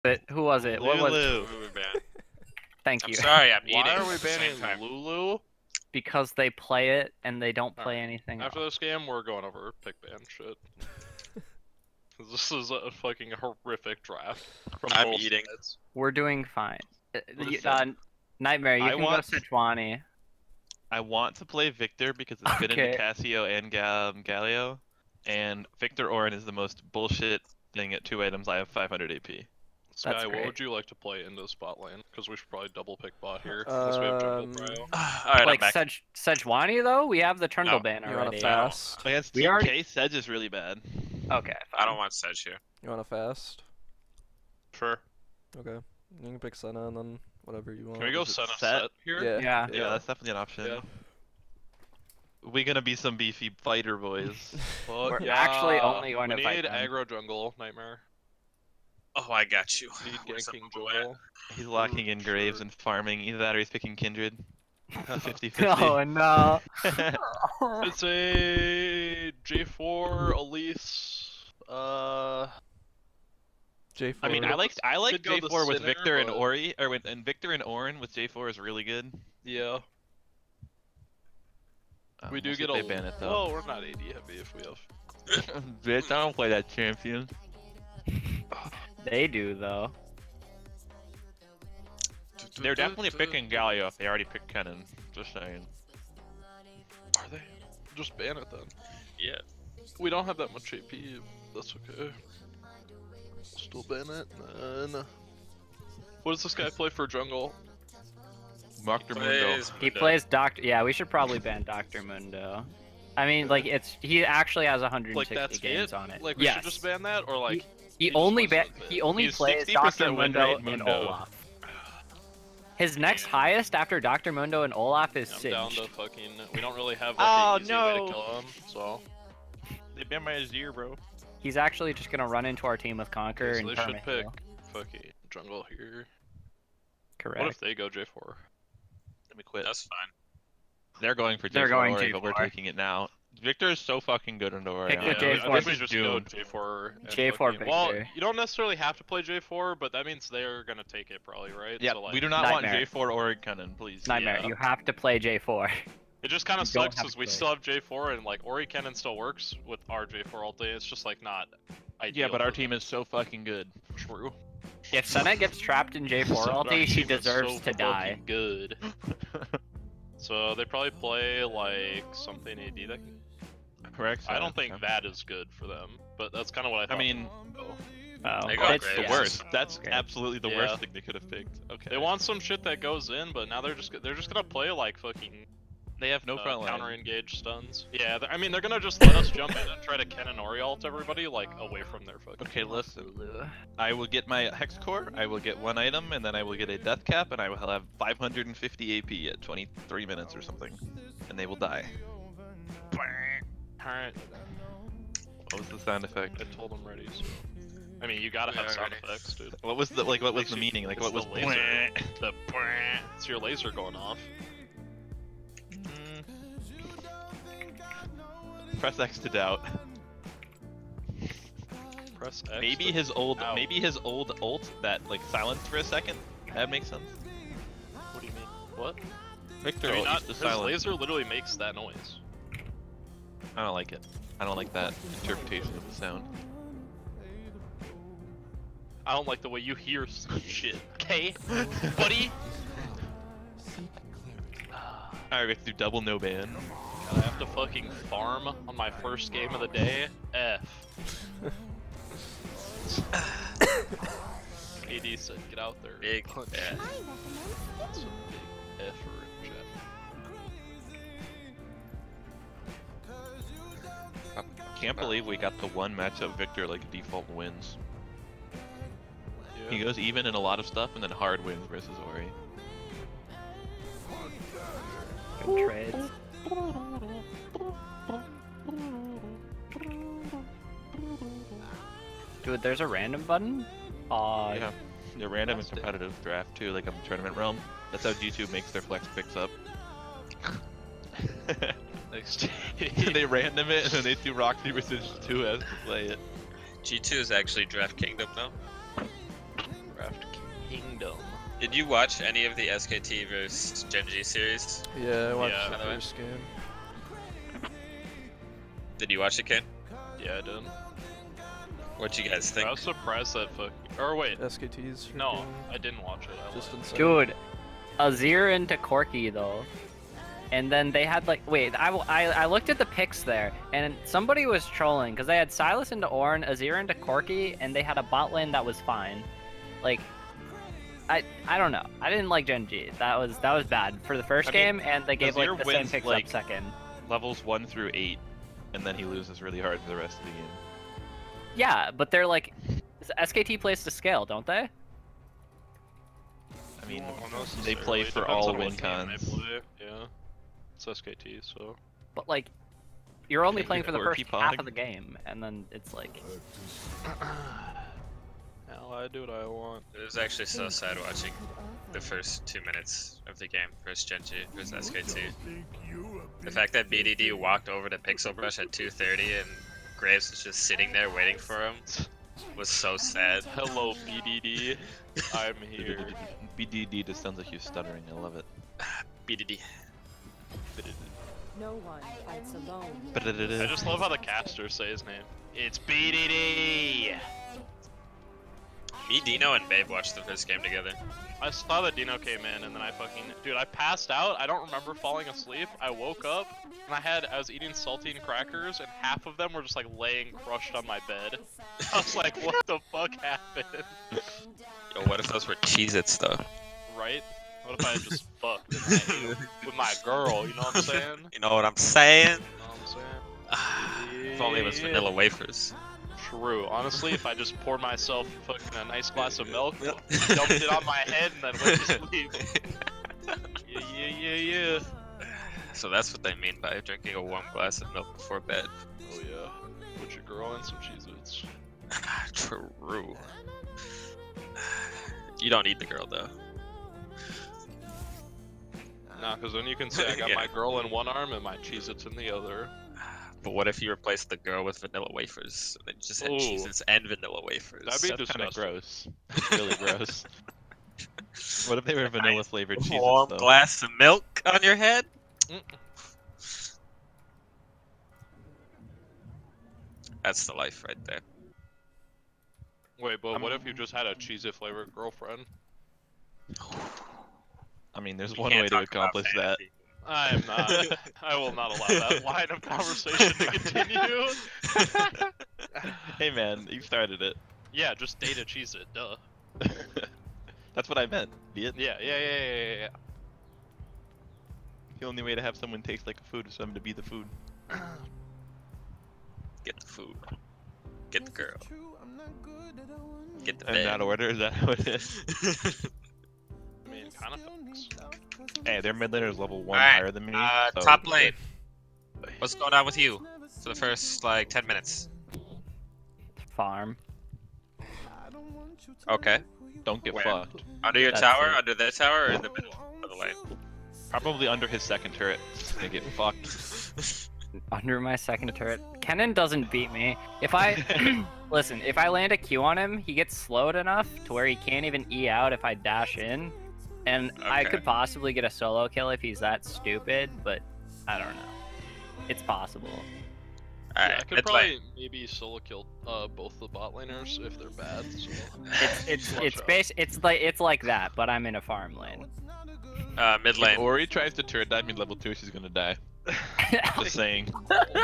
But who was it? What was? Lulu. Thank I'm you. sorry, I'm eating. Why are we at the same banning time. Lulu? Because they play it and they don't play Alright. anything After else. this game, we're going over pick ban shit. This is a fucking horrific draft. From I'm both eating. sides. We're doing fine. Listen, Nightmare, you I can go want- Sejuani. I want to play Victor because it's good Okay. into Cassio and Galio, and Victor Orin is the most bullshit thing at 2 items. I have 500 AP. Sky, That's what great. would you like to play into spot lane? Because we should probably double pick bot here. Unless we have jungle prio. Alright, Like I'm back. Sejuani though, we have the Trundle No. ban You want already. a fast? Against We Team already- K, Sedge is really bad. Okay. I Fine. don't want Sedge here. You want a fast? Sure. Okay. You can pick Senna and then whatever you want. Can we go Is it Senna set? set here? Yeah. Yeah. Yeah, that's definitely an option. Yeah. We gonna be some beefy fighter boys. Fuck We're yeah. actually only going we to fight need them. aggro jungle, Nightmare. Oh, I got you. Need Where's the ganking boy? jungle. He's locking in Graves Sure. and farming. Either that or he's picking Kindred. 50-50. Oh no. It's a J4, Elise, J4. I mean, I like Could go the J4 with Sinner, Victor and but- Ori, or and Victor and Orin with J4 is really good. yeah. We do We'll see get if a. they ban it though. Well, we're not AD heavy if we have. Bitch, I don't play that champion. They do though. They're definitely picking Galio if they already picked Kennen. Just saying. Are they? Just ban it then. Yeah. We don't have that much AP. That's okay. Still ban it. Then. What does this guy play for jungle? Dr. Mundo. Plays He Mundo. plays Doctor. Yeah, we should probably ban Doctor Mundo. I mean, like he actually has 160 Like that's games it? on it. Like we yes. should just ban that, or like He just only plays with he it? only He's plays 60% Doctor win Mundo rate and Mundo. Olaf. His next highest after Doctor Mundo and Olaf is I'm down Singed. to fucking. We don't really have like Oh, an easy way no. to kill him, so. They banned my Azir, bro. He's actually just gonna run into our team with Conquer So and they should perma pick heal. fucking jungle here. Correct. What if they go J4? Let me quit. That's fine. They're going for J4 They're going Ori, but we're J4. taking it now. Victor is so fucking good into Ori. Pick the Yeah, J4 I think we This is just go doomed. J4. and J4 fucking- Well, Victor. you don't necessarily have to play J4, but that means they're gonna take it probably, right? Yeah, So, like, we do not Nightmare. want J4 Ori Kennen, please. Nightmare, Yeah. you have to play J4. It just kind of You don't sucks have because to we play. still have J4 and like Ori Cannon still works with our J4 ulti. It's just like not ideal. Yeah, but our for team them. is so fucking good. True. If Senna gets trapped in J4 Our ulti, she team is deserves so to die. fucking Good. So they probably play like something AD that. Correct. I don't think that is good for them, but that's kind of what I thought. I mean, Oh, They got it's Graves. the yeah. worst. That's Great. absolutely the Yeah. worst thing they could have picked. Okay. they want some shit that goes in, but now they're just gonna play like fucking They have no front line. counter engage stuns. Yeah, I mean they're gonna just let us jump in and try to Kennen Ori ult everybody like away from their fucking. Okay, listen. I will get my Hex Core, I will get one item, and then I will get a Death Cap, and I will have 550 AP at 23 minutes or something. And they will die. Alright, What was the sound effect? I told them ready. So. I mean, you gotta have Yeah, sound ready. effects, dude. What was the what was Makes the you- meaning? Like it's what was the laser. The it's your laser going off. Press X to doubt. Press X. Maybe to- his old Ow. ult that like silenced for a second. That makes sense. What do you mean? What? Victor I mean, ult not, used to his silence. laser literally makes that noise. I don't like it. I don't like that interpretation of the sound. I don't like the way you hear shit. Okay, buddy. Alright, we have to do double no ban. God, I have to fucking farm on my first game of the day. F. AD said, get out there. Big Punch. F. That's a big F for a jet. I can't believe we got the one matchup Victor like default wins. He Yeah. goes even in a lot of stuff and then hard wins versus Ori. Good trades. Dude, there's a random button? Aw, Yeah. They're random and That's it. competitive draft too, like on the tournament realm. That's how G2 makes their flex picks up. Next. They random it and then they do Roxy versus G2 as to play it. G2 is actually Draft Kingdom now. Kingdom. Did you watch any of the SKT versus Genji series? Yeah, I watched Yeah, the by the way. first game. Did you watch it, Kane? Yeah, I did. What'd you guys think? I was surprised that fuck. Or wait, SKT's. no, freaking I didn't watch it. I Just lied. insane. Dude, Azir into Corki though. And then they had like, wait, I looked at the picks there, and somebody was trolling because they had Silas into Ornn, Azir into Corki, and they had a bot lane that was fine. Like, I don't know. I didn't like Genji. That was bad for the first I mean, game, and they gave like Azir the same wins, picks like, up second. Levels 1 through 8, and then he loses really hard for the rest of the game. Yeah, but they're like, SKT plays to scale, don't they? I mean, Well, not they play necessarily. for Depends all on what win game they cons. play. Yeah, it's SKT, so. But like, you're only Can I playing get for the Corki first half pog? of the game, and then it's like, Hell, I do what I want. It was actually so sad watching the first 2 minutes of the game versus Genji versus SKT. The fact that BDD walked over to Pixel Brush at 2:30 and Graves was just sitting there waiting for him was so sad. Hello, BDD. I'm here. BDD just sounds like you're stuttering. I love it. BDD. No one fights alone. I just love how the casters say his name. It's BDD! Me, Dino, and Babe watched the first game together. I saw that Dino came in and then I fucking... Dude, I passed out. I don't remember falling asleep. I woke up and I was eating saltine crackers and half of them were just like laying crushed on my bed. I was like, what the fuck happened? Yo, what if those were Cheez-Its though? Right? What if I had just fucked with my girl, you know what I'm saying? You know what I'm saying? You know what I'm saying? If only it was vanilla wafers. True. Honestly, if I just poured myself fucking a nice glass of milk, dumped it on my head, and then went to sleep. Yeah. So that's what they mean by drinking a warm glass of milk before bed. Oh yeah. Put your girl in some Cheez-Its. True. You don't need the girl though. Nah, because then you can say I got Yeah. my girl in one arm and my Cheez-Its in the other. But what if you replaced the girl with vanilla wafers? And then you just had Ooh. Cheez-Its and vanilla wafers. That'd be That's kind of disgusting. gross. It's really gross. What if they were vanilla flavored Warm Cheez-Its though? glass of milk on your head? Mm. That's the life right there. Wait, but what if you just had a Cheez-It flavored girlfriend? I mean, there's We one can't way to talk about accomplish that. fantasy. I am not. I will not allow that line of conversation to continue. Hey man, you started it. Yeah, just date a Cheez-It, duh. That's what I meant. Idiot. Yeah. The only way to have someone taste like a food is for them to be the food. Get the food. Get the girl. Get the In bed. that order, is that how it is? I mean, kind of fucks. Hey, their mid laner is level 1 Alright, higher than me. so- top lane. What's going on with you for the first, like, 10 minutes? Farm. Okay. Don't get Where? fucked. Under your That's tower, it. under their tower, or in the middle of the lane? Probably under his second turret. He's gonna get fucked. Under my second turret. Kennen doesn't beat me. If I listen, if I land a Q on him, he gets slowed enough to where he can't even E out if I dash in. And I Okay. could possibly get a solo kill if he's that stupid, but I don't know. It's possible. Yeah, I Alright, could mid probably lane. maybe solo kill both the bot laners if they're bad. So. It's like that, but I'm in a farm lane. Mid If lane. Ori tries to turret dive mid level 2, she's gonna die. Just saying.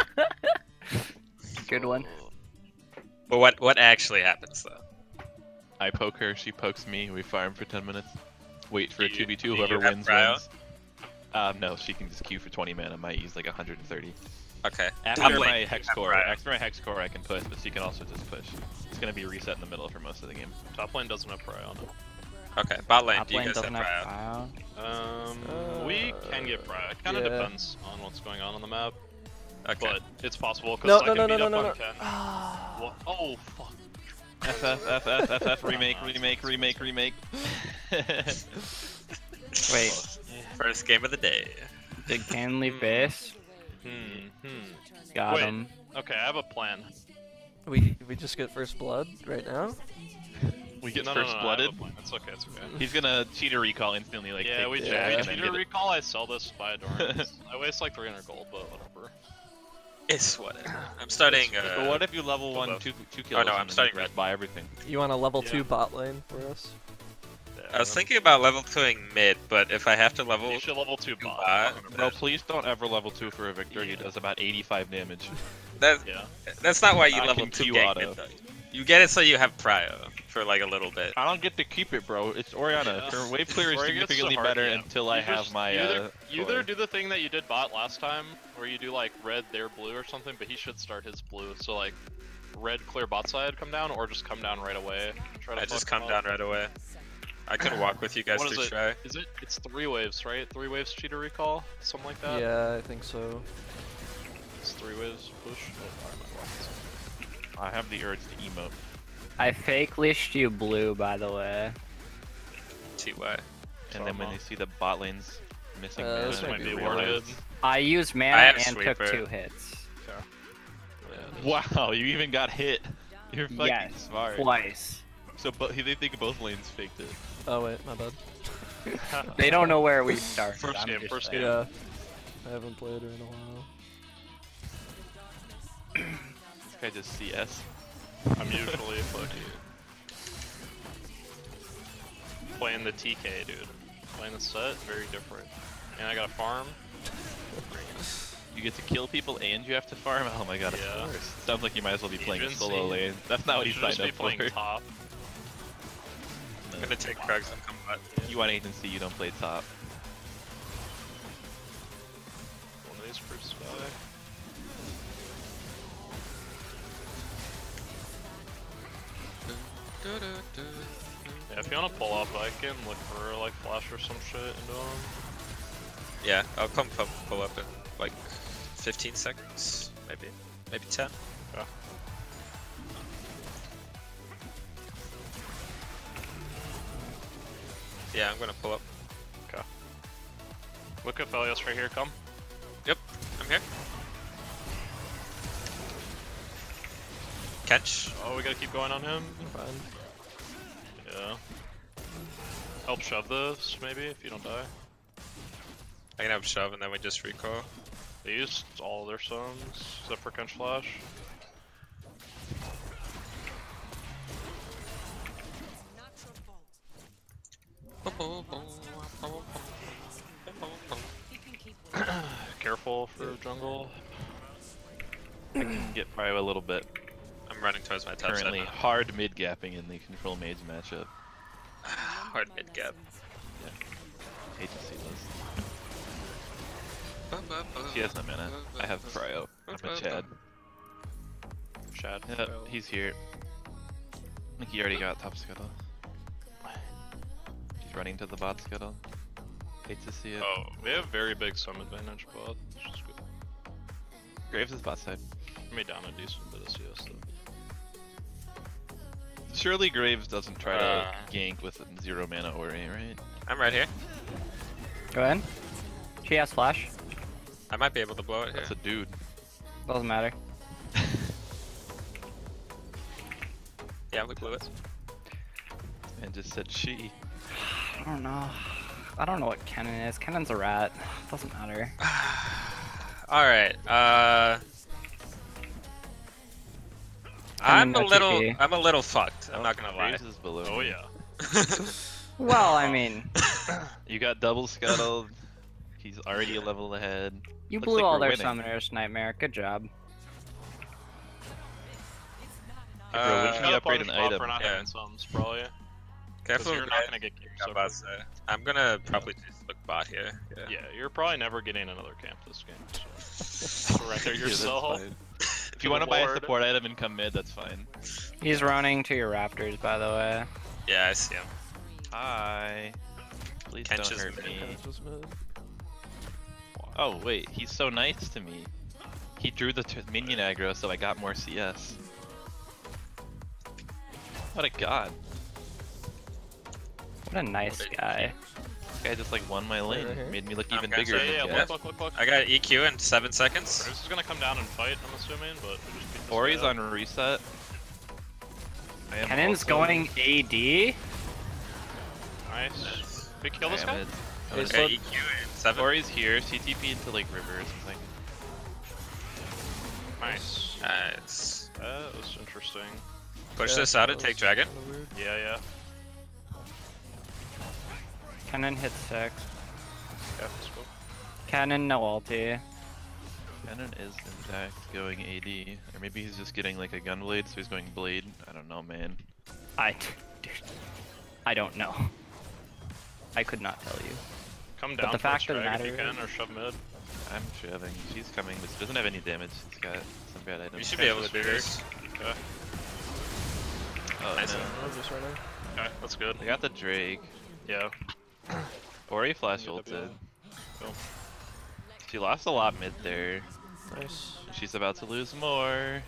Good one. But what actually happens though? I poke her, she pokes me, we farm for 10 minutes. Wait for a Do you- 2v2, do whoever you have wins cryo? wins. No, she can just queue for 20 mana, might use like 130. Okay. After Top my lane, hex you have core, cryo. after my hex core I can push, but she can also just push. It's gonna be reset in the middle for most of the game. Top lane doesn't have pry on it. Okay, bot lane, Top do you lane guys have doesn't have cryo? cryo. We can get pry. It kind of yeah. depends on what's going on the map, Okay. but it's possible because No, I can no, beat no, up no, on no. Ken. What? Oh fuck. FF, remake. Wait, First game of the day. did Ken leave base? Got Wait. him. Okay, I have a plan. We just get first blood right now. We get no, first no, blooded. It's okay, it's okay. He's gonna cheater recall instantly, like Yeah, take we the yeah, and cheat then to get it. recall. I sell this by Adorn. I waste like 300 gold, but whatever. It's what? I'm starting. But what if you level Bobo. 1 2 kills? no, I'm and then starting you just red. buy everything. You want a level Yeah. 2 bot lane for us? I was thinking about level 2ing mid, but if I have to level, You should level 2 bot. bot. No, please don't ever level 2 for a Victor. He does about 85 damage. that Yeah. that's not why you I level can 2 Q gank auto. mid though. You get it so you have prio for like a little bit. I don't get to keep it, bro. It's Orianna. Yeah. Her wave clear is Or it gets significantly so hard, better yeah. until I You have just- my you either, you either core. do the thing that you did bot last time, where you do like red, their blue or something, but he should start his blue. So like red clear bot side come down, or just come down right away. Try to I just fuck come him up. down right away. I could walk with you guys What to is it? try. Is it? It's 3 waves, right? 3 waves cheater recall, something like that. Yeah, I think so. It's 3 waves push. Oh, why am I walking? I have the urge to emote. I fake leashed you blue, by the way. TY. And then when they see the bot lane's missing This This mana, might they be realize- worded. I used mana I have and took sweeper. 2 hits. Wow, you even got hit. You're fucking Yes, smart. twice. So they think both lanes faked it. Oh wait, my bad. They don't know where we started. First I'm game, just first saying. game. Yeah. I haven't played her in a while. This guy just CS. I'm usually fucking playing the TK, dude. Playing the set, very different. And I got a farm. You get to kill people and you have to farm? Oh my god, of Yeah. course. Sounds like you might as well be playing a Agency. solo lane. That's not what You he should just signed be up playing for. top. I'm gonna take Krugs and come bot. You want agency, you don't play top. One of these fruits die. Yeah, if you wanna pull up, I can look for like flash or some shit into him. Yeah, I'll come pull up in like 15 seconds, maybe 10. Yeah. Yeah, I'm gonna pull up. Okay. Look at Felios right here, come. Yep, I'm here. Catch. Oh, we gotta keep going on him. Fine. Yeah. Help shove this, maybe, if you don't die. I can have shove and then we just recall. They used all their stones, except for Kench Flash. Careful for jungle. I can get Prio a little bit. I'm running towards my top Currently side. hard mid-gapping in the control mage matchup. Hard mid gap. Hate to see this. He has no mana. I have Prio. I'm a Chad. Shad. Yep, he's here. I think he already got top scuttle. He's running to the bot scuttle. Hate to see it. Oh, we have very big sum advantage, but which is good. Graves is bot side. Made down a decent bit of CS though. Surely Graves doesn't try to gank with 0 mana Ori, right? I'm right here. Go ahead. She has flash. I might be able to blow it here. That's a dude. Doesn't matter. Yeah, we blew it. And just said she. I don't know. I don't know what Kennen is. Kennen's a rat. Doesn't matter. Alright, I'm no a little TP. I'm a little fucked, I'm not gonna lie. Graves is below. Oh me. yeah. Well, I mean, You got double scuttled. He's already a level ahead. you Looks blew like all we're their winning. summoners, Nightmare. Good job. Hey, bro, which Uh, me Gotta upgrade punish an Bob item. for not Yeah. having sums, probably. 'Cause Careful, you're not gonna get kicked so quick. I'm gonna probably just look bot here. Yeah. Yeah, you're probably never getting another camp this game. So surrender Yeah, that's yourself. fine. If you want to buy a Ward. support item and come mid, that's fine. He's running to your Raptors, by the way. Yeah, I see him. Hi. Please Kench don't is hurt mid. me. Kench was mid. Oh wait, he's so nice to me. He drew the minion aggro, so I got more CS. What a god. What a nice What a guy. This guy just like won my lane, right here? made me look I'm even gonna bigger say, than Yeah, Jeff. look. I got EQ in 7 seconds. Graves is gonna come down and fight, I'm assuming, but we just beat this Ori's guy on up. reset. I am Kennen's also- going AD. Nice. We kill I this am guy? it. Hey, Okay, so- EQ in 7. Or he's here, CTP into like river or something. Nice. Nice. That was interesting. Push Yeah, this out and that take was dragon. kinda weird. Yeah. Kennen hit 6. Yeah, let's go. Kennen no ulti. Kennen is in fact going AD. Or maybe he's just getting like a gunblade, so he's going blade. I don't know, man. Dude, I don't know. I could not tell you. Come But down the fact first, of the drag if you matter can, or shove mid. I'm shoving. She's coming, but she doesn't have any damage. She's got some bad items. You should be able to do this. Okay. Oh Nice. no. I was just running. Okay, that's good. They got the Drake. Yeah. Ori flash Get the ulted. Cool. She lost a lot mid there. Nice. She's about to lose more.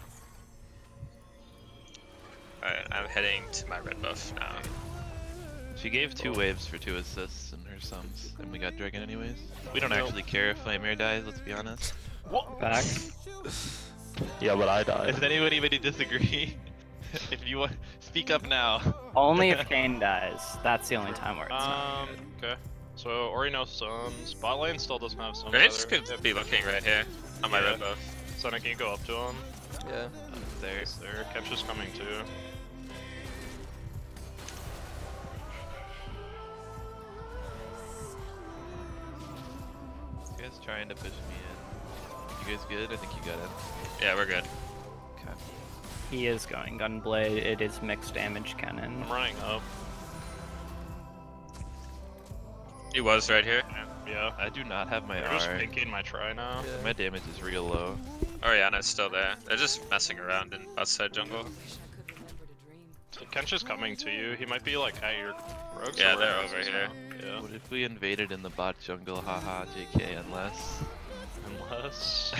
Alright, I'm heading to my red buff now. She gave 2 waves for 2 assists in her sums, and we got Dragon anyways. We don't Nope. actually care if Nightmare dies, let's be honest. Back. Yeah, but I died. Does anybody disagree? If you want, speak up now. Only if Kane dies. That's the only time where it's not. Okay. So Ori no stuns. Bot lane still doesn't have stuns. Graves either. could be looking right here on my Yeah. red buff. Sonic, can you go up to him? Yeah. There. He's there. Kepch is coming too. This guy's trying to push me in. You guys good? I think you got it. Yeah, we're good. Okay. He is going Gunblade. It is mixed damage Kennen. I'm running up. He was right here. Yeah. I do not have my We're just R. pinking my try now. Yeah. My damage is real low. Oriana's still there. They're just messing around in outside jungle. So Kench is coming to you. He might be like at your rogues. Yeah, or they're whatever over here. now. Yeah. What if we invaded in the bot jungle? Haha, JK, unless. Unless.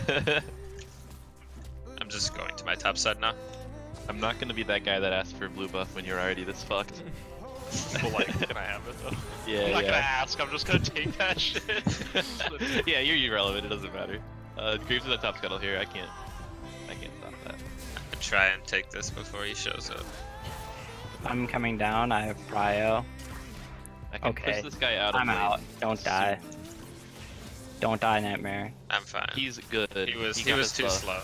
I'm just going to my top side now. I'm not gonna be that guy that asked for blue buff when you're already this fucked. But like, can I have it though? Yeah, I'm not gonna yeah. ask. I'm just gonna take that shit. Yeah, you're irrelevant, it doesn't matter. Graves is on top scuttle here, I can't stop that. I'm try and take this before he shows up. I'm coming down. I have Prio. I can Okay. push this guy out of I'm lane. out. Don't die. Don't die, Nightmare. I'm fine. He's good. He was got his too buff. slow.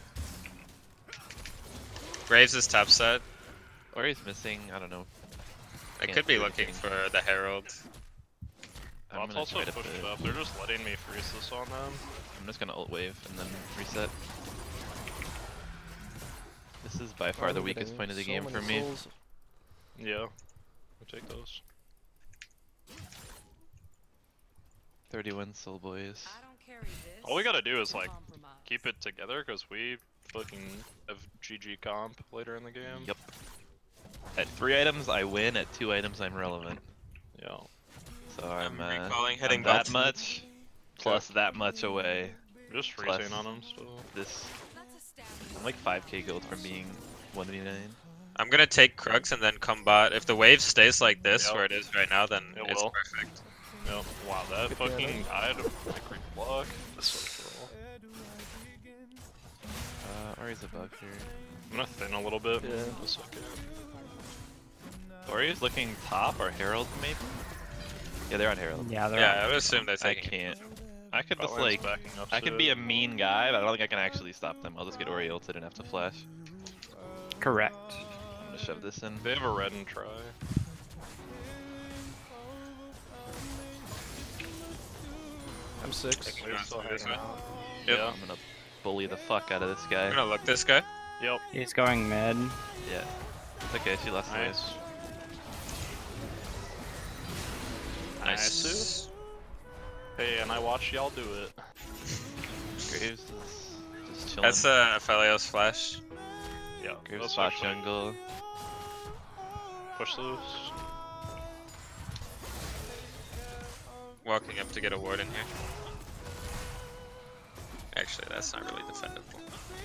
Graves is top side. Or he's missing, I don't know. I Can't could be do looking anything. for the Herald. I'm Bot's gonna also try to pushed push. up. They're just letting me freeze this on them. I'm just gonna ult wave and then reset. This is by far I'm the weakest getting point of the so game many for me. souls. Yeah. I'll take those. 31 soul boys. All we gotta do is like keep it together because we fucking have GG comp later in the game. Yep. At 3 items I win, at 2 items I'm relevant. Yeah. So I'm, recalling heading I'm that bot. much, plus that much away. I'm just Plus- freezing on them still. This, I'm like 5k gold from being 1v9. I'm gonna take Krugs and then come bot. If the wave stays like this, Yep. where it is right now, then It it's will. perfect. Yep. Wow, that Good fucking damage. died of like block. This was roll. Ori's above here. I'm gonna thin a little bit. Yeah. In a second. Ori's looking top or Herald maybe? Yeah, they're on Herald. Yeah, they're Yeah, I would assume they're I taking. can't. I could Bot just lane's like, backing up I can to be it. a mean guy, but I don't think I can actually stop them. I'll just get Ori ulted and have to flash. correct. I'm gonna shove this in. They have a red and try. I'm 6. They're still This hanging way? out. Yep. Yeah. I'm gonna bully the fuck out of this guy. I'm gonna look this guy. Yep. He's going mid. Yeah. It's okay, she lost the wave. Nice. Nice. Hey, and I watched y'all do it. Graves is just chilling. That's Aphelios flash. Yeah. Graves that's spot actually- jungle. Push loose. Walking up to get a ward in here. Actually, that's not really defendable.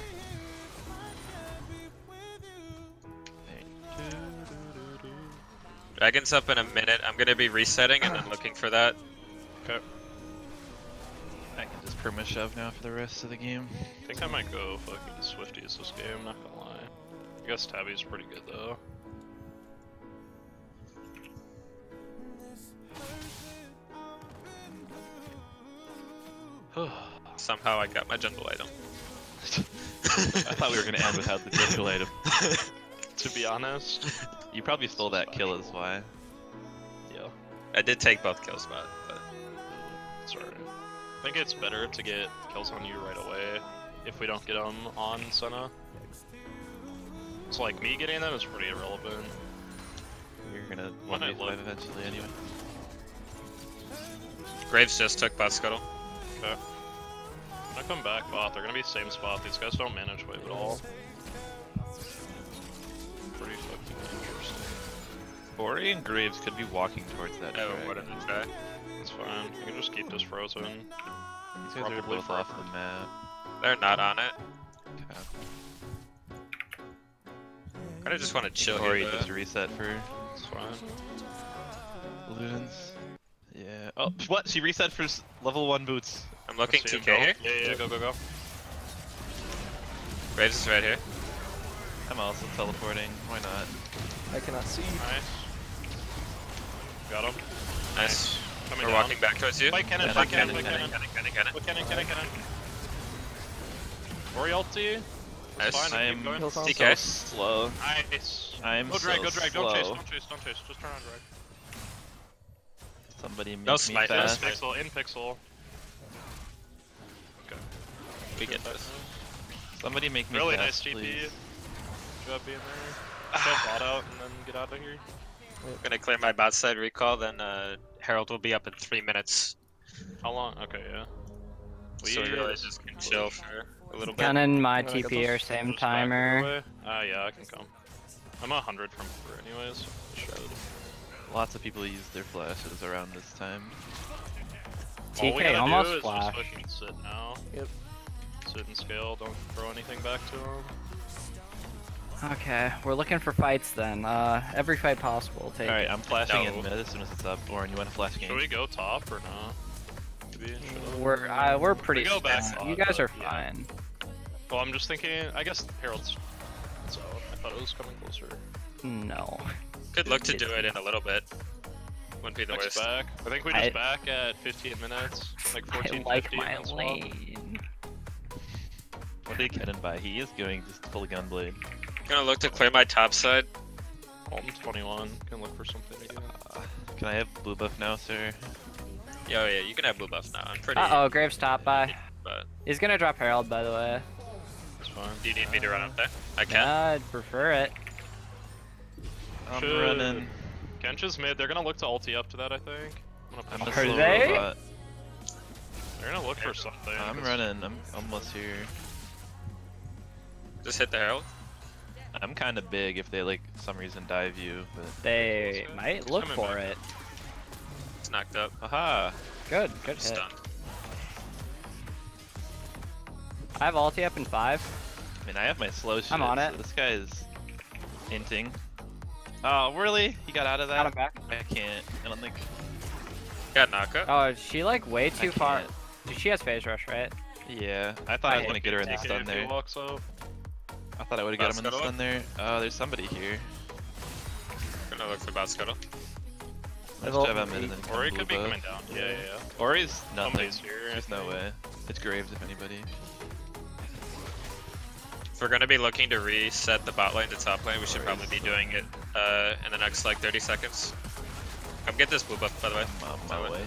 Dragon's up in a minute. I'm gonna be resetting and then looking for that. Okay. I can just perma shove now for the rest of the game. I think I might go fucking Swifties this game, not gonna lie. I guess Tabby's pretty good though. Somehow I got my jungle item. I thought we were gonna end without the jungle item. To be honest. You probably stole that kill, is why. Yeah. I did take both kills, but It's alright. I think it's better to get kills on you right away if we don't get them on Senna. So like me getting them is pretty irrelevant. You're gonna When I 1v5 look- eventually anyway. Graves just took bot scuttle. Okay. When I come back bot, they're gonna be same spot. These guys don't manage wave at all. Pretty fucking interesting. Ori and Graves could be walking towards that Oh, dragon. what did it try? It's fine. You can just keep this frozen. These guys are Probably both off the map. They're not on it. Okay. I kinda just want to chill Ori here. just reset for It's fine. balloons. Yeah. Oh, what? She reset for level 1 boots. I'm looking Let's see 2k him here. go. Yeah, go, go, go. Graves is right here. I'm also teleporting. Why not? I cannot see. Nice. Got him. Nice. Coming We're down. walking back towards you. Fight cannon, Cannon, fight cannon, cannon, fight cannon. Cannon. Ori ulti. Nice. Fine, I keep am going. Kills on TK. so slow. Nice. I'm Go drag, so go drag. slow. Don't chase, don't chase, don't chase. Just turn on drag. Somebody make No me smite, no fast. smite. Pixel, in pixel. Okay. We get this. Somebody make me Really fast, nice GP. please. Good job being there. Shove bot out and then get out of here. I'm gonna clear my bot side recall, then Herald will be up in 3 minutes. How long? Okay, yeah. So we really just can chill for a little bit. Canon, my I got TP those- are same Just back timer. away. Yeah, I can come. I'm 100 from here anyways. Should. Lots of people use their flashes around this time. All we TK gotta almost do is flash. just fucking sit now. Yep. Sit and scale, don't throw anything back to him. Okay, we're looking for fights then. Every fight possible. Take Alright, it. I'm flashing No. in mid as soon as it's up. Orin, you want to flash game? Should we go top or not? Maybe. Should We're pretty. go back strong. bot, You guys but are yeah. fine. Well, I'm just thinking. I guess Herald's. So I thought it was coming closer. No. Could look to do it in a little bit. Wouldn't be the Next worst. back. I think we just back at 15 minutes, like I 14, like 15 my as well. lane. What did Kennen buy? He is going just full gunblade. Gonna look to clear my top side. Alton 21. Can look for something to do. Can I have blue buff now, sir? Yo, yeah, you can have blue buff now. I'm pretty. Uh oh, Graves top by. But He's gonna drop Herald, by the way. It's fine. do you need me to run up there? I can. I'd prefer it. I'm Should- running. Gensh's mid. They're gonna look to ulti up to that, I think. I'm I'm gonna a push Are slow them. they? robot. They're gonna look for something. I'm 'cause- running. I'm almost here. Just hit the Herald. I'm kind of big if they like some reason dive you, but They Close, might He's look coming for back. it. It's knocked up. aha! Good hit. Stunned. I have ulti up in 5. I mean, I have my slow shit. I'm on it. So this guy is hinting. Oh, really? He got out of Got him that? back. I can't. I don't think. Got knockup. Oh, is she like way too far? can't. She has phase rush, right? Yeah, I thought I was I gonna get her in the TK stun if he there. walks up. I thought I would have got him in the Scuttle? stun there. Oh, there's somebody here. Gonna look for bot scuttle. Let's Level jab him in and then Or he come could be blue coming buff. down. Yeah. Ori's nothing. Somebody's here. There's no way. It's Graves if anybody. If we're gonna be looking to reset the bot lane to top lane, we should probably be doing it in the next like 30 seconds. Come get this blue buff, by the way. I'm on By the my way.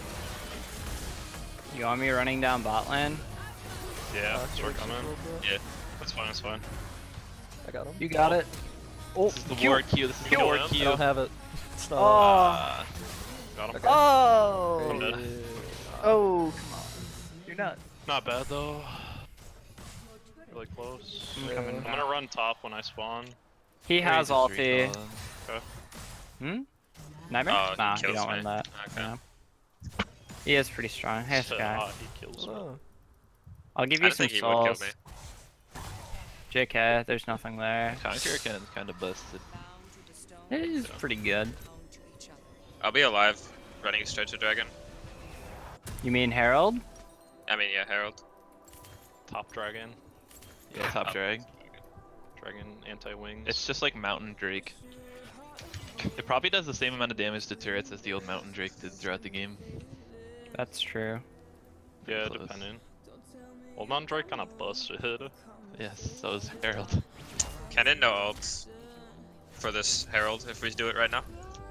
You want me running down bot lane? Yeah, Back so we're towards you a coming. little bit. Yeah. That's fine. That's fine. I got him. You got it. Oh, This is the Q. war Q. This is the Kill war him. I Q. don't have it. It's not. Oh. Ah, Got him. Okay. Oh. I'm dead. Oh, come on. You're not. Not bad though. Really close. I'm Yeah. coming I'm back. gonna run top when I spawn. He has Graves is ulti. recalling. Hmm? Nightmare? Oh, Nah, he you kills don't me. run that. Okay. Yeah. He is pretty strong. Hey, this guy. He kills me. Oh. I'll give I you don't some think he would kill souls. me. JK, there's nothing there. Conqueror Cannon's kind of busted. It is pretty good. I'll be alive running Stretcher Dragon. You mean Herald? I mean, yeah, Herald. Top dragon. Yeah, top drag. Dragon anti-wings. It's just like Mountain Drake. It probably does the same amount of damage to turrets as the old Mountain Drake did throughout the game. That's true. yeah, close. depending. Old Mountain Drake kind of busted. Yes, so is Herald. Cannon, no ults for this Herald if we do it right now.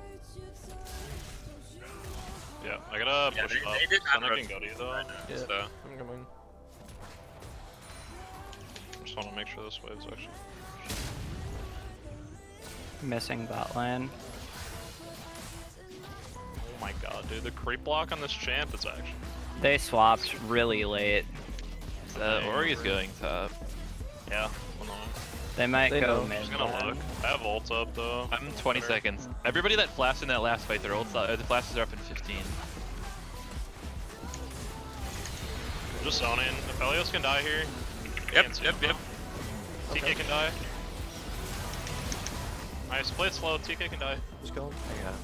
Yeah, I gotta Yeah, push they up. did Then I not can go to you though. Yeah. So I'm coming. Just want to make sure this wave's actually. Missing bot lane. Oh my god, dude, the creep block on this champ is actually. They swapped really late. Ori's going top. Yeah, annoying. They might They go know. mid. He's gonna then. look. I have ult up though. I'm 20 Better. seconds. Everybody that flashed in that last fight, their ults, the flashes are up in 15. Just zoning. If Helios can die here. yep, can't see yep, him yep. though. TK can die. Nice, play it slow. TK can die. Just kill him. I got it.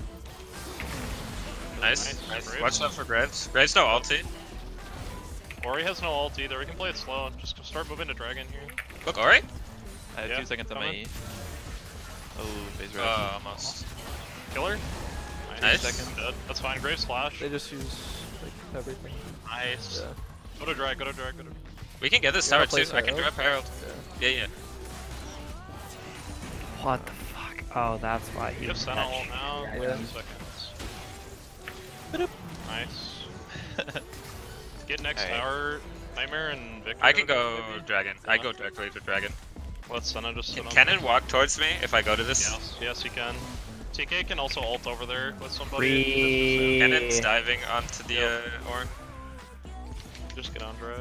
Nice, Nice. nice. Graves. Watch out for Graves. Graves no ulti. Ori has no ult either. We can play it slow. Just start moving to Dragon here. Look, Ori. I have Yeah, 2 seconds on my coming. E. Oh, phase rush. Almost. Killer. Nice. Second. Dead. That's fine. Graves flash. They just use like everything. Nice. Yeah. Go to drag. Go to drag. Go to. We can get this You wanna tower too. play I can Herald? drop Herald. Yeah. Yeah, yeah. What the fuck? Oh, that's why he You have Senna ult now. Yeah, Like yeah. 2 seconds. Nice. Get next Alright. tower. Nightmare and Victor. I can go maybe? Dragon. I go directly to Dragon. Let Senna just sit Can on Cannon walk towards me if I go to this? Yes, yes, he can. TK can also ult over there with somebody. Re- Cannon's diving onto the Ornn. Just get on drag.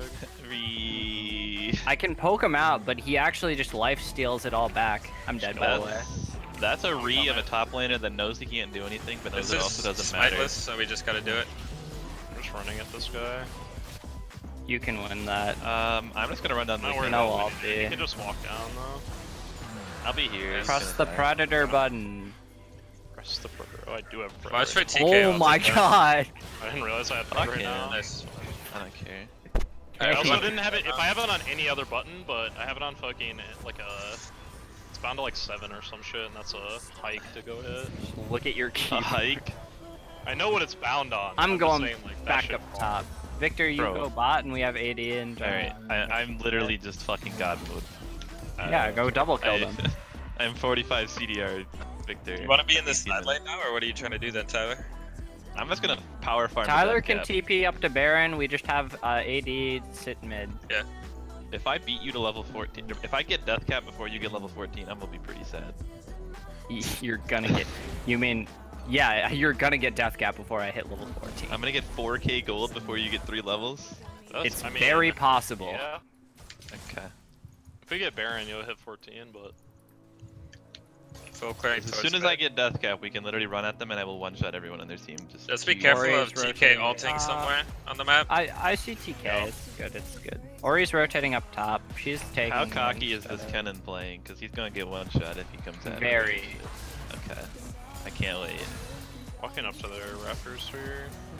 I can poke him out, but he actually just life steals it all back. I'm dead by the way. That's a re of a top laner that knows he can't do anything, but knows This it is also doesn't matter. smiteless, so we just gotta do it. I'm just running at this guy. You can win that. I'm just gonna run down the Not worried No about ult, winning. B. You can just walk down though. I'll be here. Yes. Press the predator button. Press the predator. Oh, I do have predator. Watch for TK. Oh my ulting. god! I didn't realize I had Fuck predator right yeah. now. Nice. I don't care. I also Alright, didn't have it. If I have it on any other button, but I have it on fucking like a. It's bound to like 7 or some shit, and that's a hike to go hit. Look at your key. A hike? I know what it's bound on. I'm just going saying, like, that back shit up falls. top. Victor, you Bro. go bot, and we have AD and. Alright, I'm literally just fucking god mode. Yeah, go double kill I- them. I'm 45 CDR, Victor. You wanna be in this 18 side lane now, or what are you trying to do then, Tyler? I'm just gonna power farm. the Tyler death can cap. TP up to Baron. We just have AD sit mid. If I beat you to level 14, if I get death cap before you get level 14, I'm gonna be pretty sad. You're gonna get. You mean? Yeah, you're gonna get death cap before I hit level 14. I'm gonna get 4k gold before you get 3 levels. That's- It's I mean, very possible. Yeah. Okay. If we get Baron, you'll hit 14, but. Full clearing As towards soon as mid. I get death cap, we can literally run at them and I will one-shot everyone on their team. Just be keep- careful Ori's of TK rotating. ulting somewhere on the map. I see TK. It's good. It's good. Ori's rotating up top. She's taking. How cocky is wings this better. Kennen playing? Because he's gonna get one shot if he comes at Very. him. Okay. I can't wait. Walking up to their rafters here.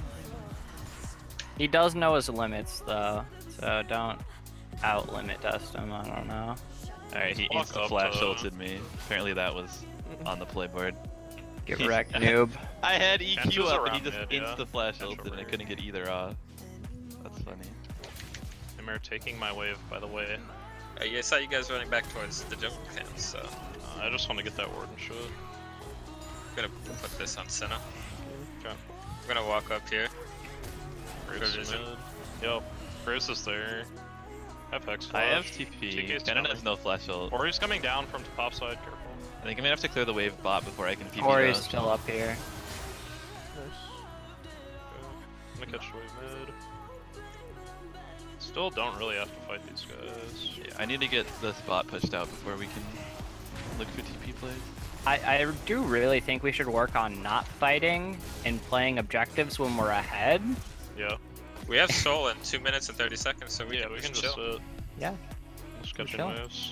He does know his limits though, so don't out-limit test him. I don't know. Alright, he Walk insta up flash to- ulted me. Apparently that was on the playboard. Get wrecked, noob. I had Chances EQ up and he around just mid, yeah. insta flash Catch ulted and I over. couldn't get either off. That's funny. Nightmare taking my wave, by the way. I saw you guys running back towards the jungle camp, so I just want to get that ward and shit. I'm gonna put this on Senna. Okay. I'm gonna walk up here. Graves Good is vision. mid. Yep. Graves is there. I have Hex I have Flash. TP. TK's Kennen coming. has no flash ult. Or he's coming down from top side, careful. I think I'm gonna have to clear the wave bot before I can PP Ori's though. still up here. Nice. I'm gonna catch the wave mid. Still don't really have to fight these guys. Yeah, I need to get this bot pushed out before we can look for TP plays. I do really think we should work on not fighting and playing objectives when we're ahead. Yeah. We have Soul in 2 minutes and 30 seconds, so we Yeah, can, we can chill. just sit. Yeah. Just catching chill. waves.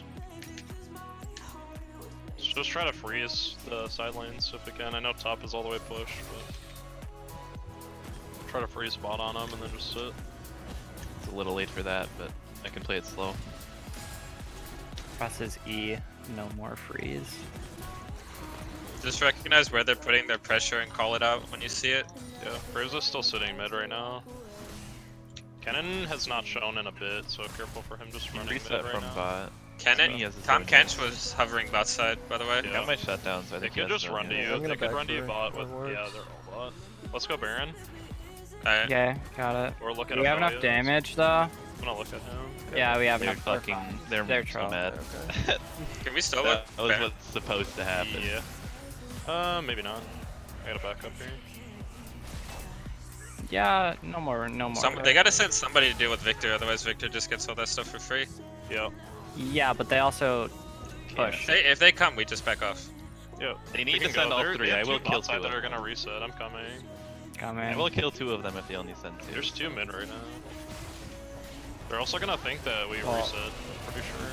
Just try to freeze the side lanes if we can. I know top is all the way pushed, but try to freeze bot on them and then just sit. It's a little late for that, but I can play it slow. Presses E. no more freeze. Just recognize where they're putting their pressure and call it out when you see it. Yeah, Graves is still sitting mid right now. Kennen has not shown in a bit, so careful for him just running mid Reset right from now. bot. Kennen, He has his Tom own Kench was hovering bot side, by the way. Yeah. I got my shutdown, so I They think he could has just his run own to hand. you. I'm They gonna could back run to you for bot with. ward. Yeah, they're all bot. Let's go Baron. Alright. Okay, got it. Or look at Do we have enough Aphelios. damage though? I'm gonna look at him. Yeah, we have They're enough. We're fucking. fine. They're so troll. mad. Okay. Can we still That look? was what's supposed to happen. Yeah. Maybe not. I gotta back up here. Yeah, no more. They gotta send somebody to deal with Victor, otherwise Victor just gets all that stuff for free. Yep. Yeah, but they also push. If they come, we just back off. Yep. They We need to can send go. all There- three. they I have will two kill bot two side of that are them. gonna reset. I'm coming. Coming. I will kill two of them if they only send two. There's two mid right now. They're also gonna think that we Well- reset. I'm pretty sure.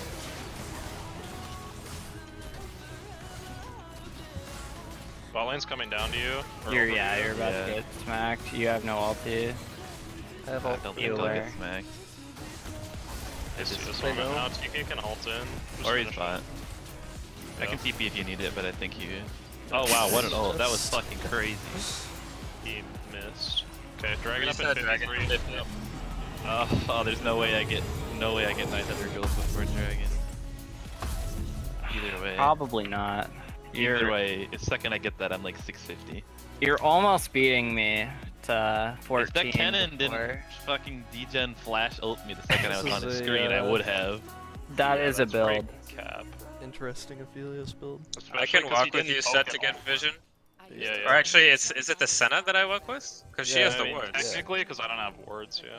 Bot lane's coming down to you. or You're over you. you're about Yeah. to get smacked. You have no ulti. I have I ult. don't You think they'll were. get smacked. This It's is just, They moment know. now. TK can ult in. Just or he's finish bot. it. I can Yeah. TP if you need it, but I think you. Oh wow, what an ult! That was fucking crazy. He missed. Okay, dragon up Reset in dragon. 53. Oh, there's no way I get 900 gold before dragon. Either way. Probably not. Either way, the second I get that, I'm like 650. You're almost beating me to 14. If that cannon before. didn't fucking degen flash ult me the second I was This on the is a, screen, I would have. That Yeah, is a that's right, build. Cap. Interesting Aphelios build. I Especially can 'cause walk he with didn't you poke set to at get all. vision. Yeah, Or yeah. actually, is it the Senna that I walk with? Because she Yeah, has I the mean, wards. Technically, because I don't have wards, yeah.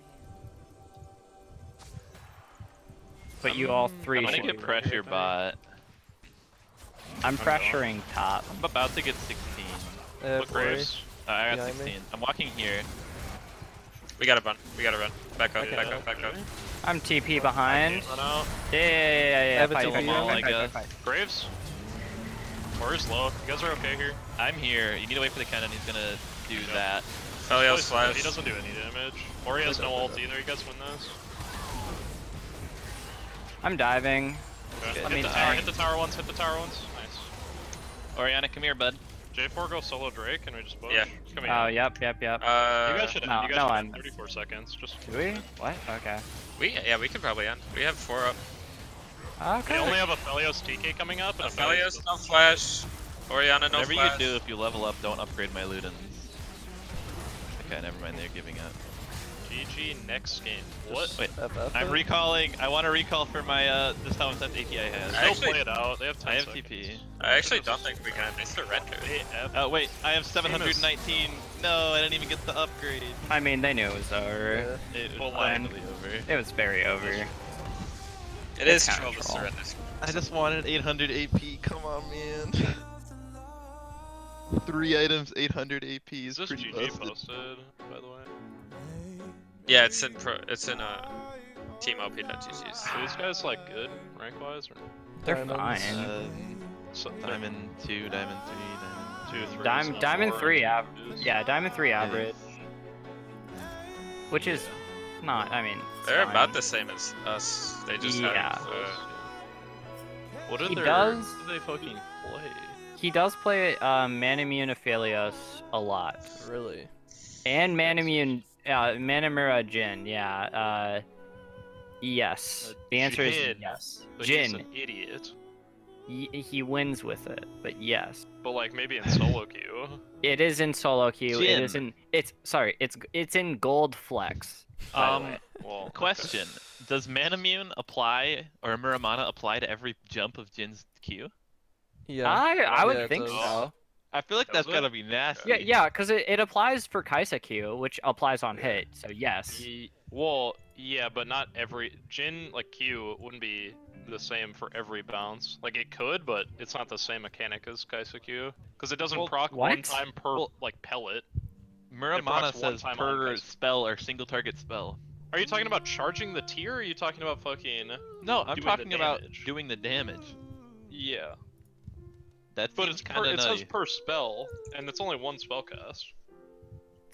But you all three I'm gonna should get be pressure ready. bot. I'm pressuring top. I'm about to get 16. I have Look, worry. Graves. I got Behind me. 16. I'm walking here. We gotta run. We gotta run. Back up. Okay. Back up. Back up. I'm TP behind. Run out. Yeah. have a Fight, TP fight, on, fight, I fight, guess. fight. Graves. Or is low. You guys are okay here. I'm here. You need to wait for the cannon. He's gonna do Yeah. that. Felios He flash. doesn't do any damage. Or he has no ult either. You guys win this. I'm diving. Okay. Let me Hit the die. tower. Hit the tower once. Hit the tower once. Nice. Oriana, come here, bud. J4 go solo Drake and we just push. Yeah. Coming Oh, in. yep. You guys should no, end. You no, guys should I'm- end 34 seconds. Just. Do we? What? Okay. we can probably end. We have 4 up. Okay. They only have a Felios TK coming up and a Felios, no flash. Oriana, no Whatever flash. you do, if you level up, don't upgrade my Ludens. Okay, never mind. They're giving up. GG next game. What? Wait, FF I'm it? recalling. I want to recall for my this how much API has. I They'll actually- play it out. They have 10 I have seconds. TP. I actually don't think we can. They surrendered. They have Oh wait, I have 719. No, I didn't even get the upgrade. I mean, they knew it was over. Yeah. It was Well, finally over. It was very over. It It's is kinda troll to troll. surrender. I just wanted 800 AP. Come on, man. 3 items, 800 AP Is is this pretty GG busted. posted, by the way? Yeah, it's in team OP.GG's. Are these guys like good rank wise or They're Diamonds. fine. so, Diamond 2, Diamond 3, Diamond 2, 3? Diamond 3 average. Yeah, Diamond 3 Yeah. average. Which is not, I mean, it's They're fine. about the same as us. They just Yeah. have. What did He their, does- what do they fucking play? He does play Manamune Aphelios a lot. Really? And Manamune, Manamura Jin, yeah. Yes. The answer is Jin. yes. But he's Jin. an idiot. He wins with it, but yes. But like maybe in solo queue. It is in solo queue. It Jin. is in, it's in gold flex. by the way. Well, Question: Does Manamune apply or Muramana apply to every jump of Jin's Q? Yeah. I would Yeah, it think does. so. I feel like Does that's it? gotta be nasty. Yeah, because it applies for Kaisa Q, which applies on hit. So yes. Well, yeah, but not every Jin like Q wouldn't be the same for every bounce. Like it could, but it's not the same mechanic as Kaisa Q because it doesn't Well, proc what? one time per Well- like pellet. Muramana procs one says time on per Kaisa. spell or single target spell. Are you talking about charging the tier? Or are you talking about fucking? No, I'm Doing the talking about damage. doing the damage. Yeah, That but seems it's kind per, of it says nutty. per spell, and it's only one spell cast.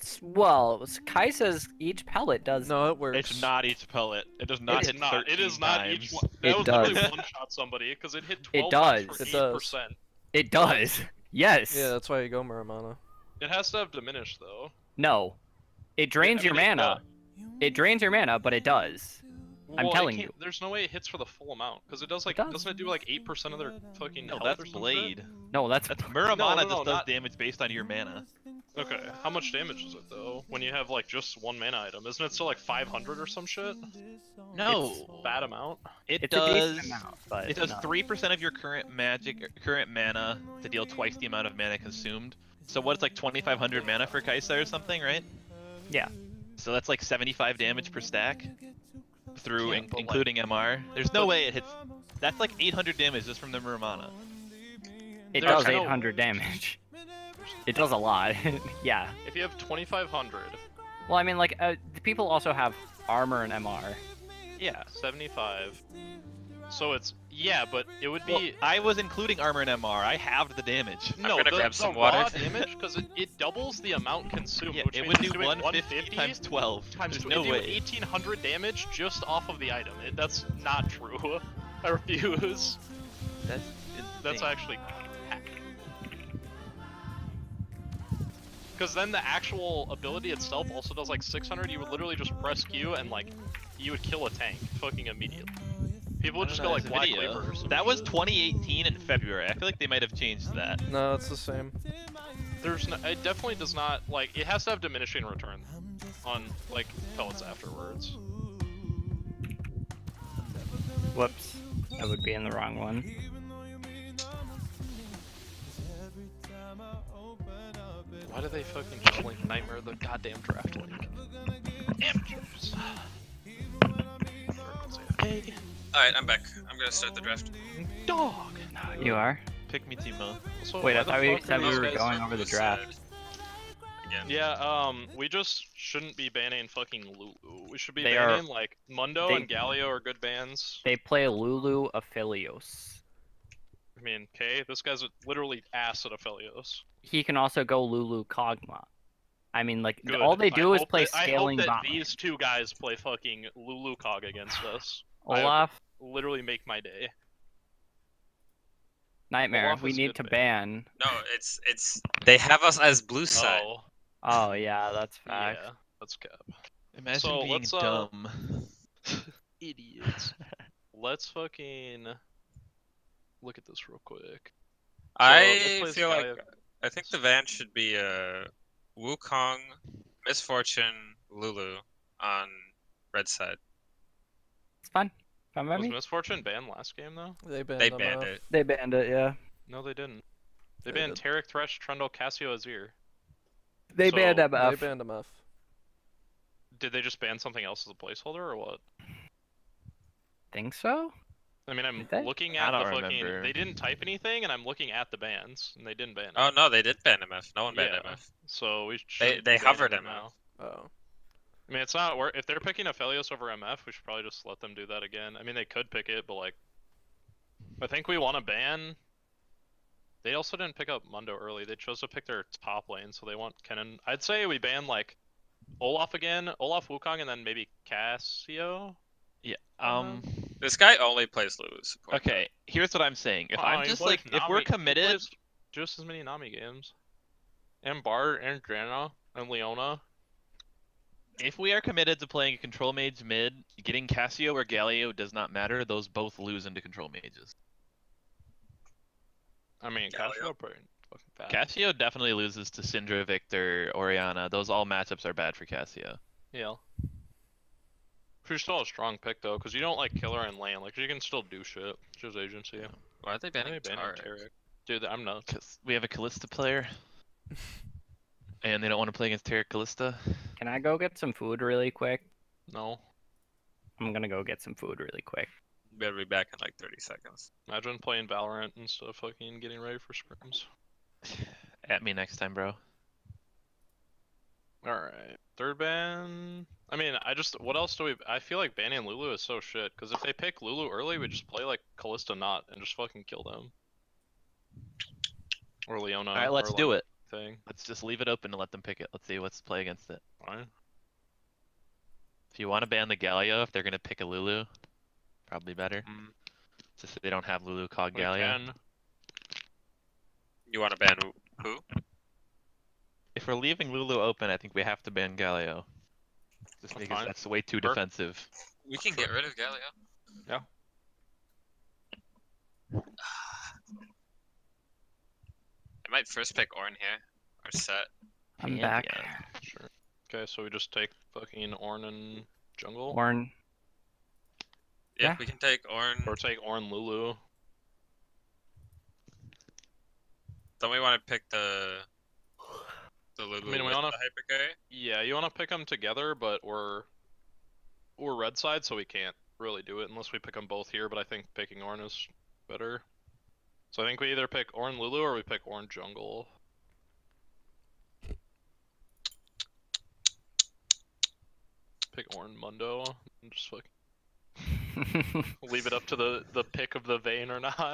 Well, Kai says each pellet does. No, it works. It's not each pellet. It does not It's hit not. It 13 is not times. each one. That It was literally does. one shot somebody because it hit It 12 times does. for It does. 8%. It does. Yes. Yeah, that's why you go Muramana. It has to have diminished though. No. It drains I your mean, mana. It drains your mana, but it does. I'm Well, it telling can't- you. There's no way it hits for the full amount because it does like does. doesn't it do like 8% of their fucking No, health that's or some Blade. shit? No, that's Muramana No, just does not- damage based on your mana. Okay, how much damage is it though? When you have like just one mana item, isn't it still like 500 or some shit? No, Bad amount. it it's a does. decent amount, but It does no. 3% of your current mana to deal twice the amount of mana consumed. So what's like 2,500 mana for Kaisa or something, right? Yeah. So that's like 75 damage per stack through Yeah, but, like- including MR. There's no way it hits. That's like 800 damage just from the Muramana. It There's does no- 800 damage. It does a lot. Yeah. If you have 2,500, Well, I mean, like, the people also have armor and MR. yeah, 75. So it's yeah, but it would be Well, I was including armor and MR. I halved the damage. no gonna the, grab the some raw water. damage because it doubles the amount consumed. Yeah, which it means would it's do doing 150 times 12. times There's two, no it'd do way. 1,800 damage just off of the item. That's not true. I refuse. That's That's insane. actually because then the actual ability itself also does like 600. You would literally just press Q and like you would kill a tank fucking immediately. People would just go like There's a Black video. Labor or some That was shit. 2018 in February. I feel like they might have changed that. No, it's the same. There's no, it definitely does not like it has to have diminishing return on like pellets afterwards. Whoops. I would be in the wrong one. Why do they fucking just link Nightmare the goddamn draft link? Amateurs. Hey, Alright, I'm back. I'm gonna start the draft. dog. You are? Pick me, Timo. Also, Wait, why I the thought we fuck said are we these were guys- going over the draft. Again. Yeah, we just shouldn't be banning fucking Lulu. We should be They are- banning like Mundo they- and Galio are good bans. They play Lulu Aphelios. I mean, okay, this guy's literally ass at Aphelios. He can also go Lulu Kog'Maw. I mean, like, Good. all they do I is hope play that- scaling I hope bot that lane. these two guys play fucking Lulu Cog against us. Olaf, Literally make my day. Nightmare, Olaf we is need good to ban. ban. No, it's they have us as blue side. Oh, Oh, yeah, that's fact. yeah, that's cap. Imagine So, being let's, dumb. Idiots. Let's fucking look at this real quick. I plays feel like Galio- I think the van should be Wukong, Misfortune, Lulu on red side. It's fine. Fine by Was me. Misfortune banned last game though? They banned They them banned out. it. They banned it, yeah. No, they didn't. They They banned did. Tarek, Thresh, Trundle, Cassio, Azir. They So- banned They MF. banned MF. Did they just ban something else as a placeholder or what? Think so? I mean, I'm Did they? looking I at the don't fucking. remember. They didn't type anything, and I'm looking at the bans, and they didn't ban. Oh it. no, they did ban MF. No one banned Yeah. MF. So we They should. hovered him MF. now. Oh. I mean, it's not worth. If they're picking Aphelios over MF, we should probably just let them do that again. I mean, they could pick it, but like, I think we want to ban. They also didn't pick up Mundo early. They chose to pick their top lane, so they want Kennen. I'd say we ban like Olaf again, Olaf Wukong, and then maybe Cassio. Yeah. This guy only plays Lulu support. Okay. Here's what I'm saying. If Oh, I'm he just plays like, if we're Nami- he committed, plays just as many Nami games, and Bard and Drana and Leona. if we are committed to playing a control mage mid, getting Cassio or Galio does not matter. Those both lose into control mages. I mean, Galio. Cassio pretty fucking fast. Cassio definitely loses to Syndra, Victor, Oriana. Those all matchups are bad for Cassio. Yeah. She's still a strong pick though, because you don't like kill her in lane. Like she can still do shit. She's agency. Why are they Why are banning they banning Tarek? Tarek? Dude, I'm nuts. Because we have a Callista player. And they don't want to play against Tarek Callista. Can I go get some food really quick? No. I'm gonna go get some food really quick. Better be back in like 30 seconds. Imagine playing Valorant instead of fucking getting ready for scrims. At me next time, bro. Alright. Third ban. I mean, what else do we. I feel like banning Lulu is so shit, because if they pick Lulu early, we just play like Callista not and just fucking kill them. Or Leona. Alright, let's or, do like, it. anything. Let's just leave it open and let them pick it. Let's see what's play against it. Fine. If you want to ban the Galio, if they're gonna pick a Lulu, probably better. Just so they don't have Lulu Cog We Galio. can. You want to ban who? If we're leaving Lulu open, I think we have to ban Galio. Just That's because fine. that's way too Sure. defensive. We can get rid of Galio. Yeah. I might first pick Ornn here, or set. I'm back. Pantheon. Sure. Okay, so we just take fucking Ornn and jungle, Ornn. Yeah, Yeah. we can take Ornn. or take Ornn Lulu. Don't we want to pick the Lulu I mean, we with wanna- the hyper carry? Yeah, you want to pick them together, but we're red side, so we can't really do it unless we pick them both here. But I think picking Ornn is better. So I think we either pick Ornn Lulu or we pick Ornn jungle. Pick Ornn Mundo and just fucking leave it up to the pick of the vein or not.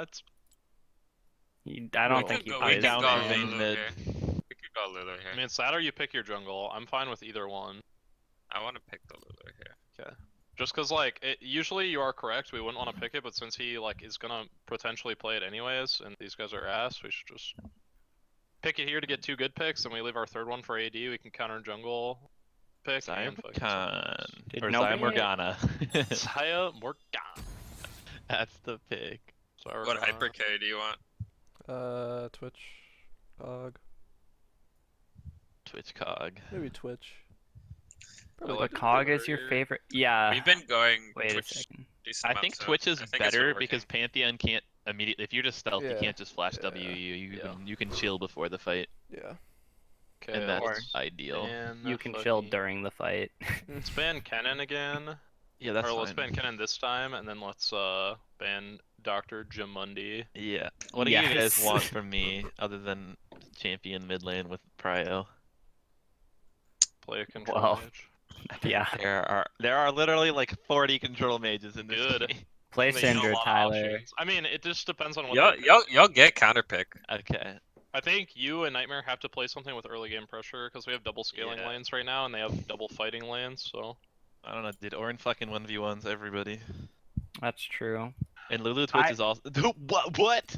I don't We think could he go- we we plays. could down go to Lulu Vayne mid. here. We could go Lulu here. I mean, it's that or you pick your jungle. I'm fine with either one. I want to pick the Lulu here. Just cause like usually you are correct, we wouldn't want to pick it, but since he like is gonna potentially play it anyways, and these guys are ass, we should just pick it here to get 2 good picks, and we leave our third one for AD. We can counter jungle pick and fucking Zymokan. Did Or nobody- Zymorgana. Saya Morgana. That's the pick. What hyper carry do you want? Twitch, Cog, Twitch Cog. maybe Twitch. Probably But like Cog is your here. favorite. Yeah. We've been going Wait a Twitch second. decent I amount, think so Twitch is I think it's been better working. because Pantheon can't immediately. If you're just stealth, you Yeah. can't just flash Yeah. W. You Yeah. can you can chill before the fight, Yeah. Okay, and that's or- ideal. You can chill during the fight. Let's ban Kennen again. Yeah, that's or let's fine. ban Kennen this time, and then let's ban Dr. Jamundi. Yeah. What do you guys Yes. want from me other than champion mid lane with Prio? Play a control Well. mage. Yeah. There are literally like 40 control mages in this Good. game. Play I mean, you know, a Syndra, lot of Tyler. options. I mean, it just depends on what. Y'all get counter pick. Okay. I think you and Nightmare have to play something with early game pressure because we have double scaling Yeah. lanes right now, and they have double fighting lanes. So I don't know. Did Ornn fucking 1v1s everybody? That's true. And Lulu Twitch I- is also. What?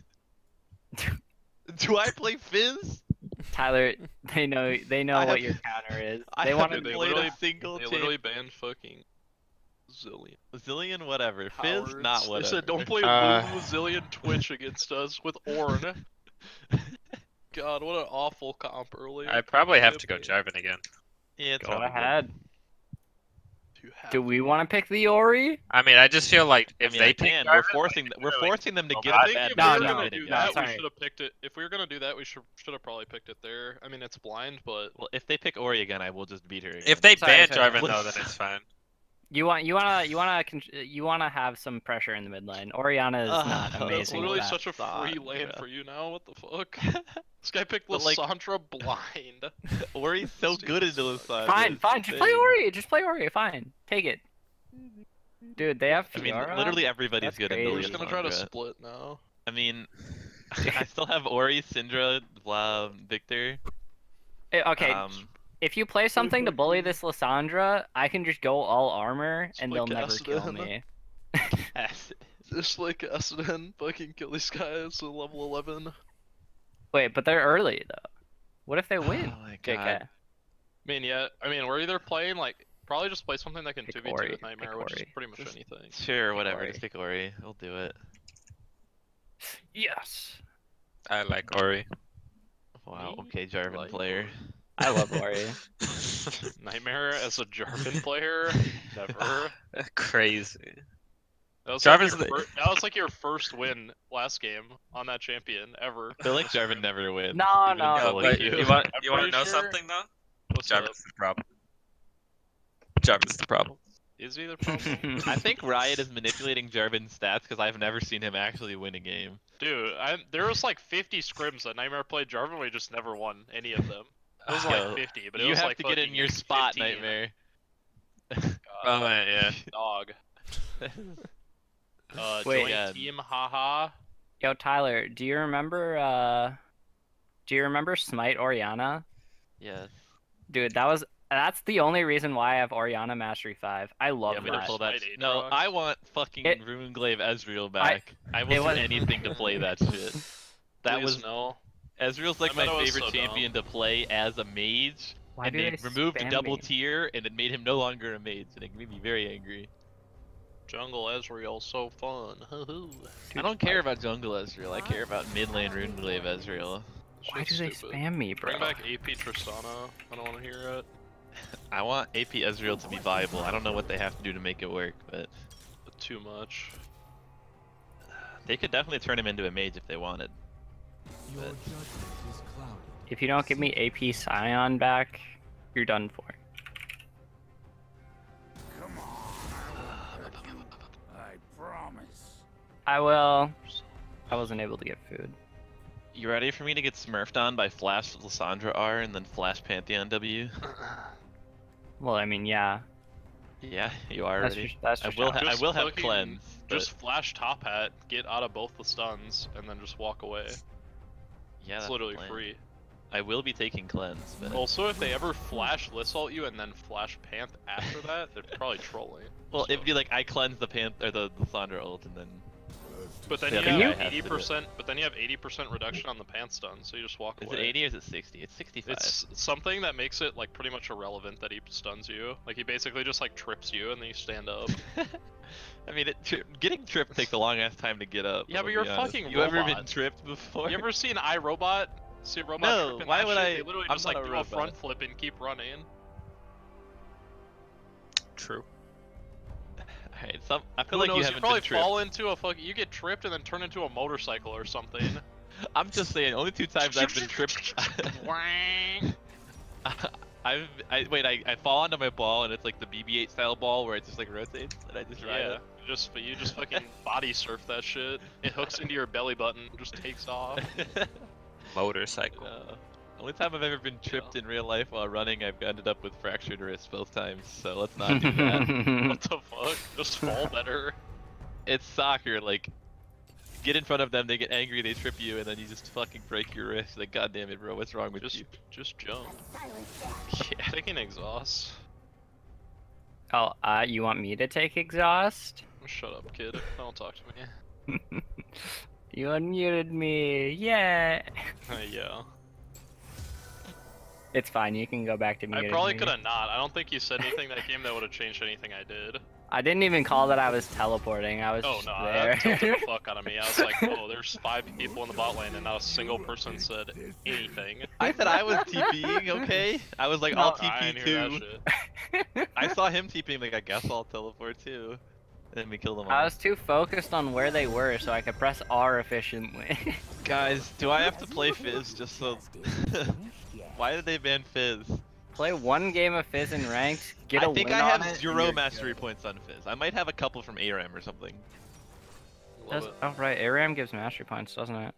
Do I play Fizz? Tyler, they know I what have- your counter is. I They want haven't they to. played literally- a single they literally banned fucking Zillion. Zillion, whatever. Fizz, Cowards. not They whatever. said don't play Uh. Lulu Zillion Twitch against us with Ornn. God, what an awful comp earlier. I probably have to go Yeah. Jarvan again. Yeah, it's Go all good. ahead. You have Do to. we want to pick the Ori? I mean, I just feel like I if mean, they I pick can. Jarvan, We're forcing. We're really- forcing them to Oh, give I a think bad If No, we were no, gonna pick do again. that, we sorry. should have picked it. If we were gonna do that, we should have probably picked it there. I mean, it's blind, but Well, if they pick Ori again, I will just beat her again. if they Sorry, ban sorry. Jarvan though, then it's fine. You want to have some pressure in the mid lane. Oriana is not Ugh, that's amazing. literally at that. such a free Suck, lane bro. for you now. What the fuck? This guy picked But, like- Lissandra blind. Ori's so This good dude into sucks. Lissandra. Fine, it's fine. Just play insane. Ori. Just play Ori. Fine. Take it. Dude, they have I mean, Fiora. literally everybody's That's good crazy. into We're just gonna try to Lissandra. split now. I mean, I still have Ori, Syndra, Vlad, Victor. Okay, Um, if you play something to bully this Lissandra, I can just go all armor and like they'll never kill Kassadin. me. Just like Asden, fucking kill these guys at level 11. I Wait, but they're early though. What if they win? Oh my JK. god. mean, yeah. I mean, we're either playing like probably just play something that can Pick 2v2 Ori, with Nightmare, pick which is Ori. pretty much Just- anything. Sure, whatever. Ori. Just pick Ori. We'll do it. Yes. I like Ori. Wow. Me? Okay, Jarvan Like player. I love Ori. Nightmare as a Jarvan player? Never. Crazy. That was, Jarvan's that was like your first win last game on that champion ever. I feel like Jarvan never wins. No, even in no. solo but queue. you want I'm to pretty know sure- something though? What's up? Jarvan's the problem. Jarvan's the problem. Is he the problem? I think Riot is manipulating Jarvan's stats because I've never seen him actually win a game. Dude, there was like 50 scrims that Nightmare played Jarvan, we just never won any of them. It was Yo, like 50, but it you was have like to get in fucking your spot, 15. Nightmare. Oh man, yeah. Dog. Wait, join yeah. team, haha. Yo, Tyler, do you remember Do you remember Smite Orianna? Yes. Dude, that's the only reason why I have Orianna Mastery 5. I love Yeah, I'm gonna that. pull that. Smite No, Aatrox. I want fucking It- Runeglaive Ezreal back. I will it do was- anything to play that shit. That Please was no. Ezreal's like That my meta was favorite so champion to play as a mage, Why and do they they removed spam double me? tier, and it made him no longer a mage, and it made me very angry. Jungle Ezreal, so fun. I don't care about jungle Ezreal. I care about mid lane Runeglaive Ezreal. Why do they Stupid. spam me, bro? Bring back AP Tristana. I don't want to hear it. I want AP Ezreal to be viable. I don't know what they have to do to make it work, but Too much. they could definitely turn him into a mage if they wanted. Your But judgment is clouded. If you don't give me AP Scion back, you're done for. I promise. I will. I wasn't able to get food. you ready for me to get smurfed on by Flash Lissandra R and then Flash Pantheon W? Well, I mean, yeah. Yeah, you are That's ready. just, that's I just will. how- I Just will have fucking- cleanse. Just flash top hat, get out of both the stuns, and then just walk away. yeah, It's that's literally the plan. free. I will be taking cleanse, but Also, if they ever flash Lissalt you and then flash Panth after that, they're probably trolling. well, so- it'd be like I cleanse the or the Lissandra ult, and then But then Yeah, you the have guy has to do it. 80%. But then you have 80% reduction on the Panth stun, so you just walk is away. it 80 or is it 60? It's 65. It's something that makes it like pretty much irrelevant that he stuns you. Like he basically just like trips you and then you stand up. I mean, getting tripped takes a long ass time to get up. Yeah, I'll but be you're a honest. fucking You ever been robot. tripped before? You ever seen iRobot? See a robot No, tripping why that would shit? I- They literally I'm just not like a do a robot. front flip and keep running. True. Alright, I feel Who like knows? you You haven't probably been tripped. fall into a fucking. You get tripped and then turn into a motorcycle or something. I'm just saying, only 2 times I've been tripped. Wang. I fall onto my ball and it's like the BB-8 style ball where it just like rotates and I just ride Yeah, it. you just fucking body surf that shit. It hooks into your belly button, just takes off. Motorcycle. Only time I've ever been tripped in real life while running, I've ended up with fractured wrists both times. So let's not do that. What the fuck? Just fall better. It's soccer. Like, get in front of them, they get angry, they trip you, and then you just fucking break your wrist. Like, god damn it, bro, what's wrong with you? Just jump. Yeah. Taking exhaust. Oh, you want me to take exhaust? Shut up, kid. Don't talk to me. You unmuted me. Yeah. Yeah. It's fine. You can go back to I muting probably me. could have not. I don't think you said anything that game that would have changed anything I did. I didn't even call that I was teleporting. I was Oh just no, there. that tilted the fuck out of me. I was like, oh, there's 5 people in the bot lane and not a single person said anything. I said I was TPing, okay? I was like, No, I'll I TP didn't hear too. that shit. I saw him TPing, like, I guess I'll teleport too. And then we killed them all. I was too focused on where they were so I could press R efficiently. Guys, do I have to play Fizz just so... Why did they ban Fizz? Play one game of Fizz in ranked, get a I think win I on have it, and 0 you're mastery good. points on Fizz. I might have a couple from ARAM or something. Love Does, it. oh right, ARAM gives mastery points, doesn't it?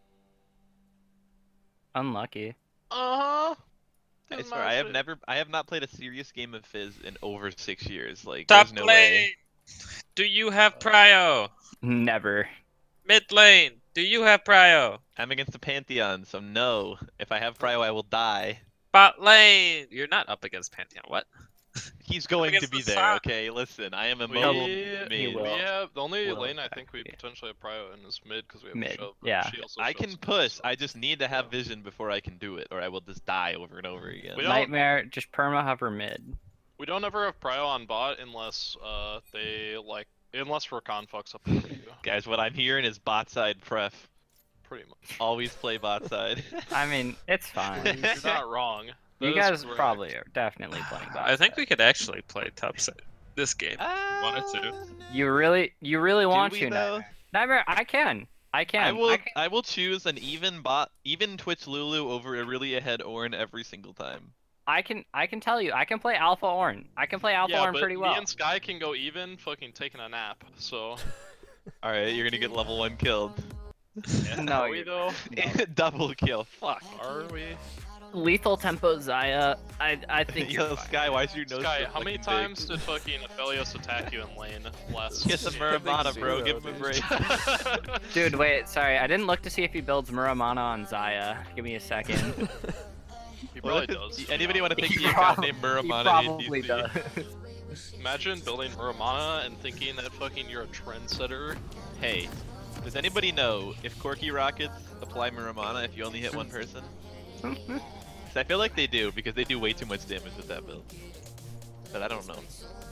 Unlucky. Uh-huh. I swear, I have not played a serious game of Fizz in over 6 years. Like, Top there's no lane! way. Do you have prio? Never. Mid lane! Do you have prio? I'm against the Pantheon, so no. If I have Prio, I will die. Bot lane! You're not up against Pantheon. What? He's going to against be the there, sun. okay? Listen, I am a We, mobile He main. will. we have the only Will lane I think we back, yeah. potentially have prio in is mid because we have Mid, shove. yeah. She also I shoves can us, push. so- I just need to have vision before I can do it, or I will just die over and over again. We don't- Nightmare, just perma hover mid. We don't ever have prio on bot unless unless Rakan fucks up the review. Guys, what I'm hearing is bot side pref. Pretty much. Always play bot side. I mean, it's fine. You're not wrong. You That is guys correct. probably are definitely playing bot. I think we could actually play top side this game. Wanted to. You really want we, to though? Nightmare. Nightmare, I can. I will choose an even Twitch Lulu over a really ahead Ornn every single time. I can tell you, I can play Alpha Ornn. I can play Alpha Yeah, Ornn but pretty me well. and Sky can go even, fucking taking a nap. So. Alright, you're gonna get level 1 killed. No, Are we you're- though? Double kill, fuck. Are we? Lethal tempo Zaya. I think. Yo, you're fine. Sky, why's your nose Sky, so how many fucking big? times did fucking Aphelios attack you in lane last? Get the Muramana, bro. Give him a break. Dude, wait, sorry, I didn't look to see if he builds Muramana on Zaya. Give me a second. He Well, probably does. Anybody want to pick He the account prob- named He Muramana probably ADC? does. Imagine building Muramana and thinking that fucking you're a trendsetter. Hey, does anybody know if Corky Rockets apply Muramana if you only hit one person? 'Cause I feel like they do, because they do way too much damage with that build. But I don't know.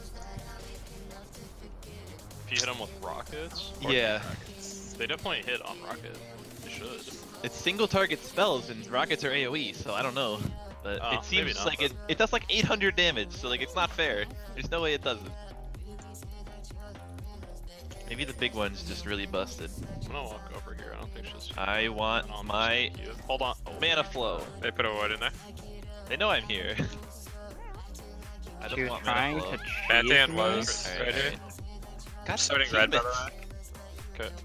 If you hit them with rockets. Yeah, They definitely hit on rocket. They should. it's single target spells and rockets are AoE, so I don't know. But Oh, it maybe seems not, like it does like 800 damage, so like it's not fair. There's no way it doesn't. Maybe the big one's just really busted. I'm gonna walk over here. I don't think she's. I want No, I'm my just gonna you. Hold on. Oh, mana flow. They put a ward in there. They know I'm here. I just She was want trying mana flow. to Pantheon cheese was me. right here. God, Starting damn red, by it. the way. Okay.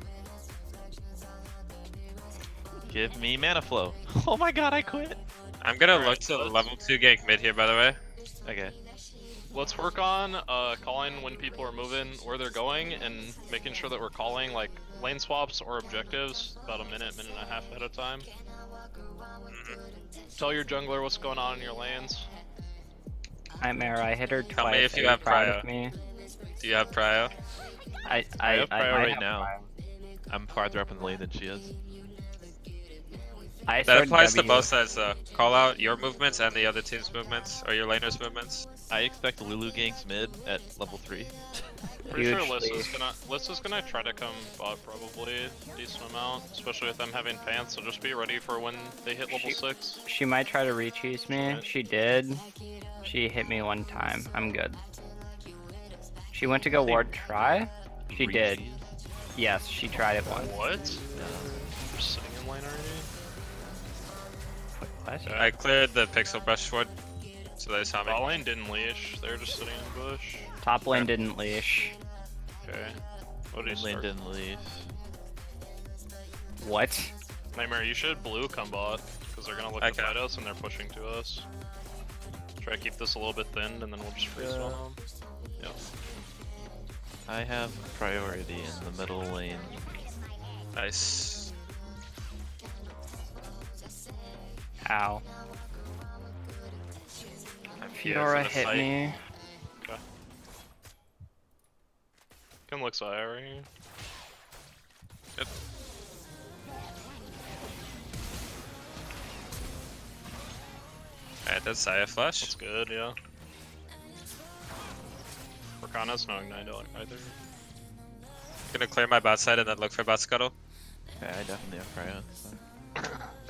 Give me mana flow. Oh my god, I quit. I'm gonna Alright, look to let's- level 2 gank mid here, by the way. Okay. Let's work on calling when people are moving, where they're going, and making sure that we're calling like lane swaps or objectives about a minute and a half at a time. Tell your jungler what's going on in your lanes. Nightmare, I hit her twice. Tell me if Are you have proud prio. of me? Do you have prio? I have prio might right have now. prio. I'm farther up in the lane than she is. I That started applies to W. both sides though. Call out your movements and the other team's movements, or your laner's movements. I expect Lulu ganks mid at level 3. Pretty sure Hugely. Lissa's gonna try to come bot probably a decent amount, especially with them having pants. So just be ready for when they hit level 6. She might try to re-cheese me. Alright. She did. She hit me one time. I'm good. She went to go ward try. She did. Reaches. Yes, she tried it once. What? You're sitting in lane already? What? I cleared the pixel brush ward, so they saw me. Bot lane didn't leash. They were just sitting in bush. Top lane didn't leash. Okay. What did Mid he lane start? didn't leave. What? Nightmare, you should blue come bot, because they're gonna look to Okay. fight us and they're pushing to us. Try to keep this a little bit thinned and then we'll just freeze on them. Yeah. I have priority in the middle lane. Nice. Ow. I'm here Fiora for the hit fight. me. Can look Zaya right here. Yep. Alright, that's Saya flash. That's good, yeah. Rakana's no ignite either. Gonna clear my bot side and then look for bot scuttle. Okay, I definitely have prio. So.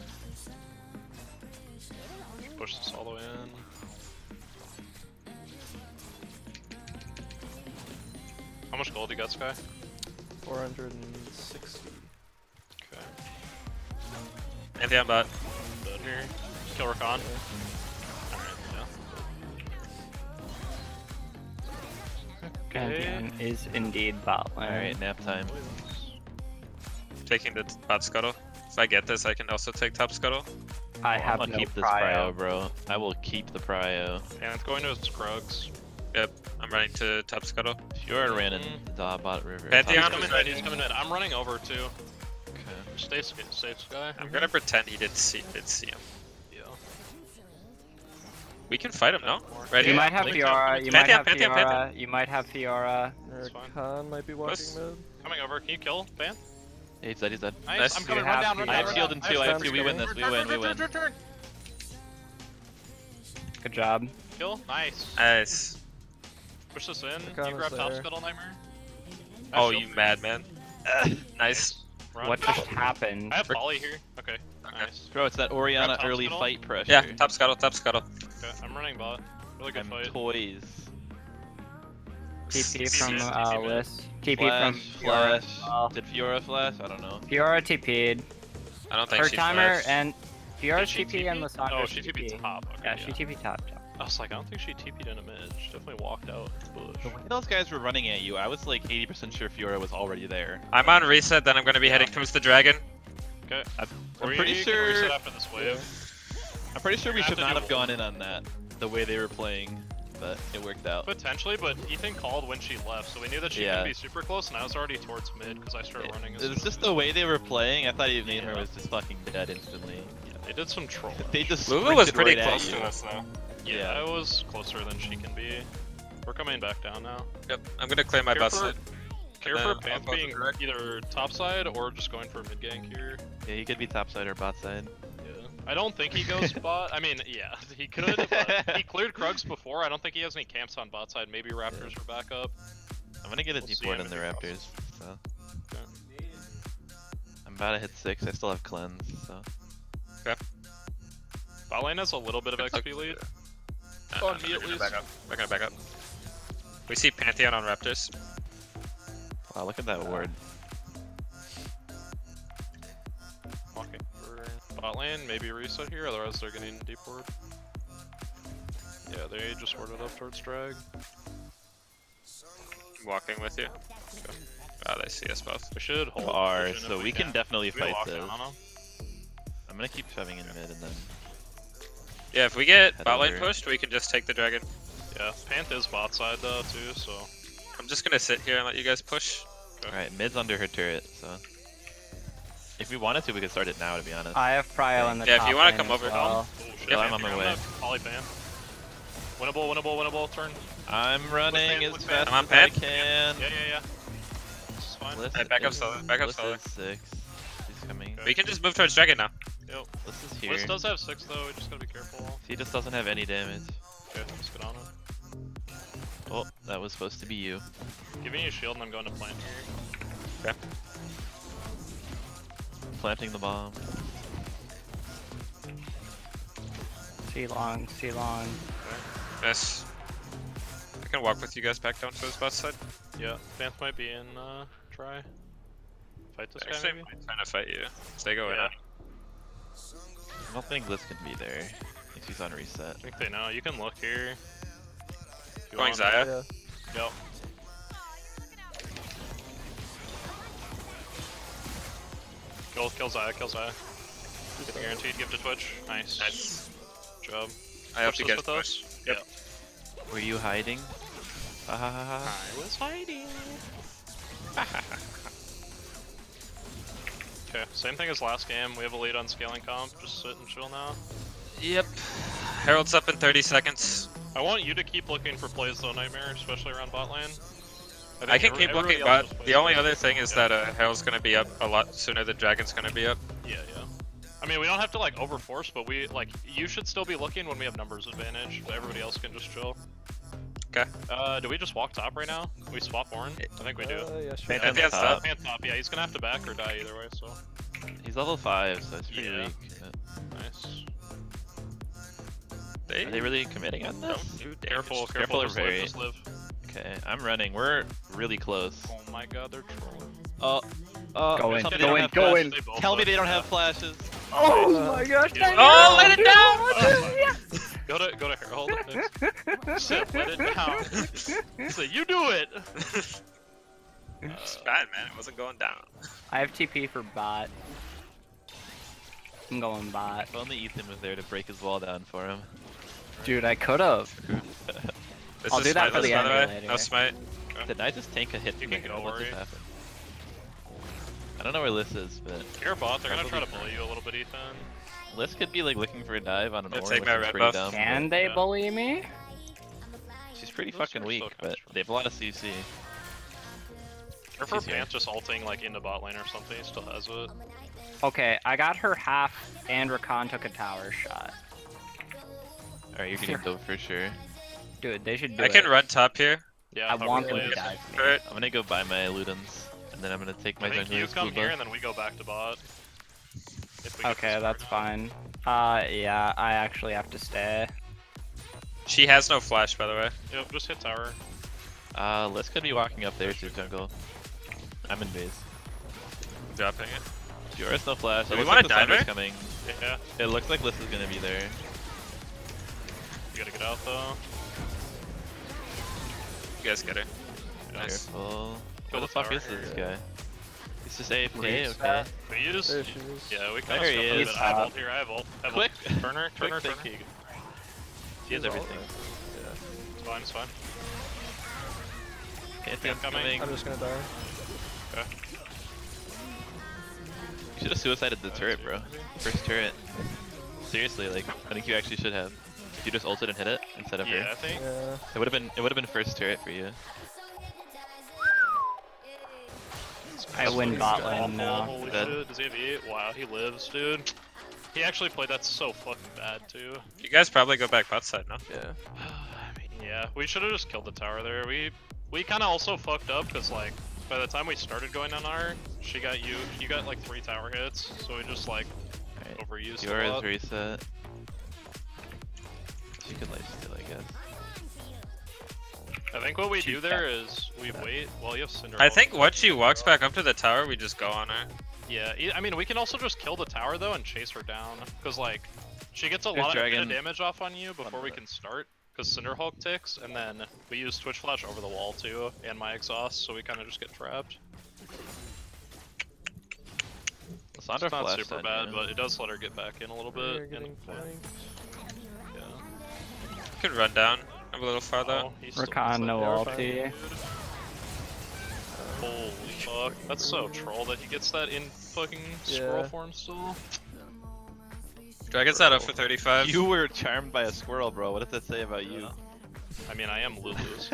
Push this all the way in. How much gold you got, Sky? 460. Okay. Anti bot. Dead here. Kill Rakan. Alright, yeah. Pantheon is indeed bot lane. Alright, nap time. Taking the bot scuttle. If I get this, I can also take top scuttle. I I'm have gonna no keep this prio. prio, bro. I will keep the prio. And it's going to his Krugs. Yep, I'm running to top scuttle. Fiora ran in the bot river. Pantheon He's was coming ready. in, he's coming in. I'm running over too. Okay. Stay safe, Sky. I'm gonna pretend he didn't see him. Yeah. We can fight him, no? Ready? You might have Link Fiora. up. You might have Pantheon, Fiora. You might have Fiora. That's fine. Khan might be walking Let's- mid. Coming over. Can you kill, Ban? Hey, he's dead, he's dead. Nice. Nice. I'm You coming. have Run down. Run to- down. I have run shield down. and 2, I have 2, we win this, we win, we win. Turn. Good job. Kill. Nice. Nice. Push this in. Rakana's Can you grab top there. scuttle, Nightmare? Nice Oh, shield you for madman. Nice. Run. What just happened? I have Polly here. Okay. Nice. Bro, it's that Oriana Grab top early scuttle? fight pressure. Yeah, top scuttle, top scuttle. Okay. I'm running bot. Really good I'm fight. toys. TP from TP mid. Liz. TP Flash, from Fiora. flash. Did Fiora flash? I don't know. Fiora TP'd. I don't think Her she timer flashed. and Fiora's Did she TP and TP? Lisandro's Oh, she TP'd TP. top. Okay, Yeah, she TP top. I was like, I don't think she TP'd in a mid. She definitely walked out the bush. The way those guys were running at you, I was like 80% sure Fiora was already there. I'm on reset, then I'm gonna be heading towards the dragon. Okay. I'm We pretty can sure. reset after this wave. I'm pretty sure we You're should gonna not have have to do gone in on that, the way they were playing, but it worked out. Potentially, but Ethan called when she left, so we knew that she Yeah. could be super close, and I was already towards mid because I started running. As It was soon just as- the way they were playing. I thought Evening Yeah. was just fucking dead instantly. They did some trolling. They just Lulu was sprinted pretty right at close you. to us though. Yeah, I was closer than she can be. We're coming back down now. Yep, I'm gonna clear my Care bot for- side. Care And for then Panth I'll go being direct. either top side or just going for mid gank here. Yeah, he could be top side or bot side. Yeah. I don't think he goes bot. I mean, yeah, he could, but he cleared Krugs before. I don't think he has any camps on bot side. Maybe Raptors are back up. I'm gonna get a We'll deep see ward him in the if he Raptors. So. Okay. I'm about to hit 6. I still have cleanse. So. Bot lane has a little bit of XP lead. No, On me we're at gonna least. back up. We're gonna back up. We see Pantheon on Raptors. Wow, look at that ward. Walking for bot lane, maybe reset here, otherwise they're getting deep ward. Yeah, they just warded up towards drag. I'm walking with you. Oh, they see us both. We should hold R, position if so we can definitely We fight lock this. down on 'em. I'm gonna keep shoving in mid and then. Yeah, if we get Head bot lane over. pushed, we can just take the dragon. Yeah, Panth is bot side though too, so I'm just gonna sit here and let you guys push. Alright, mid's under her turret, so. If we wanted to, we could start it now, to be honest. I have Prio in the Yeah, if top you wanna lane come as over, well. oh, shit, Yeah, I'm on my gonna way. Poly Pan. Winnable, winnable, winnable, turn. I'm running Pan, as with fast Pan. I'm as on I Pan. can. Yeah. This is fine. Bliss Alright, back up is- solid, back up Bliss solid. is 6. He's coming. We can just move towards dragon now. Yep. Bliss is here. Bliss does have 6 though, we just gotta be careful. He just doesn't have any damage. Okay, let's get on it. Oh, that was supposed to be you. Giving you a shield and I'm going to plant here. Planting the bomb. C long, C long. Yes. I can walk with you guys back down to his bot side. Yeah, Panth might be in try. Fight this guy Actually, maybe? I'm trying to fight you. Stay going Yeah. up. I don't think Bliss can be there. I think she's on reset. I think they know. You can look here. If you Going want. Zaya. Yeah. Yep. Kill Zaya, kill Zaya. Get the guaranteed gift to Twitch. Nice. Nice. Good job. I hope Push you this guys with push. us. Yep. Were you hiding? Ah. I was hiding. Okay, same thing as last game. We have a lead on scaling comp. Just sit and chill now. Yep. Herald's up in 30 seconds. I want you to keep looking for plays though, Nightmare, especially around bot lane. I can think keep everybody looking, else but just plays the only bot. other thing is Yeah. that Herald's gonna be up a lot sooner than Dragon's gonna be up. Yeah. I mean, we don't have to like overforce, but we like you should still be looking when we have numbers advantage. But everybody else can just chill. Okay. Do we just walk top right now? We swap Ornn? I think we do. Yeah, sure. Pantheon's Pantheon's top. Pan top, yeah, he's gonna have to back or die either way. So He's level 5, so it's pretty Yeah. weak. nice. Are they really committing on this? Don't do damage. Careful, Careful just or live, very- just live. Okay, I'm running. We're really close. Oh my god, they're trolling. Oh, Go in, tell me go they don't in, have go flashes. in. They both Tell me left. they don't have flashes. Oh my gosh! Yeah. Oh, let it down! Oh my- Go to Herald. Sit, let it down. Say, you do it! It's bad, man. It wasn't going down. I have TP for bot. I'm going bot. If only Ethan was there to break his wall down for him. Dude, I could've. This I'll is do that for smiteless, the by the way. emulator. No smite. Did I just tank a hit? You from can the go, Herald? What just worry. happened? I don't know where Liss is, but You're a bot, they're gonna try to Probably bully you a little bit, Ethan. Liss could be like looking for a dive on an Yeah, Ornn, take which my is red pretty buff. dumb. Can but they Yeah. bully me? She's pretty Those fucking are weak, so but constructed. they have a lot of CC. Or for She's here. Pant just ulting like into bot lane or something, he still has it. Okay, I got her half, and Rakan took a tower shot. Alright, you're getting dove for sure. Dude, they should do I it. can run top here. Yeah, I however want it them to plays. dive me. Alright. I'm gonna go buy my Ludens, and then I'm gonna take my I think you Jungler's come Kuba. here and then we go back to bot. If we get Okay, this that's started. fine. Yeah, I actually have to stay. She has no flash, by the way. Yep, just hit tower. Liss could be walking up there to jungle. I'm in base. Dropping it. Yours no flash. Do It we looks want like a the Slimer's diver? coming. Yeah, It looks like Liss is gonna be there. you gotta get out though. You guys get her. Nice. Careful. Kill Where the the fuck tower is this here. guy? It's just AFK, Reset. okay. But you just, There she is. yeah, we kind There of he stuffed a is. bit. I have ult here, I have ult. I have Quick! ult. Turner, Quick Turner, Turner. thinking. He has She's all everything. there. It's fine, it's fine. Pantheon's coming. coming. I'm just gonna die. Okay. You should have suicided the turret, bro. First turret. Seriously, like, I think you actually should have. You just ulted and hit it instead of Yeah, her. I think. Yeah. It would have been first turret for you. I win bot lane now. Holy Dead. shit, does he have E? Wow, he lives, dude. He actually played that so fucking bad, too. You guys probably go back bot side, no? Yeah. I mean, yeah, we should have just killed the tower there. We kind of also fucked up, because, like, by the time we started going on R, you got, like, 3 tower hits, so we just, like, Alright. overused a Yours lot. reset. You could lifesteal, I guess. I think what we do Cheap there is we wait while you have Cinder. I ult. think once she walks back up to the tower, we just go on her. Yeah, I mean, we can also just kill the tower though and chase her down, because like she gets a There's lot of dragon. damage off on you before we can start. Because Cinderhulk ticks, and then we use Twitch Flash over the wall too, and my exhaust, so we kind of just get trapped. Lissandra It's not flashed super on bad, you. but it does let her get back in a little We're bit. And, getting flanked. yeah. You can run down a little farther. Oh, he still Rakan, gets no that ulti. damage, dude. Holy fuck, that's so troll that he gets that in fucking squirrel Yeah. form still. Dragon's not up for 35. You were charmed by a squirrel, bro. What does that say about you? Yeah. I mean, I am Lulu's.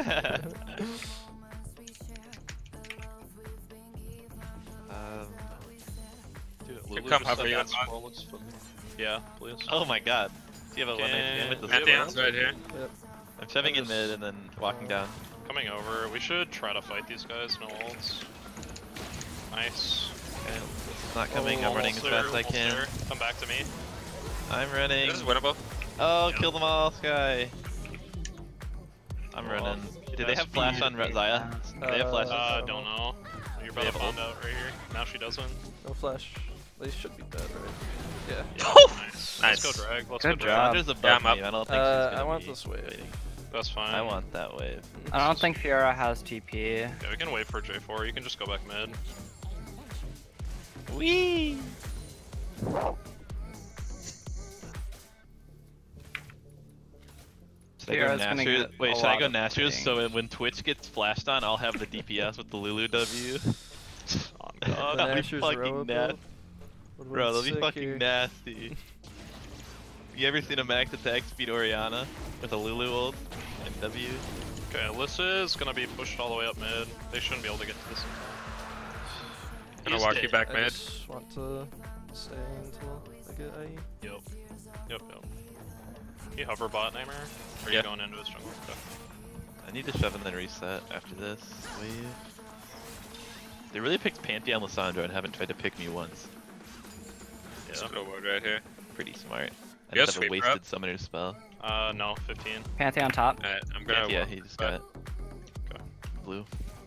Dude, Could Lulu come just hover said you that on bot. squirrel looks fucking- Yeah, please. Oh my god. Do you have a Can- 1 with the Pantheon's squirrel? right here. I'm shoving in just- mid and then walking down. Coming over. We should try to fight these guys. No ults. Nice. Okay, it's not coming. I'm Almost running as there, fast as I almost can. there. Come back to me. I'm running. This is winnable. Oh, Yeah. kill them all, Sky. I'm Well, running. Do they that's have flash on speed. Zaya? Do they have flash on? I Don't don't know. You're about They to have find out right here. Now she doesn't. No flash. They should be dead, right? Yeah. Yeah, Oh! nice. Nice. Let's go drag. Let's Good go drag. job. Sandra's above Yeah, I'm me. up. I don't think she's gonna I want be this wave. waiting. That's fine. I want that wave. I don't think Fiora has TP. Yeah, we can wait for J4. You can just go back mid. Wee! Should I go Fiora's gonna Nashor? get Wait, a should I lot go of Nashor's ping. so when Twitch gets flashed on, I'll have the DPS with the Lulu W? On The God. that'd be Nashor's fucking robo nasty. build would've Bro, been that'll be sick fucking here. nasty. You ever seen a max attack speed Oriana with a Lulu ult and W? Okay, Alyssa is gonna be pushed all the way up mid. They shouldn't be able to get to this. Gonna He's walk dead. you back I mid. just want to stay until I get IE. Yep. Yep. You hover bot, Nightmare? Or are Yeah. you going into his jungle? Okay. I need to shove and then reset after this wave. They really picked Pantheon Lissandra and haven't tried to pick me once. Let's Yeah. go ward right here. Pretty smart. I You have just have a sweep, bro? wasted summoner spell. No, 15. Pantheon top. Alright, I'm gonna. Yeah, walk he just back. got Okay. blue.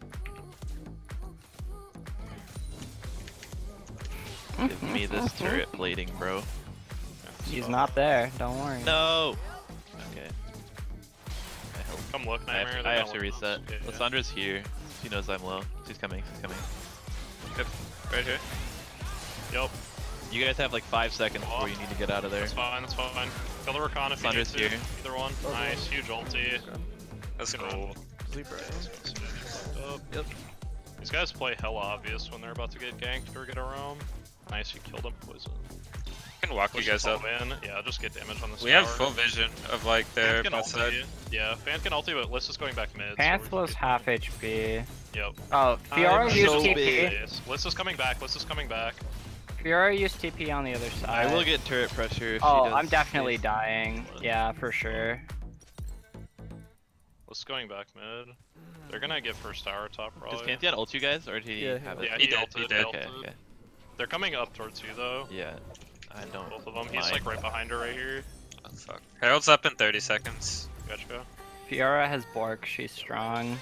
Give me this turret blading, bro. He's not there. Don't worry. No! Okay. I help. Come look, I Nightmare. have, they're I have gonna to look reset. close. Yeah, yeah. Lissandra's here. She knows I'm low. She's coming. She's coming. Right here. Yep. You guys have like 5 seconds before you need to get out of there. That's fine. That's fine. Kill the Rakan if you need Lissandra's to. here. Either one. Oh, Nice. Huge ulti. Let's Good go. run. Libra. Up. Yep. These guys play hella obvious when they're about to get ganked or get a roam. Nice, you killed him. Poison. I can walk you Push guys the up. fall in. Yeah, just get damage on this We have tower. full vision of like their Fan can bot side. ulti. Yeah, Fan can ulti, but Liz is going back mid. Panth so we're was just half HP. Yep. Oh, Fiora I'm used so TP. big. Yes. Liz is coming back. Liz is coming back. Fiora used TP on the other side. I will get turret pressure if she Oh, does I'm definitely space. dying. Yeah, for sure. Liz is going back mid. They're gonna get first tower top Does probably. Pantheon ult you guys, or did he Yeah, have he it? Yeah, He he did, ulted. he He did. Okay, ulted. okay. They're coming up towards you though. Yeah, I don't. Both of them. He's mind. like right behind her right here. Oh, fuck. Herald's up in 30 seconds. Gotcha. Fiora has Bork. She's strong.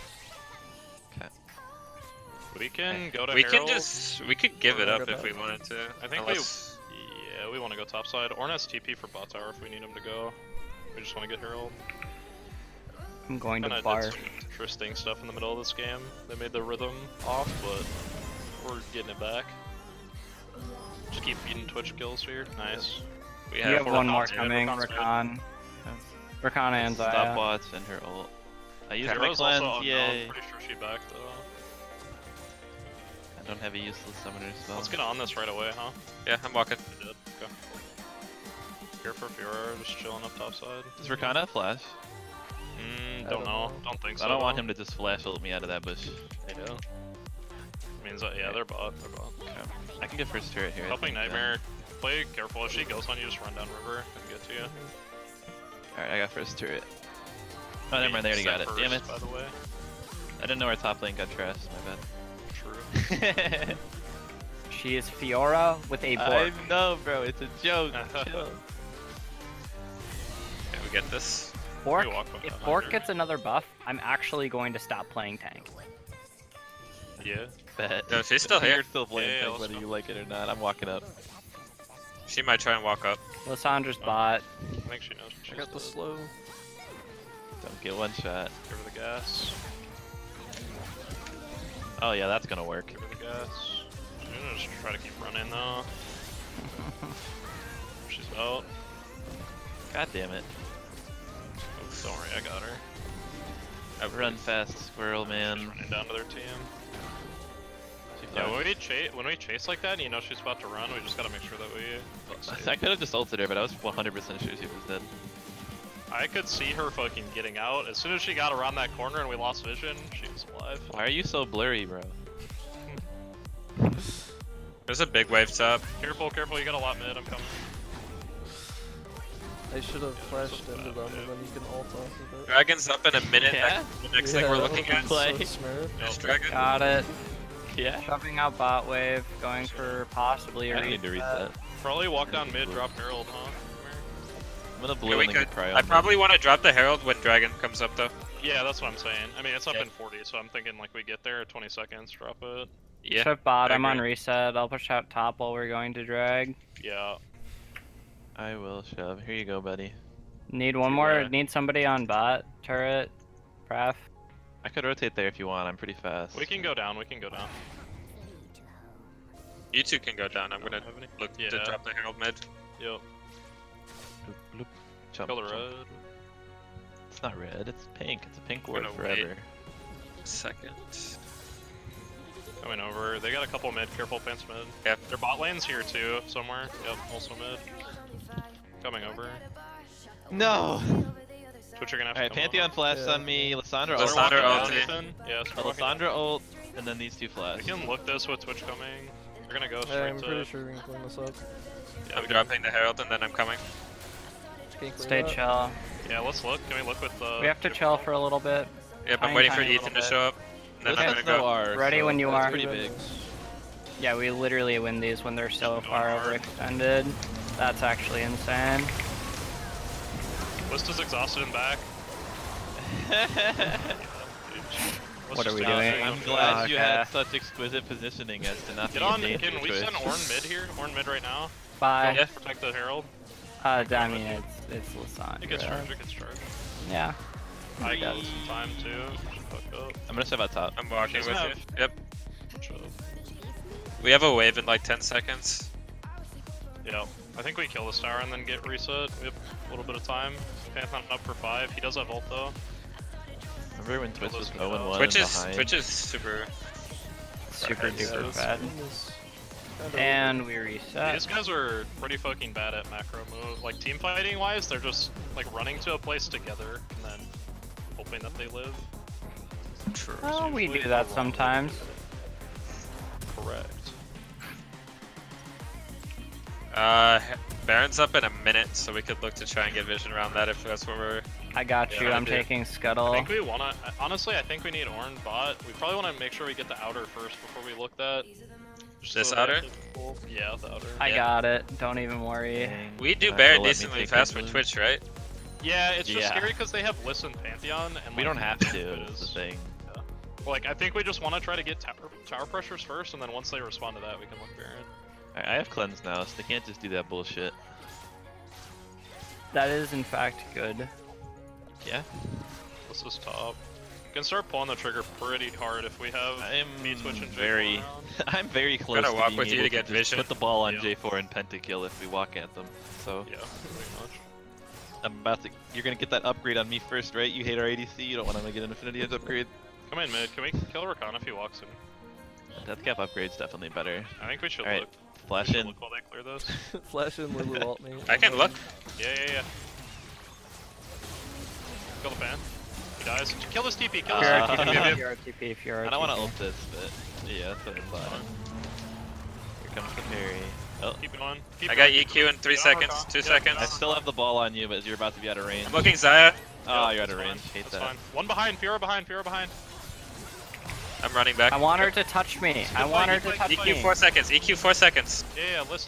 We can go to We Herald. we could give it Or up go if we top. wanted to. I think Unless, Yeah, we want to go topside. Ornn has TP for bot tower if we need him to go. We just want to get Herald. I'm going to Kinda did barf. some interesting stuff in the middle of this game. They made the rhythm off, but We're getting it back. Just keep beating Twitch kills here. Nice. We You have four one more Rakan's mid, coming, Rakan's mid. Rakan. Rakan and Zaya. Stopwatch and her ult. I used my Hero's also cleanse, unknown. yay! Pretty sure she back though. I don't have a useless summoner spell. Let's get on this right away, huh? Yeah, I'm walking. We did. Okay. Here for Fiora, just chilling up top side. Does Rakan have flash? Don't don't know. know. Don't think so. I don't want him to just flash ult me out of that bush. They do. Means that, yeah, they're bot. They're bot. Okay. I can get first turret here. I Helping think, Nightmare. Play careful. If she goes on you, just run down river and get to you. Alright, I got first turret. Oh, never mind, they already got it. Set Damn it. first, By the way. I didn't know our top lane got trashed, True. my bad. She is Fiora with a I Bork. know, bro, it's a joke. Chill. Can we get this? Bork, We walk behind if her. Bork gets another buff, I'm actually going to stop playing tank. Yeah. Bet. No, she's still here. You're still playing Yeah, tank, let's whether go. you like it or not. I'm walking up. She might try and walk up. Lissandra's bot. I think she knows what I she's got the doing. slow. Don't get one shot. Give her the gas. Oh yeah, that's gonna work. Give her the gas. She's gonna just try to keep running though. She's out. God damn it. Don't worry, I got her. Run fast, squirrel She's man. running down to their team. She Yeah, flashed. when we chase like that, and you know she's about to run, we just gotta make sure that we. I could have just ulted her, but I was 100% sure she was dead. I could see her fucking getting out. As soon as she got around that corner and we lost vision, she was alive. Why are you so blurry, bro? There's a big wave top. Careful, careful, you got a lot mid, I'm coming. I should have flashed into them and then you can ult off of it. Dragon's up in a minute. Yeah? The next thing we're that looking would've at. been Play. So smart. There's Dragon. Got it. Yeah? Shoving out bot wave, going for possibly a I need to reset. Probably walk down mid, drop Herald, huh? I'm gonna Yeah, blue we and then could. get cryo. I probably want to drop the Herald when Dragon comes up though. Yeah, that's what I'm saying. I mean, it's up Yeah. in 40, so I'm thinking like we get there, 20 seconds, drop it. Yeah. Shove bot, I I'm on agree. reset. I'll push out top while we're going to drag. Yeah. I will shove. Here you go, buddy. Need one more, Yeah. need somebody on bot, turret, Pref. I could rotate there if you want. I'm pretty fast. We can go down, we can go down. You two can go down. I'm gonna Have any? look to Yeah. drop the Herald mid. Yep. Bloop, bloop. Jump, Color jump. red. It's not red. It's pink. It's a pink I'm word gonna forever. wait. Second. Coming over. They got a couple mid, careful pants mid. Yep. Their bot lane's here too, somewhere. Yep, also mid. Coming over. No. Twitch are gonna have All right, to come Pantheon up. flashed Yeah. on me. Lissandra They're ult. walking Lissandra down, ulti. Ethan. Yeah, so we're walking down. Lissandra ult, and then these two flash. We can look this with Twitch coming. They're gonna go Yeah, straight I'm to. pretty sure we can clean this up. Yeah, I'm we can- dropping the Herald and then I'm coming. Can't clear Stay that. chill. Yeah, let's look. Can we look with the? We have to chill for a little bit. Yep, I'm Tiny, waiting for tiny Ethan to little show up. And then This I'm has gonna no go. R. Ready so when you that's are. pretty big. Yeah, we literally win these when they're so far overextended. That's actually insane. Wista's exhausted and back. What are we doing? I'm glad you Okay. had such exquisite positioning as to not Get be on. in danger, Can we Twitch. send Ornn mid here? Ornn mid right now. Bye. Yeah. Protect the Herald. I mean, it's Lissandra. It gets charged. It gets charged. Yeah. I got some time too. Fuck up. I'm gonna shove out top. I'm walking She's with not- you. Yep. Shove. We have a wave in like 10 seconds. Yeah. I think we kill this tower and then get reset. We have a little bit of time. Pantheon up for 5. He does have ult though. Remember when Twitch was those 0-1 Twitch and is behind? Twitch is super. Super Yeah, duper this bad. one is kinda And we reset. These guys are pretty fucking bad at macro move. Like team fighting wise, they're just like running to a place together and then hoping that they live. True. Oh, we usually do that the wrong sometimes. Correct. Baron's up in a minute, so we could look to try and get vision around that if that's what we're. I got you. Yeah, I'm I do. taking I Scuttle. think we wanna. Honestly, I think we need Ornn bot. We probably want to make sure we get the outer first before we look that. Just This so that outer? people- Yeah, the outer. I Yeah. got it. Don't even worry. Dang. We do Let Baron me decently take fast that with blue. Twitch, right? Yeah, it's just Yeah. scary because they have Listen Pantheon and We like, don't have to, it is the is. thing. Like I think we just want to try to get tower pressures first, and then once they respond to that, we can look Baron. I have cleanse now, so they can't just do that bullshit. That is in fact good. Yeah? This is top. Can start pulling the trigger pretty hard if we have me Twitch and J4 around. I'm very close Gotta to walk being with you able to get just vision. put the ball on Yeah. J4 and pentakill if we walk at them. So Yeah, pretty much. I'm about to. You're gonna get that upgrade on me first, right? You hate our ADC. You don't want to get an Infinity Edge upgrade. Come in mid. Can we kill Rakan if he walks in? Death cap upgrade's definitely better. I think we should Alright, look. flash We should in. look while they clear this. Flash in Lulu ult me. I can look. Yeah. Kill the fan. He dies. Kill this TP. Kill Fiora this TP, TP. Fiora TP, Fiora I don't want to TP. ult this, but yeah, that's what I thought. Here comes the parry. Oh, Keep going. Keep I got going, keep EQ going. in 3 Get on seconds, Rakan. 2 Yeah, seconds. get I on still have the ball on you, but you're about to be out of range. I'm looking Zaya. Oh, you're out That's of fine. range. Hate That's that. fine. One behind. Fiora behind. Fiora behind. I'm running back. I want her to touch me. I want her to touch EQ me. 4 seconds. EQ 4 seconds. Yeah. List.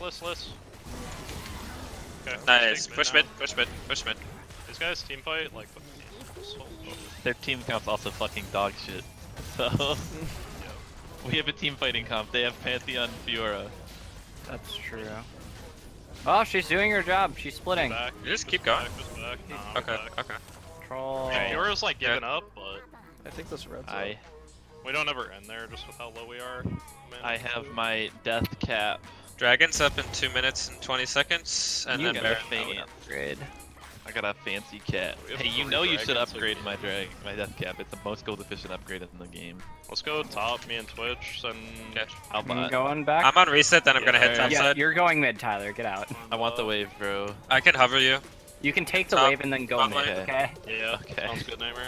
Okay. Nice. take Push now. mid. Push mid. Push mid. These guys team fight like. So Their team comp's also fucking dog shit. So we have a team fighting comp. They have Pantheon Fiora. That's true. Oh, she's doing her job. She's splitting. back. You just keep going. Back. No, Okay. back. Okay. Troll. Yeah, Fiora's like giving up, but I think this red's I up. we don't ever end there just with how low we are. Man, I have my death cap. Dragon's up in 2 minutes and 20 seconds, and You then got a Baron. fan. Upgrade. I got a fancy cat. We have Hey, you 3 know you should dragons, upgrade my death cap. It's the most gold efficient upgrade in the game. Let's go top, me and Twitch, and Okay. I'll I'm buy. going back. I'm on reset, then I'm gonna head Yeah, top Yeah, side. you're going mid, Tyler. Get out. I want the wave, bro. I can hover you. You can take the Top. wave and then go Top mid, lane. okay? yeah, Okay. sounds good, Nightmare.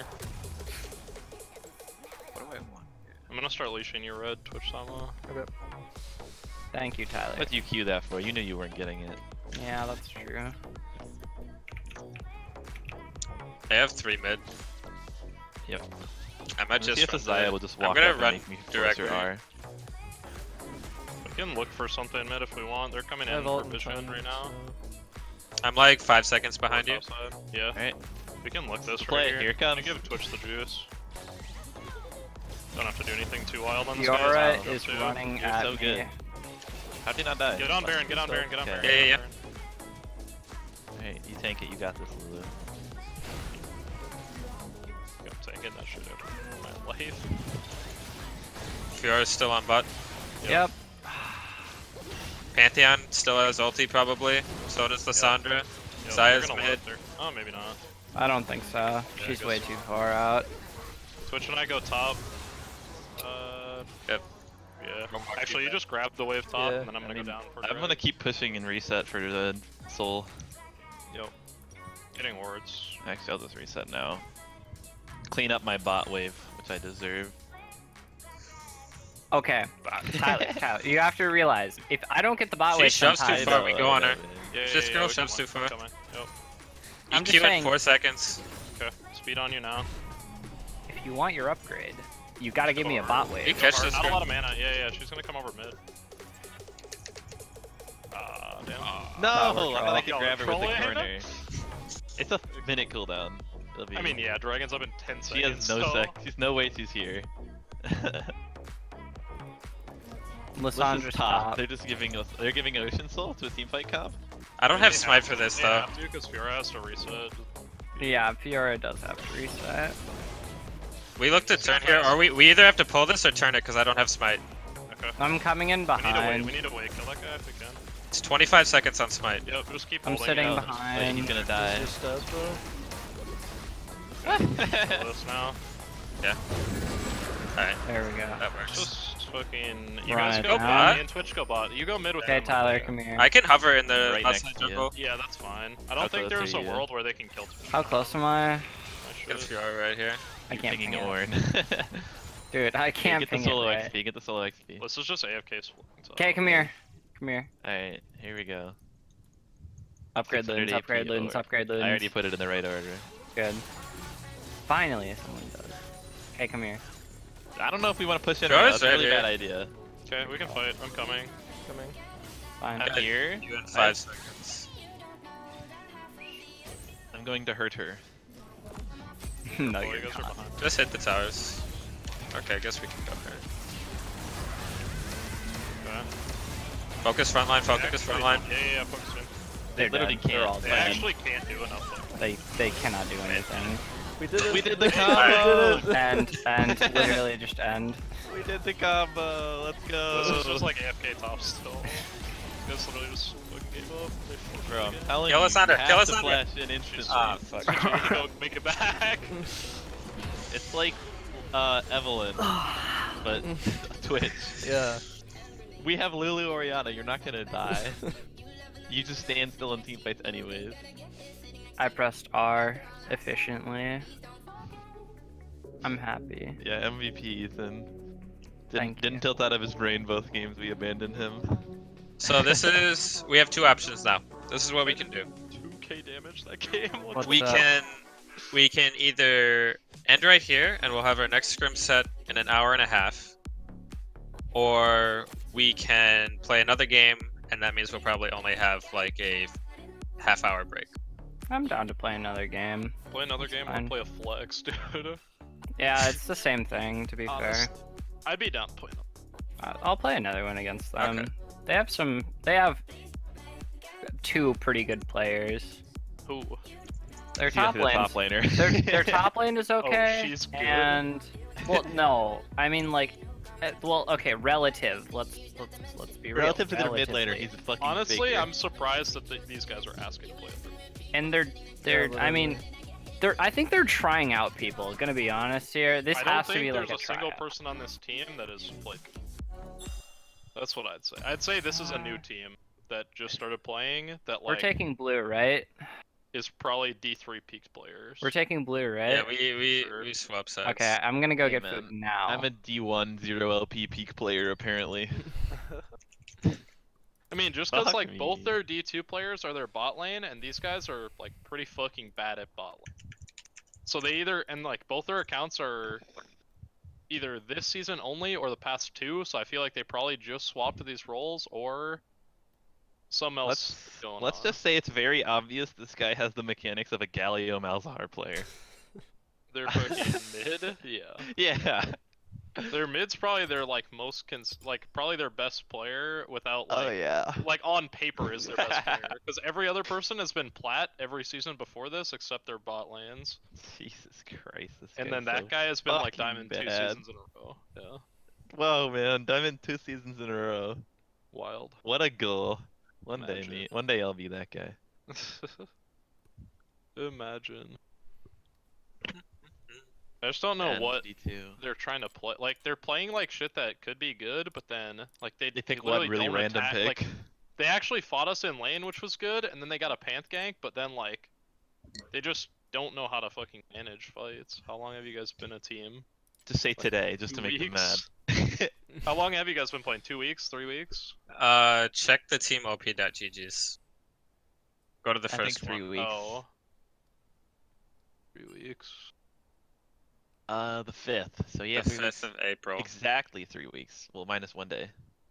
What do I want? I'm gonna start leashing your red Twitch Sama. Okay. Thank you, Tyler. What'd you queue that for? You knew you weren't getting it. Yeah, that's true. I have 3 mid. Yep. I might See just if the run Zaya there. will just I'm walk gonna up and run make me force directly. her R. We can look for something mid if we want. They're coming I in have for ult in vision front, right now. I'm like 5 seconds behind you. Outside. Yeah, Alright. we can look this Play right it, here. here it comes. I'm gonna give Twitch the juice. Don't have to do anything too wild on this Fiora guy. is Too. running You're at so me. good. How'd you not die? Get on Baron, get on Baron, get on Okay. Baron. Yeah. get on Baron. Alright, you tank it. You got this, Lulu. I'm taking that shit over my life. Fiora's still on bot. Yep. Pantheon still has ulti probably. So does Lissandra. Yo, Zaya's they're gonna mid. let her- Oh, maybe not. I don't think so. She's guess way so. too far out. Twitch and I go top. Yep. Yeah. Go mark Actually, you you just grab the wave top, Yeah, and then I'm I gonna mean, go down for I'm drag. gonna keep pushing and reset for the soul. Yep. Getting wards. Actually, I'll just reset now. Clean up my bot wave, which I deserve. Okay, Tyler, you have to realize, if I don't get the bot She wave shoves too sometimes, far, we go on her. Yeah, This girl we shoves come too on, far. come on. Yep. I'm just EQ in saying- 4 seconds. Okay. Speed on you now. if you want your upgrade, you gotta give me a bot You wave. catch Not this a girl. lot of mana. Yeah, she's gonna come over mid. Damn. No, we're I'm gonna trolling. grab her with the Trolling? corner. It's a minute cooldown. It'll be. I mean, yeah, Dragon's up in 10 she seconds. has no so... sec. She's no way she's here. Lissandra's Lissandra's top. They're just giving us. They're giving Ocean Soul to a teamfight comp. I don't have They smite for this They though. have to, because Fiora has to reset. Yeah, Fiora does have to reset. We look to turn here, or we either have to pull this or turn it because I don't have smite. Okay. I'm coming in We need to wait. behind. We need to wait. Kill that guy if we can. It's 25 seconds on smite. Yep, just keep I'm holding sitting it. Like behind. he's gonna die. Just dead, bro. Kill this now. Alright, There we go. that works. Just fucking. You Run guys it go down. bot. Me and Twitch go bot. You go mid with Okay, them. Tyler, come here. I can hover in the Right outside next to you. jungle. Yeah, that's fine. I How don't think close there's are a you? world where they can kill Twitch. How close am I? I Get should. Fiora right here. I can't Pinging ping it. Orn. Dude, I can't Get the ping it solo right. XP. Get the solo XP. This is just AFK splitting. Okay, come here. Come here. Alright, here we go. Upgrade 600 loons, upgrade AP loons, or- upgrade loons. I already put it in the right order. Good. Finally, someone does. Okay, come here. I don't know if we want to push in. Sure, Or not. That's a right really here. bad idea. Okay, we can fight. I'm coming. Coming. Fine. Okay. Here, You in 5 seconds. I'm going to hurt her. no, Oh, you're you guys are not. behind. Just hit the towers. Okay, I guess we can go here. Okay. Focus frontline, focus Actually, frontline. Yeah, focus in. They They're literally dead. They're can't. all They dead. actually can't do enough. Like, They cannot do anything. We did it. We did the We combo! did it. And literally just end. We did the combo. Let's go. This is just like AFK top still. You guys literally just fucking gave up. They forced Bro, I'm it again. telling Kill you, us under, you have kill us to under. flash in instantly. Ah, fuck. You need to go make it back. It's like Evelyn, but Twitch. Yeah. We have Lulu Oriana, you're not gonna die. You just stand still in teamfights anyways. I pressed R efficiently. I'm happy. Yeah, MVP Ethan. Thank Didn't you. tilt out of his brain both games, we abandoned him. So this is, we have two options now. This is what we can do. 2k damage that game. What What's We up? can either end right here and we'll have our next scrim set in an hour and a half, or we can play another game and that means we'll probably only have like a half-hour break. I'm down to play another game. Play another game fine. or play a flex, dude. Yeah, it's the same thing, to be fair. Honest. I'd be down to play them. I'll play another one against them. Okay. They have two pretty good players. Who? Their You top have the lane, top laner. their top lane is okay. she's good. And well, no, I mean like, well, okay, relative. Let's be real. Relative to their mid laner, Relatively. he's a fucking Honestly, figure. I'm surprised that these guys are asking to play them. And they're I mean, I think they're trying out people. Gonna be honest here. This I don't has to think be like there's a a single tryout. person on this team that is played. That's what I'd say. I'd say this is a new team that just started playing that We're like taking blue, right? is probably D3 peak players. We're taking blue, right? Yeah, we swap sets. Okay, I'm gonna go Hey, get man. food now. I'm a D1 0 LP peak player apparently. I mean, just because Fuck like me. both their D2 players are their bot lane, and these guys are like pretty fucking bad at bot lane. So they either and like both their accounts are either this season only or the past two. So I feel like they probably just swapped these roles or something else going Let's on. just say it's very obvious this guy has the mechanics of a Galio Malzahar player. They're fucking mid. Yeah. Yeah. Their mid's probably their like most probably their best player without like yeah. like on paper is their best player because every other person has been plat every season before this except their bot lanes, Jesus Christ. This and guy's then that so guy has been like fucking diamond 2 bad. seasons in a row. Yeah, Whoa, man, Diamond 2 seasons in a row. wild. What a goal. One Imagine. day, one day I'll be that guy. Imagine. I just don't know And what D2. they're trying to play. Like they're playing like shit that could be good, but then like They pick literally one really don't random attack, pick. Like, they actually fought us in lane, which was good, and then they got a panth gank, but then like they just don't know how to fucking manage fights. How long have you guys been a team? Just say today, just to 2 make them weeks? mad. How long have you guys been playing? 2 weeks? 3 weeks? Check the teamop.gg's. Go to the I think first 3 one. weeks. Oh. 3 weeks. The 5th. So yeah, The 3 weeks. 5th of April. Exactly 3 weeks. Well, minus 1 day.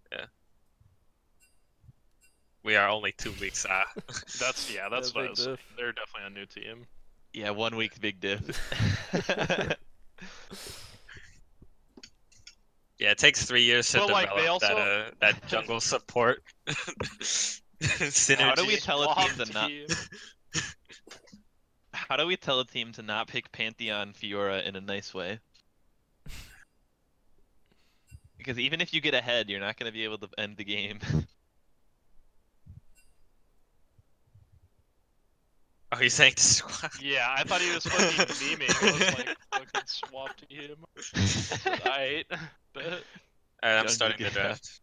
We are only 2 weeks out. That's Yeah, what I big was. diff. They're definitely a new team. Yeah, 1 week big diff. Yeah, it takes 3 years to But, like, they develop also- that jungle support synergy. How do we tell a team Swap to not? team. How do we tell a team to not pick Pantheon Fiora in a nice way? Because even if you get ahead, you're not going to be able to end the game. Oh, he's saying to squad. Yeah, I thought he was fucking memeing. I was like, fucking swap team. Alright. Bet. Alright, I'm Jungle starting the Gap. draft.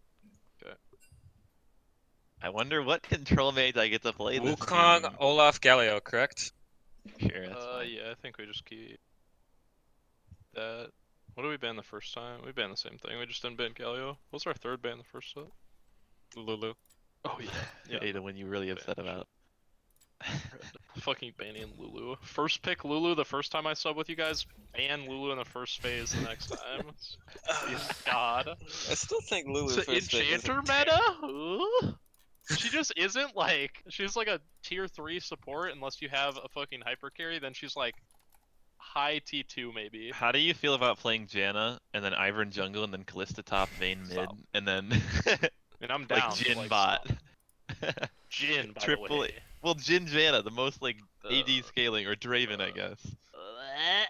I wonder what control mage I get to play this Wukong, game. Olaf, Galio, correct? Sure, that's fine. Yeah, I think we just keep that. What did we ban the first time? We banned the same thing. We just didn't ban Galio. What was our third ban the first set? Lulu. Oh yeah. Yeah. Ada, when you really upset about. Fucking banning Lulu. First pick Lulu the first time I sub with you guys. Ban Lulu in the first phase the next time. God. I still think Lulu So first pick is Enchanter a meta? Ooh. She just isn't like, she's like a tier 3 support unless you have a fucking hyper carry, then she's like high T2 maybe. How do you feel about playing Janna, and then Ivern jungle, and then Kalista top, Vayne mid, Stop. and then I mean, I'm down. like Jin like, bot? Jin, by Triple the way. Well, Jin Janna, the most like AD Uh, scaling, or Draven, I guess.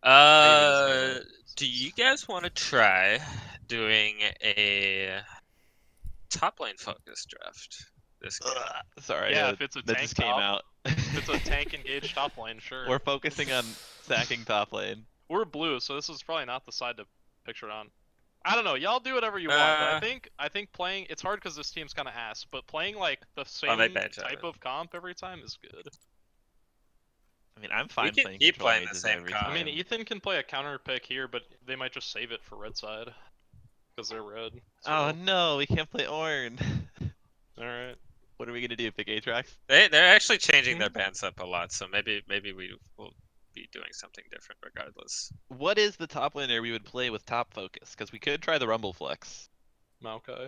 Do you guys want to try doing a top lane focus draft this game? Sorry, Yeah, if it's a that tank just came top. out. If it's a tank engaged top lane, sure. We're focusing on sacking top lane. We're blue, so this is probably not the side to picture on. I don't know. Y'all do whatever you want. But I think playing it's hard because this team's kind of ass. But playing like the same they bench type it. of comp every time is good. I mean, I'm fine can playing keep control playing the mages same every comp. I mean, time. Ethan can play a counter pick here, but they might just save it for red side because they're red. So, Oh no, we can't play Ornn. all right. What are we gonna do? Pick Aatrox? They're actually changing their bans up a lot, so maybe we will be doing something different regardless. What is the top laner we would play with top focus? Because we could try the Rumble Flex. Maokai.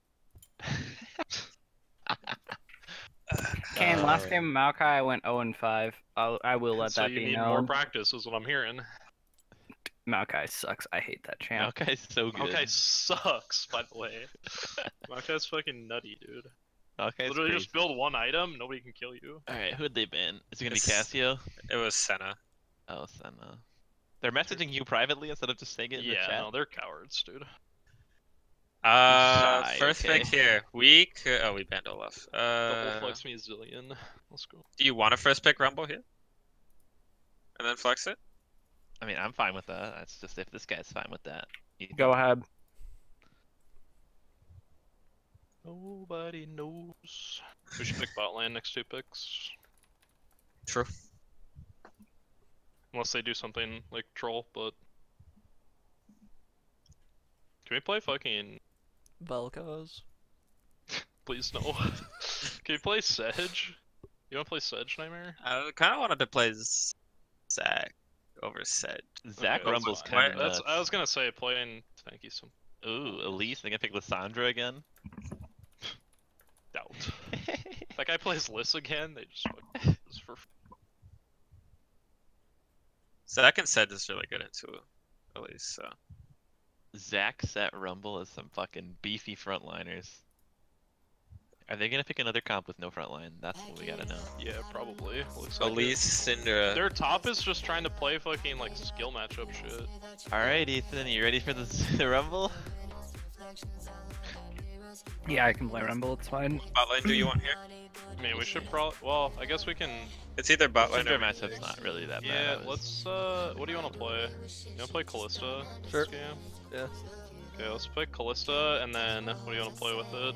Kane, last game Maokai went 0-5. I will let So that you be need more known. practice, is what I'm hearing. Maokai sucks. I hate that champ. Maokai's so good. Maokai sucks, by the way. Maokai's fucking nutty, dude. Maokai's Literally crazy. just build one item, nobody can kill you. Alright, who'd they ban? Is it gonna be It's- Cassio? It was Senna. Oh, Senna. They're messaging you privately instead of just saying it in the Yeah, chat? no, they're cowards, dude. Shy, First okay. pick here. We banned Olaf. Double flex me a zillion. Let's go. Do you want to first pick Rumble here? And then flex it? I mean, I'm fine with that. That's just if this guy's fine with that. Go ahead. Nobody knows. We should pick bot lane next 2 picks. True. Unless they do something like troll, but... Can we play fucking... Vel'Koz. Please no. Can we play Sedge? You wanna play Sedge, Nightmare? I kind of wanted to play Zac over Sedge. Zach Okay, Rumble's that's kind fine. of That's, I was gonna say playing Tanky some Ooh, Elise. They gonna pick Lissandra again? doubt. That guy plays Liss again, they just fucking just for Zac and Sedge is really good into at least, so. Zach set Rumble as some fucking beefy frontliners. Are they gonna pick another comp with no frontline? That's what we gotta know. yeah, probably. Looks like it. Elise, Syndra. Their top is just trying to play fucking like skill matchup shit. Alright, Ethan, you ready for the Rumble? Yeah, I can play Rumble. It's fine. Bot lane do you want here? I mean, we should probably. Well, I guess we can. It's either bot lane Syndra or matchup's not really that bad. Yeah, I was- let's. What do you want to play? You want to play Callista? Sure. This game? Yeah. Okay, let's play Callista, and then what do you want to play with it?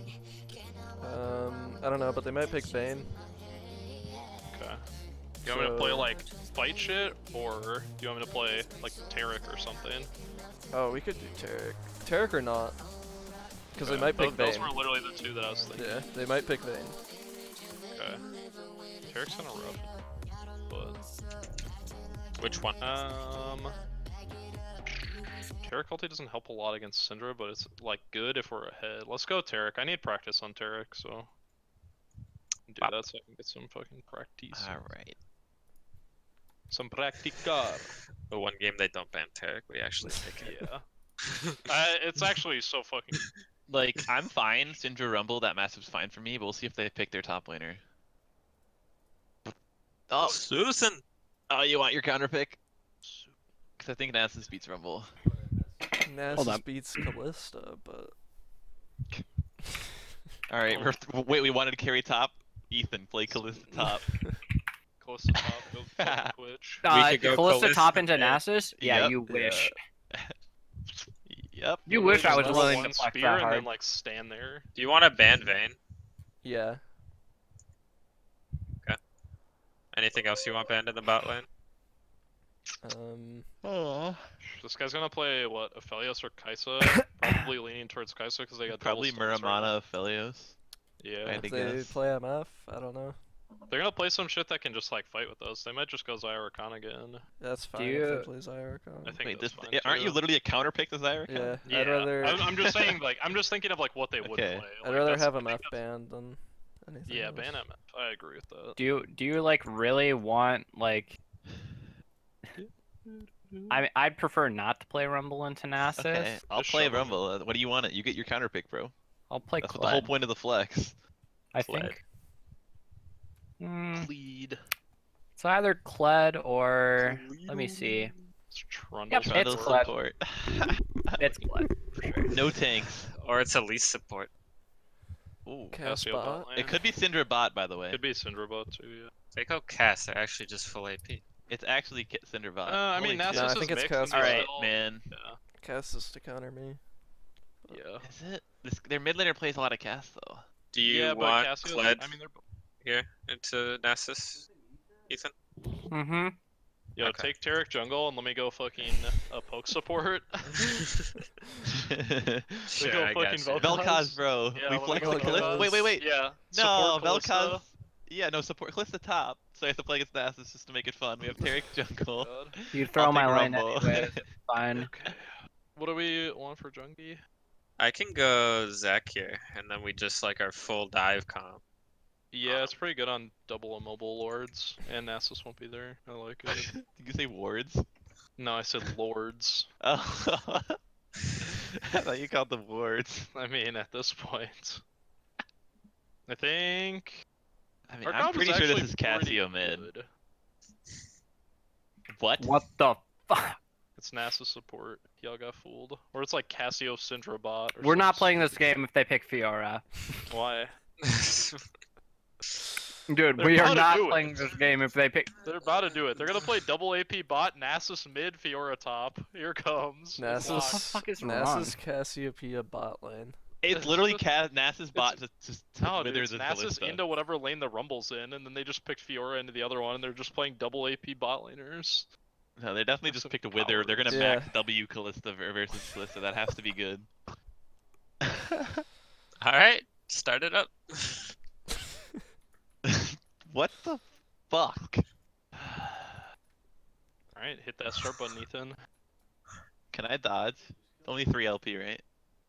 I don't know, but they might pick Vayne. Okay. You want me to play So- like fight shit, or do you want me to play like Taric or something? Oh, we could do Taric. Taric or not? Because they Okay, might pick those Vayne. were literally the 2 that I was thinking. Yeah, they might pick Vayne. Okay. Taric's kind of rough, but which one? Taric ulti doesn't help a lot against Syndra, but it's like good if we're ahead. Let's go Taric. I need practice on Taric, so do Bop. that so I can get some fucking practice. Alright. Some practica. The one game they don't ban Taric, we actually pick it. Yeah. It's actually so fucking. Like, I'm fine, Syndra Rumble, that matchup's fine for me, but we'll see if they pick their top laner. Oh, Susan! oh, you want your counter pick? Because I think Nasus beats Rumble. Nasus up. beats Callista, but Alright, wait, we wanted to carry top? Ethan, play Callista top. Close to top, go fucking Twitch. could go Callista Callista, top into yeah. Nasus? Yeah, Yep. you wish. Yep. You wish I was Just willing one to flex spear that and hard. then like stand there. Do you want to ban Vayne? yeah. Anything else you want banned in the bot lane? Oh. This guy's gonna play what? Aphelios or Kaisa? Probably leaning towards Kaisa because they got double Probably stuns right now. Muramana Aphelios. Yeah. Right. If I they guess. play MF, I don't know. They're gonna play some shit that can just like fight with us. They might just go Zyra Khan again. That's fine you- if they play Zyarkon. I think Wait, that's this, fine aren't too. you literally a counter pick to Zyra? Yeah, Yeah, I'd rather I'm just saying like I'm just thinking of like what they would Okay. play. I'd Like, rather that's- have I MF think that's- banned than anything. Yeah, else. ban MF. I agree with that. Do you like really want like? I'd prefer not to play Rumble into Nasus. Okay, I'll Just play show them. Rumble. What do you want? You get your counter pick, bro. I'll play That's the whole Kled. point of the flex. I Kled. think. Lead. It's either Kled or let me see. It's Trundle Yep, Trundle it's Kled. support. It's Kled, for sure. No tanks. Or it's at least support. Ooh. Cast Cassio bot. bot lane. It could be Syndra bot, by the way. Could be Cinderbot too, yeah. They go cast, they're actually just full AP. It's actually Syndra bot. I mean, Holy Nasus shit. I is think it's mixed. Cass. and Alright, still- man. Yeah. Cast is to counter me. Yeah. Is it? Their mid laner plays a lot of cast though. Do you Yeah, but want Cassio's, Kled I mean, they're here into Nasus, Ethan? Mm-hmm. Yo, Okay. take Tarek jungle and let me go fucking poke support. Sure, go I fucking got you. Vel'Koz. Vel'Koz, bro. Yeah, we let me flex go the Vel'Koz. Kalista. Wait, wait. Yeah. No, support Vel'Koz. Kalista. Yeah, no, support Kalista top. So I have to play against Nasus just to make it fun. We have Tarek jungle. God. You throw I'll my take lane Rumble. anyway. It's fine. Okay. What do we want for Jungie? I can go Zac here, and then we just like our full dive comp. Yeah, it's pretty good on double immobile lords, and Nasus won't be there. I like it. Did you say wards? No, I said lords. Oh. I thought you called them wards. I mean, at this point, I think. I mean, our I'm comp pretty sure this actually is Cassio pretty mid. good. What? What the fuck? It's Nasus support. Y'all got fooled. Or it's like Cassio Syndra bot. Or We're not some playing this stupid game if they pick Fiora. shit. Why? Dude, They're we about are to not do it. playing this game if they pick. They're about to do it. They're gonna play double AP bot, Nasus mid, Fiora top. Here comes. Nasus, What the fuck is wrong? Nasus Cassiopeia bot lane. It's literally Nasus bot just No, dude, withers it's the Nasus Kalista. into whatever lane the Rumble's in, and then they just picked Fiora into the other one, and they're just playing double AP bot laners. No, they definitely That's just some picked a wither. They're gonna Yeah. max W Kalista versus Kalista. That has to be good. Alright, start it up. What the fuck? Alright, hit that start button, Ethan. Can I dodge? Only 3 LP, right?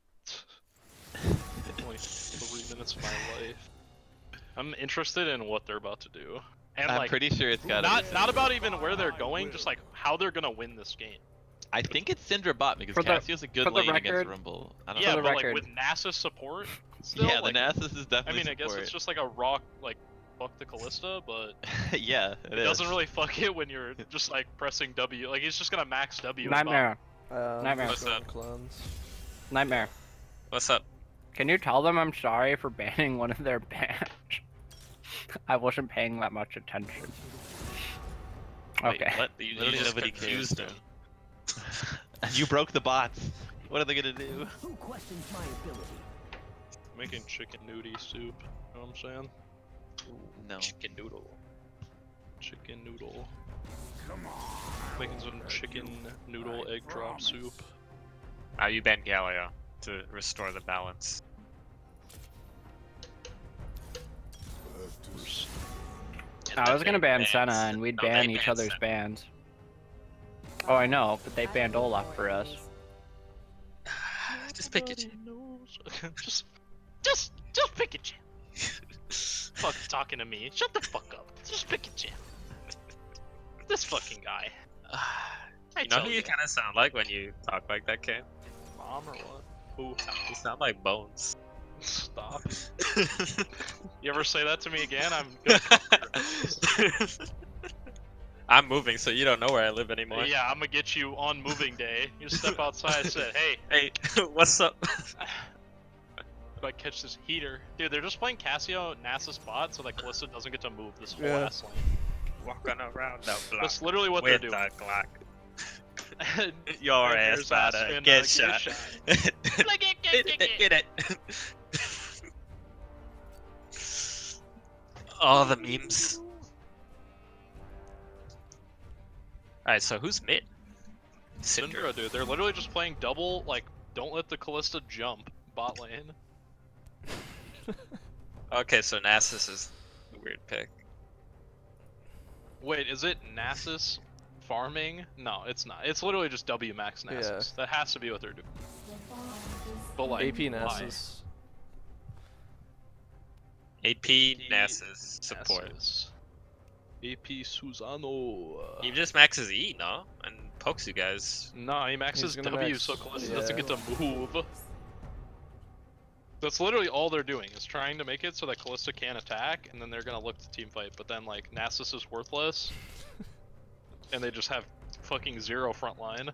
Only 3 minutes of my life. I'm interested in what they're about to do. And I'm like, pretty sure it's gotta be not about even where they're going, just like how they're gonna win this game. I think it's Syndra bot because For the- Cassio's a good for the lane against record- Rumble. I don't Yeah, the but record. like with Nasus support, still, yeah, like, the Nasus is I definitely mean, I guess support. it's just like a rock, like fuck the Kalista, but yeah, it doesn't really fuck it when you're just like pressing W. Like he's just gonna max W. Nightmare. Nightmare. What's up? Clones. Nightmare. What's up? Can you tell them I'm sorry for banning one of their bans? I wasn't paying that much attention. Wait, Okay. what? You Literally just nobody confused cares. him. You broke the bots. What are they gonna do? Who questions my ability? Making chicken nudie soup. You know what I'm saying? No. Chicken noodle. Chicken noodle. Making some chicken noodle egg drop soup. You ban Galio to restore the balance. I was gonna ban Senna and we'd No, ban they each banned other's Senna. bans. Oh, I know, but they banned Olaf for us. Just pick it. just pick a jam. Fuck talking to me. Shut the fuck up. Just pick a jam. This fucking guy. You know who you kind of sound like when you talk like that, Cam? Mom or what? Who? You sound like Bones. Stop. You ever say that to me again? I'm gonna come I'm moving, so you don't know where I live anymore. Yeah, I'm gonna get you on moving day. You step outside and said, hey, Hey, what's up? if I catch this heater. Dude, they're just playing Cassio Nasus bot so that Kalista doesn't get to move this whole Yeah. ass lane. Walking around the block That's literally what with they're the doing. Glock. And Your Tiger's ass about to finna get shot. Like, Get it. All the memes. Alright, so who's mid? Syndra, dude, they're literally just playing double, like, don't let the Kalista jump bot lane. Okay, so Nasus is a weird pick. Wait, is it Nasus farming? No, it's not. It's literally just W max Nasus. That has to be what they're doing. But like, AP why? Nasus. AP Nasus support. Nasus. AP Susano. He just maxes E, no? And pokes you guys. No, he maxes He's gonna W max- so Kalista yeah. doesn't get to move. That's literally all they're doing, is trying to make it so that Kalista can't attack, and then they're gonna look to team fight, but then like Nasus is worthless. And they just have fucking zero front line.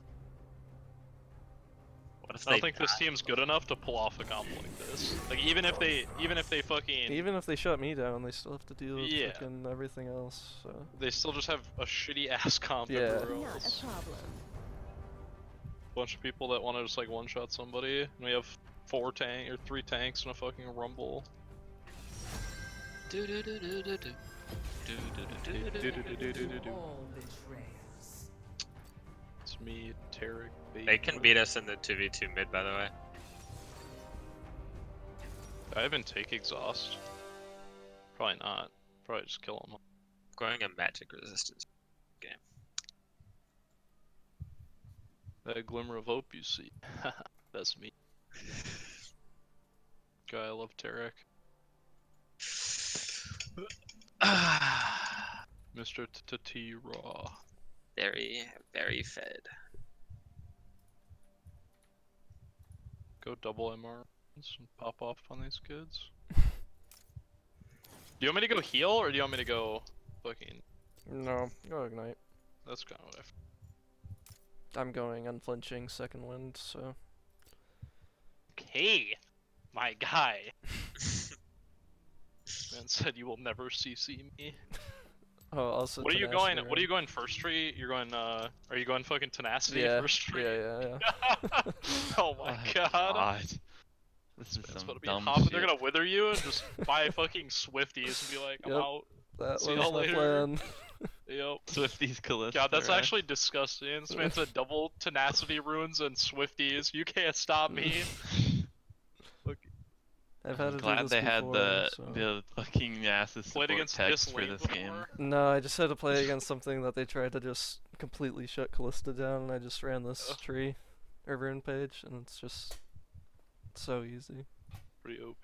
What if I don't they think this team's good enough to pull off a combo like this. Like even if they fucking Even if they shut me down, they still have to deal with Yeah. fucking everything else. So they still just have a shitty ass comp Yeah. everywhere Not a else. problem. Bunch of people that want to just like one shot somebody. And we have 3 tanks and a fucking rumble. It's me, Tarek, They can beat us in the 2v2 mid, by the way. I even take exhaust. Probably not. Probably just kill him. Going a magic resistance. That glimmer of hope you see. That's me. Guy, I love Tarek. Mr. T Raw. Very, very fed. Go double MR and pop off on these kids. Do you want me to go heal or do you want me to go fucking? no, go ignite. That's kind of what I'm going unflinching second wind. So Okay, my guy. Man said you will never CC me. oh, also. What are you tenacity, going? What are you right? going first tree? You're going. Are you going fucking tenacity Yeah, first tree? yeah. Oh my god. This is It's some about to be dumb hopping. shit. They're gonna wither you and just buy fucking Swifties and be like, I'm Yep. out. That See was y'all my later. plan. Yep. Swifties Callista. God, that's right? actually disgusting. This man said double tenacity runes and Swifties. You can't stop me. I've had to I'm do glad this they had before, the so. the fucking asses Played support against text this for lane this game. before. No, I just had to play against something that they tried to just completely shut Callista down, and I just ran this Ugh. tree or rune page, and it's just so easy. Pretty OP.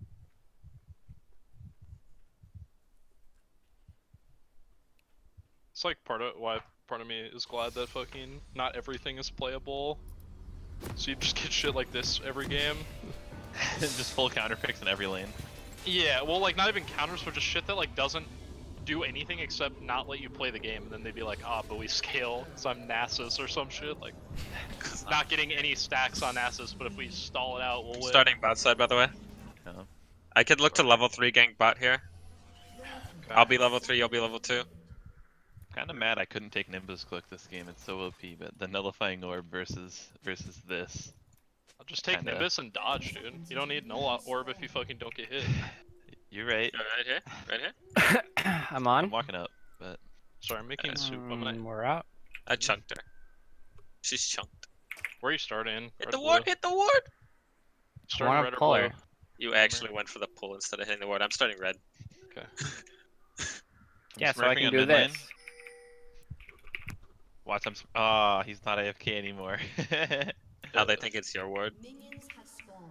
It's like part of me is glad that fucking not everything is playable. So you just get shit like this every game. Just full counter picks in every lane. Yeah, well, like not even counters, but just shit that like doesn't do anything except not let you play the game, and then they'd be like, ah, but we scale, so I'm Nasus or some shit, like not getting any stacks on Nasus, but if we stall it out, we'll win. Starting bot side, by the way. Yeah. I could look to level 3 gank bot here. Okay. I'll be level 3, you'll be level 2. Kind of mad I couldn't take Nimbus Click this game. It's so OP, but the nullifying orb versus this. I'll just take kinda- Nimbus and dodge, dude. You don't need no orb if you fucking don't get hit. You're right. Right here, right here. I'm I'm on. walking up, but Sorry, I'm making soup. I'm gonna. We're out. I chunked her. She's chunked. Where are you starting? Hit Red the or ward, blue? hit the ward! Starting wanna red or pull blue? her. You actually went for the pull instead of hitting the ward. I'm starting red. Okay. Yeah, so I sniping can on do mid lane. this. Watch him. He's not AFK anymore. Now they think it's your ward. Minions have spawned.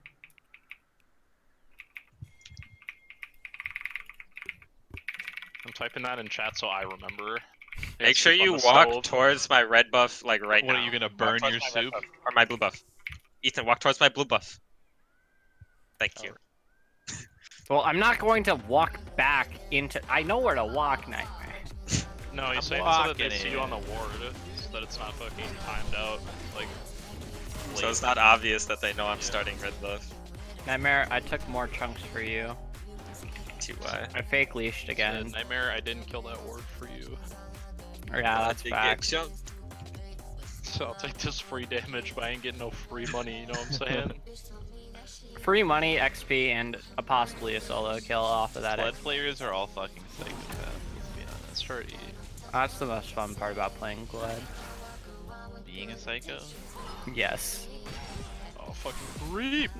I'm typing that in chat so I remember. Make Yes, sure keep on you the walk stove. towards my red buff, like right What, now. are you gonna Walk burn towards your my red soup? buff, or my blue buff. Ethan, walk towards my blue buff. Thank you. Well, I'm not going to walk back into. I know where to walk, Nightmare. No, I'm he's saying so that they walking see in. you on the ward, so that it's not fucking timed out. Like. So late. it's not obvious that they know I'm starting red buff. Nightmare, I took more chunks for you. TY. I fake leashed Said, again. Nightmare, I didn't kill that ward for you. Yeah, that's Big facts. chunk. So I'll take this free damage, but I ain't getting no free money, you know what I'm saying? Free money, XP, and possibly a solo kill off of that. Blood players are all fucking psychopaths, let's be honest. That's pretty. That's the most fun part about playing Glad. Being a psycho? Yes. Oh, fucking creep!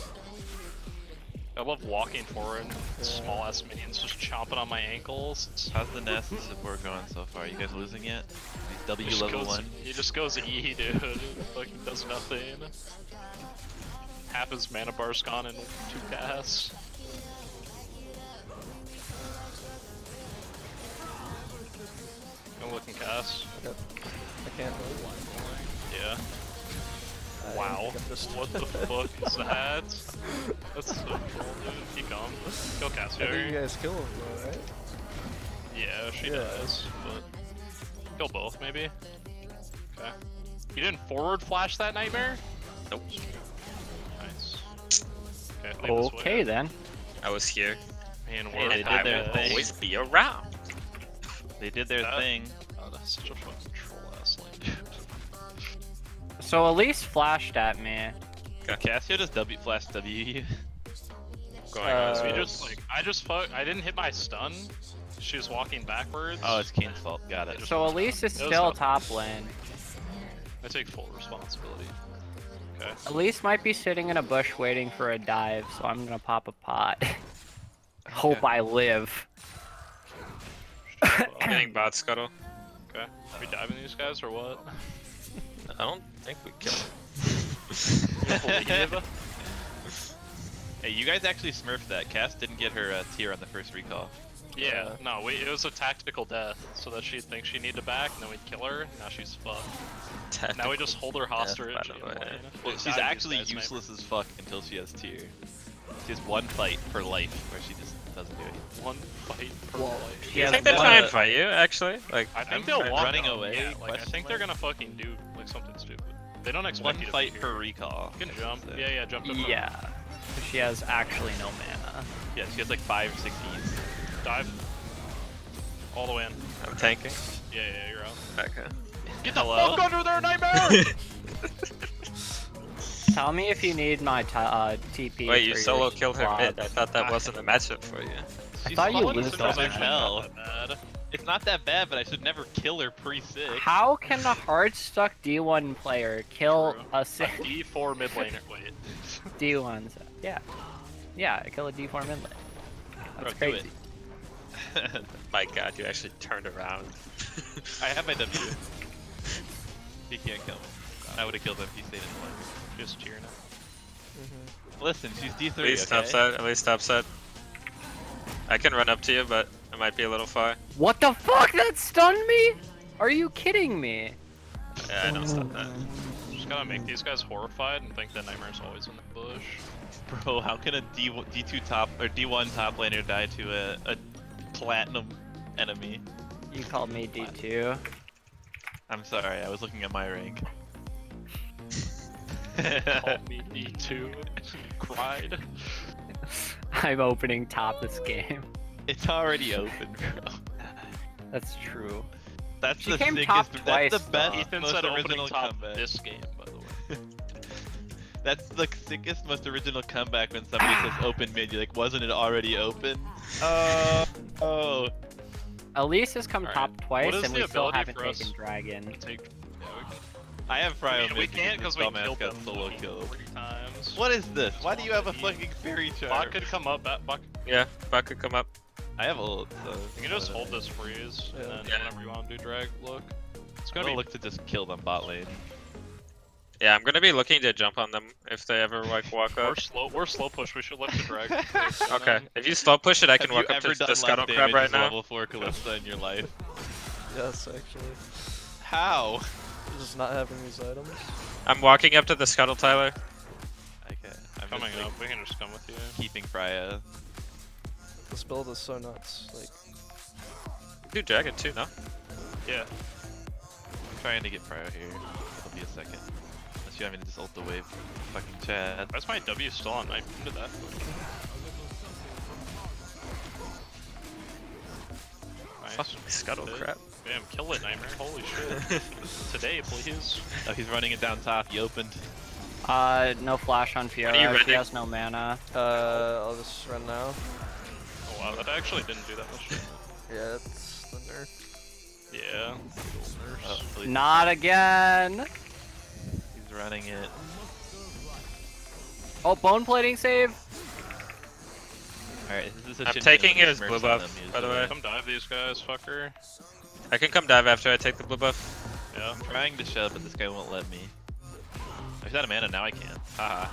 I love walking forward and small ass minions just chomping on my ankles. How's the Nasus support going so far? You guys losing yet? W Just level goes- 1? He just goes E, dude. Fucking does nothing. Half his mana bar's gone in 2 casts. I'm looking cast. I can't move. Yeah. I Wow. think I'm just- What the fuck is that? That's so cool, dude. Keep going. Go cast I think you here. guys kill him though, right? Yeah, she Yeah. does, but Kill both, maybe. Okay. You didn't forward flash that nightmare? Nope. Nice. Okay, leave this way. Okay then. I was here. Man, Hey, we're they did I their will thing. always be around. They did their thing. Oh, that's such a fucking troll ass link. So Elise flashed at me. Cassio just flash W. Going on. So you just like, I didn't hit my stun. She was walking backwards. Oh, it's Kane's fault. Got it. So Elise is It was still not- top lane. I take full responsibility. Okay. Elise might be sitting in a bush waiting for a dive, so I'm gonna pop a pot. Hope I live. Getting bot scuttle. Okay. Are we diving these guys or what? I don't think we kill him. You believe? Hey, you guys actually smurfed that. Cass didn't get her tier on the first recall. Yeah. No, it was a tactical death, so that she'd think she needed back, and then we'd kill her. Now she's fucked. Now we just hold her hostage. by the in way. lane. Well, Dive she's these actually guys, useless as fuck until she has tier. She has one fight for life where she just doesn't do anything. maybe. One fight per life. She You has think they one- try and fight you, actually? Like, I think I'm they'll walk running down, away, Yeah, like, I question think they're mark? gonna fucking do like something stupid. They don't expect One you to fight be per here. recall. You can jump. So- Yeah, jump to Yeah. 'Cause she has actually no mana. Yeah, she has like 5 or 6 E's. dive. All the way in. I'm tanking. Yeah, you're out. Okay. Get the Hello? fuck under there, nightmare! Tell me if you need my TP. Wait, you for solo your killed her squad. mid. I thought that wasn't a matchup for you. She's thought you fucking lose strong that as match. hell. Not that bad. It's not that bad, but I should never kill her pre-6. How can a hard stuck D1 player kill True. a A D4 mid laner. Wait. D1? Yeah. Yeah, kill a D4 mid lane. That's Bro, do crazy. My god, you actually turned around. I have my W. He can't kill me. I would have killed him if he stayed in the lane. Just cheer now. Listen, she's D3, At least okay? topside, at least topside. I can run up to you, but it might be a little far. What the fuck? That stunned me? Are you kidding me? Yeah, I don't stop that. Just gotta make these guys horrified and think that Nightmare's always in the bush. Bro, how can a D2 top or D1 top laner die to a platinum enemy? You called me D2. I'm sorry, I was looking at my rank. Called me D2. Cried. I'm opening top this game. It's already open, bro. That's true. That's She the came sickest. top That's twice, the best, though. Ethan most said original opening top comeback. this game, by the way. That's the sickest, most original comeback when somebody says open mid. You're like, wasn't it already open? Oh. Elise has come Alright, top twice, what is and the we still ability haven't for us? taken dragon. Take. Yeah, we can. I have Fryo I mean, we mid can't because because we this killed dumbass them got solo killed. 3 times. What is this? Why do you have a fucking fairy Bot charm? could come up. Bot, Yeah, bot could come up. I have ult, so... you can just hold this freeze, and Yeah. then Yeah. whenever you want to do drag, look. It's I'm gonna gonna be. look to just kill them bot lane. Yeah, I'm gonna be looking to jump on them if they ever like walk up. We're slow push. We should lift the drag. Okay, if you slow push it, I can Have walk you up ever to done the scuttle less crab damage right as a now. level 4 Kalista in your life? Yes, actually. How? Just not having these items. I'm walking up to the scuttle, Tyler. Okay, I'm Coming just, like, up. We can just come with you. keeping Frya. This build is so nuts. Like, Do dragon too, no? Yeah. I'm trying to get Fryo here. It'll be a second. Unless you want me to just ult the wave. Fucking Chad. Why's my W still on? I did that. Fuck my scuttle Good. crab. Damn, kill it, Nightmare. Holy shit. Today, please. Oh, he's running it down top. He opened. No flash on are you Fiora. She running? has no mana. I'll just run now. Oh wow, that actually didn't do that much. Yeah, it's the nerf. Yeah. Oh, at least Not again. he's running it. Oh, bone plating save. Alright, this is a I'm Shin taking Shin his Smurfs blue on buff, them by the usually. way. Come dive these guys, fucker. I can come dive after I take the blue buff. Yeah. I'm trying to shove, but this guy won't let me. He's out of mana, now I can. Haha.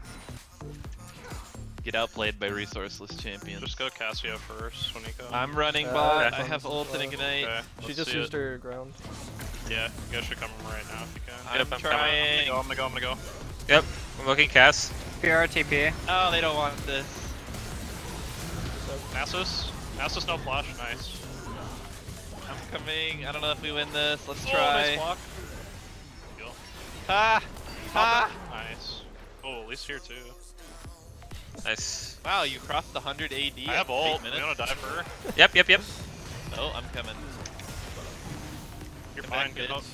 Get outplayed by resourceless champions. Just go Cassio first when you go. I'm running Uh, bot, okay. I have ult and ignite. Okay, She let's just see used it. her ground. Yeah, you guys should come right now if you can. I'm I'm coming. trying. I'm gonna go. Yep, I'm looking Cass. Fiora TP. Oh, they don't want this. Nasus? Nasus no flash, nice. I'm coming. I don't know if we win this. Let's Oh, try. nice block. Go. Ah! Ah! Nice. Oh, at least here too. Nice. Wow, you crossed the 100 AD. I have at 8 ult. minutes. You wanna dive for her? Yep, yep, yep. Oh, I'm coming. You're Come fine. back, Get bitch. up.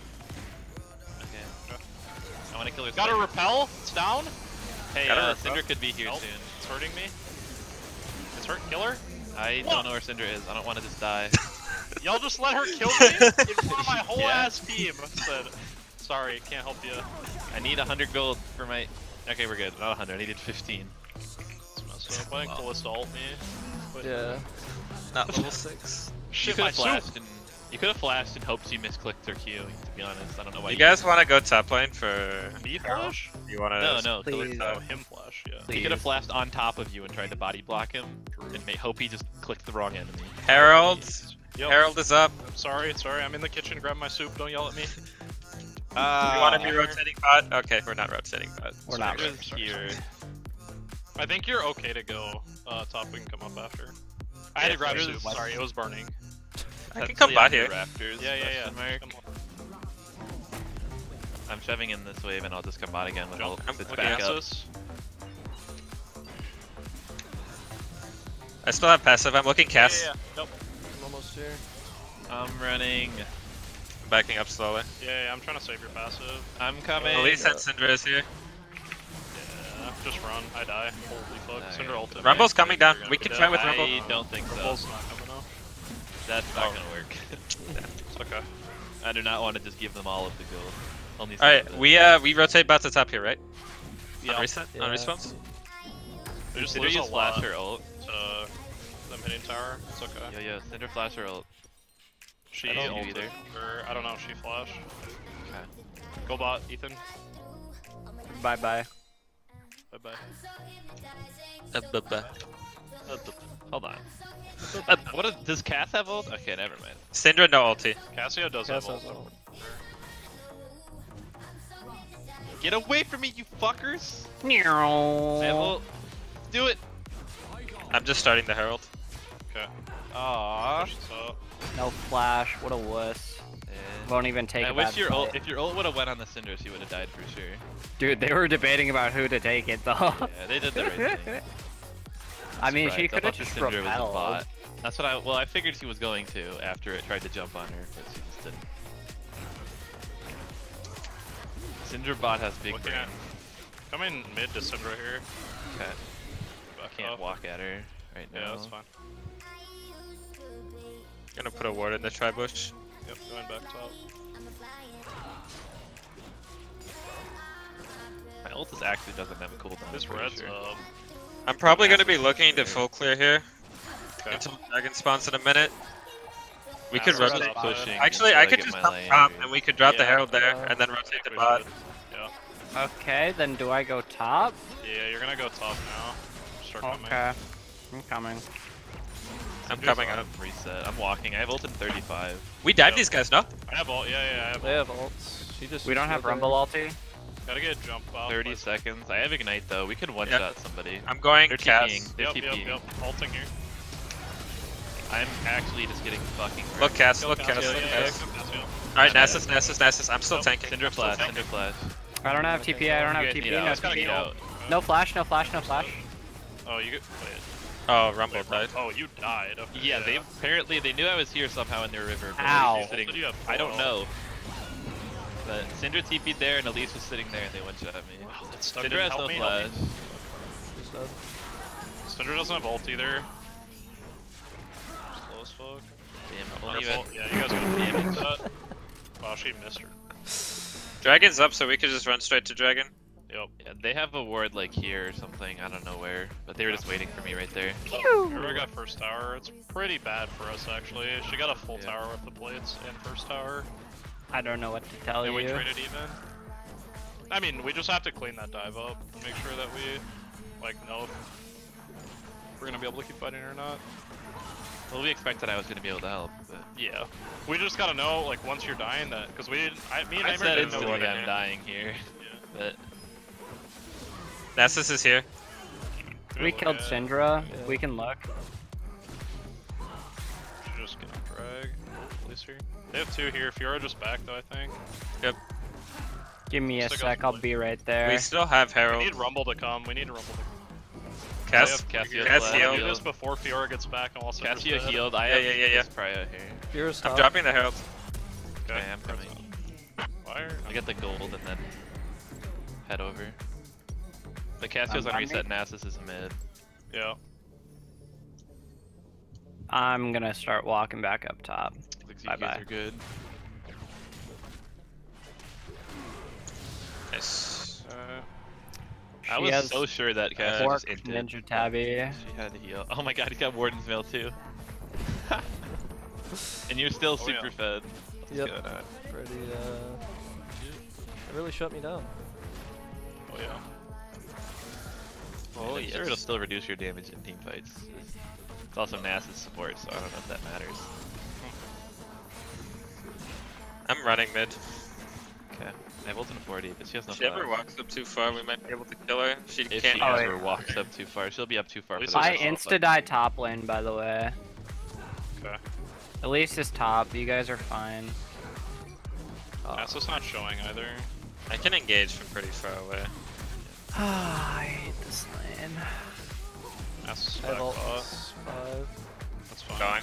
Okay. I want to kill her. Got a sniper. repel. It's down. Hey, Got a repel. Syndra could be here Nope. soon. It's hurting me. It's hurt. Kill her. I What? don't know where Syndra is. I don't want to just die. Y'all just let her kill me in front of my whole Yeah. ass team. Said, sorry, can't help you. I need 100 gold for my. Okay, we're good. Not 100. I needed 15. It's messed up. I think Callista ult me. But Yeah. Not level 6. You Shit, could my have soup. flashed and you could have flashed in hopes you misclicked her Q. To be honest, I don't know why. You guys want to go top lane for? Me flash? You want to? No, Please. Oh, him flash. Yeah. He could have flashed on top of you and tried to body block him, and hope he just clicked the wrong enemy. Herald. Yep. Herald is up. Sorry. I'm in the kitchen. Grab my soup. Don't yell at me. You want to be rotating bot? Okay, we're not rotating bot. We're not. Syndra's here. I think you're okay to go top. We can come up after. I had Yeah, to grab Syndra's- soup. Sorry, it was burning. I can come Potentially bot on the here. Rafters, Yeah. question mark. Come on. I'm shoving in this wave and I'll just come bot again with all Jump. its Looking back at up. us. I still have passive. I'm looking cast. Yeah. Nope. I'm almost here. I'm running. I'm backing up slowly. Yeah. I'm trying to save your passive. I'm coming. Elise and Syndra is here. Yeah. Just run. I die. Holy fuck. No, Cinder ulted. Rumble's coming down. You're gonna We be can dead. try with I Rumble. don't think so. Rumble's not coming though. That's not gonna work. It's okay. I do not want to just give them all of the gold. Only All some right, of it. we rotate bot to top here, right? Yeah. On reset. On Yeah. response. We just Syndra lose a used lot flash or ult. to them hitting tower. It's okay. Yo, Syndra flash or ult. She I don't know ulted, either. or I don't know. She flashed. Okay. Go bot, Ethan. Bye bye. Bye bye. Hold on. Does Cass have ult? Okay, never mind. Syndra no ulti. Cassio does Cass have has ult. ult. Get away from me, you fuckers! I have Meow. ult. Do it! I'm just starting the Herald. Okay. Aww. Push this up. No flash. What a wuss. Won't even take I a wish bad your ult, fight. if your ult would have went on the Syndra, she would have died for sure. Dude, they were debating about who to take it though. Yeah, they did the right thing. I mean, she Surprised. could I have thought the just Syndra was a repelled. bot. That's what I figured she was going to after it tried to jump on her, but she just didn't. Syndra bot has big Looking brain. at- Come in mid to Cinder here. Okay. Back Can't up. walk at her right now. Yeah, that's fine. Gonna put a ward in the tri bush. Yep, going back top. My ult actually doesn't have a cooldown. This I'm pretty red's sure. up. I'm probably gonna be looking to full clear here Okay. until Dragon spawns in a minute. We could Passive rotate. top. pushing. Actually, until I could get just my come lane top read. and we could drop the Yeah. Herald there and then rotate the We bot. should. Yeah. Okay, then do I go top? Yeah, you're gonna go top now. Start coming. Okay. I'm coming. I'm coming up. Reset. I'm walking. I have ult in 35. We dive Yep. these guys, no? I have ult. Yeah, I have They ult. have ults. She just We don't have stood there. Rumble ulti? Gotta get jump off. 30 seconds. I have ignite though. We can one-shot somebody. I'm going They're cast. TPing. They're Yep, TPing. yep. Ulting here. I'm actually just getting fucking Look wrecked. cast, Go look Cassio, cast, look yeah, cast. go Cassio. Alright, Nasus. I'm still Nope. tanking. Syndra flash, Syndra flash. I don't have TP, I don't have You TP, get no out, Just gotta TP. get out. ult. No flash, no flash, no flash. Oh, you get. Wait. Oh, Rumble Wait, died. oh, you died. Okay, Yeah, they apparently they knew I was here somehow in their river. But Ow. they were sitting- Did you have I don't full know. But Syndra TP'd there and Elise was sitting there and they one-shot me. Wow, that stun Syndra didn't has help no me. flash. She's dead. Cinder doesn't have ult either. Slow as fuck. Damn, Oh, only that's even. ult. Yeah, you guys gotta Damn it. that. Wow, she missed her. Dragon's up, so we could just run straight to Dragon. Yep. Yeah, they have a ward like here or something. I don't know where, but they were just waiting for me right there. Whoever got first tower, it's pretty bad for us actually. She got a full Yeah. tower with the plates and first tower, I don't know what to tell and we you. traded even. I mean, we just have to clean that dive up and make sure that we, like, know if we're gonna be able to keep fighting or not. Well, we expected I was gonna be able to help, but Yeah. We just gotta know, like, once you're dying that, because me and I Aimer said didn't know instantly what I'm dying here. Yeah. But Nasus is here. We killed Sin. Syndra. Yeah. We can look. She just gonna drag. Please here. They have 2 here. Fiora just back though, I think. Yep. Give me a Stick sec, up I'll play. be right there. We still have We Herald. need Rumble to come. We need Rumble to come. Cass. Cassio Cass I healed. wanna do this before Fiora gets back and also Cassio healed. I Yeah, have yeah. this Prio here. Here's I'm top. dropping the Herald. Okay, I'm coming. Fire. I get the gold and then head over. The Cassio's I'm on on reset. me. Nasus is mid. Yeah. I'm gonna start walking back up top. Looks like you Bye-bye. guys are good. Nice. I She was has so sure that Cassio Quark, just inted. Ninja Tabby. She had to heal. Oh my god, he's got Warden's Mail too. And you're still Oh, super yeah. fed. What's Yep. going on? Pretty, it really shut me down. Oh yeah. Oh, yes. sure, it'll still reduce your damage in team fights. It's also Nasus support, so I don't know if that matters. I'm running mid. Okay. I have ult in 40, but she has no If she ever flash. walks up too far, we might be able to kill her. She If can't. she Oh, ever wait. walks up too far, she'll be up too far At for least the I I rest of the insta die top lane, by the way. Okay. At least it's top. You guys are fine. Nasus not showing either. I can engage from pretty far away. I hate this lane. Nasus I back have ult bot. 5. That's fine. Going.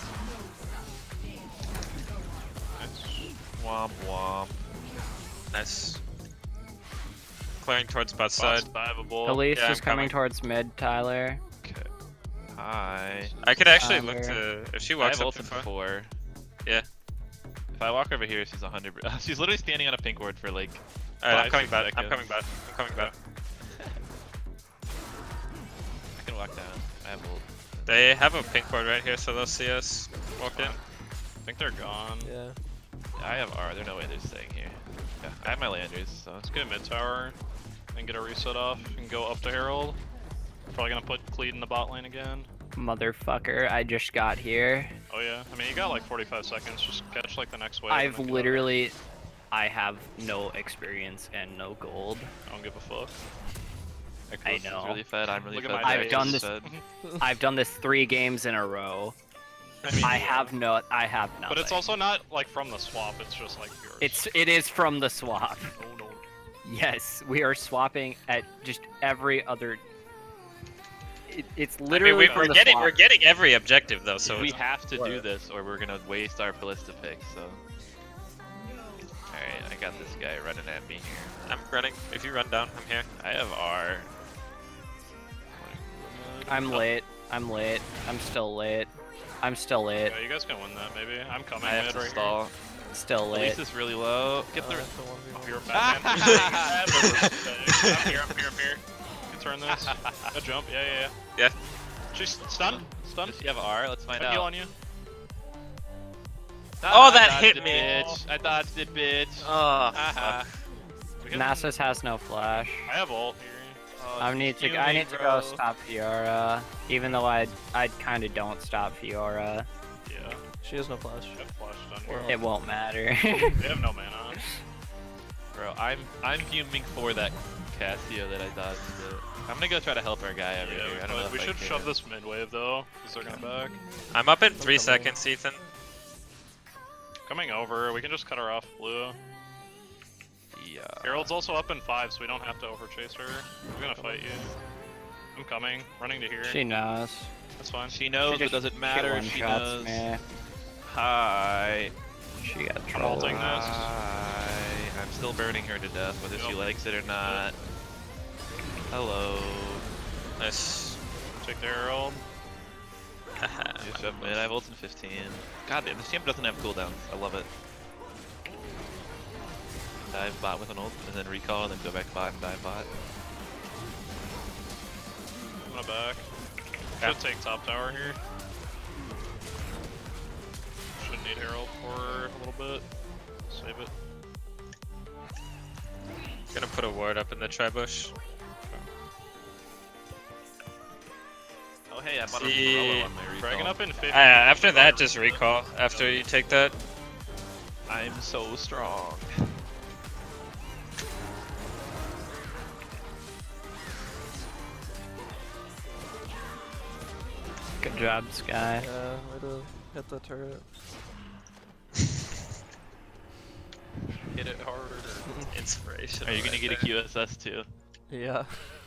Nice. Womp womp. Nice. Clearing towards bot Bot's side. diveable. Elise yeah, is I'm coming coming. towards mid, Tyler. Okay. Hi. I could actually look Tyler. to if she I walks have up ult too in far. 4. Yeah. If I walk over here, she's 100. She's literally standing on a pink ward for like. Alright, I'm 5, coming 6 back. I'm seconds. coming back. I'm coming back. I can walk down. I have ult. They have a pink board right here, so they'll see us walk in. I think they're gone. Yeah. I have R. There's no way they're staying here. Yeah, I have my Landers, so. Let's get a mid tower and get a reset off and go up to Herald. Probably gonna put Cleed in the bot lane again. Motherfucker, I just got here. Oh yeah. I mean, you got like 45 seconds. Just catch like the next wave. I've and then get literally... I have no experience and no gold. over. I don't give a fuck. I Ekos know. is really fed. I'm really Look at fed. my I've face. done Jax this- is fed. I've done this 3 games in a row. I mean, I have nothing. But it's also not like from the swap. It's just like yours. It is from the swap. Oh no. Yes, we are swapping at just every other. It's I mean, literally from we're the getting swap. we're getting every objective though, so we it's, have to do Word. this, or we're gonna waste our Ballista pick. So. Alright, I got this guy running at me here. I'm running. If you run down, I'm here. I have R. I'm late. I'm late. I'm still late. I'm still late. Yeah, you guys can win that maybe. I'm coming I have mid to right stall. Still late. Elisa's really low. Get the. here. Oh, you're a Batman. I'm here. I'm here. You can turn this. A jump. Yeah. Yeah. She's stunned. Stunned. Does she have R? Let's find I heal out. on you. Oh, that I hit dodged me. it, bitch. I dodged it, bitch. Oh, Haha. We can- Nasus has no flash. I have ult here. Oh, I need to. I need to go stop Fiora. Even though I kind of don't stop Fiora. Yeah. She has no flash. I have flash stun here. It won't matter. They have no mana. Bro, I'm fuming for that Cassio that I dodged. It. I'm gonna go try to help our guy over here. I don't know if we I should can. shove this mid wave though, because they're gonna back. I'm up in 3 coming. seconds, Ethan. Coming over, we can just cut her off blue. Yeah. Herald's also up in 5, so we don't have to overchase her. We're gonna fight you. I'm coming, running to here. She knows. That's fine. She knows, She but just- doesn't matter. She She one-shots knows. me. Hi. She got I'm trolled. ulting this. Hi. I'm still burning her to death, whether she Yep. likes it or not. Hello. Nice. Take the Herald. You shove mid. I have ult in 15. God damn, this champ doesn't have cooldowns. I love it. Dive bot with an ult, and then recall, and then go back bot and dive bot. I'm gonna back. Okay. Should take top tower here. Should need Herald for a little bit. Save it. Gonna put a ward up in the tribush. Oh hey, I bought See- a Morello on my recall. Dragging up in 50. After that, just recall. After you take that. I'm so strong. Good job, Sky. Yeah, way to hit the turret. hit it harder. Inspiration. Are you gonna get a QSS too? Yeah.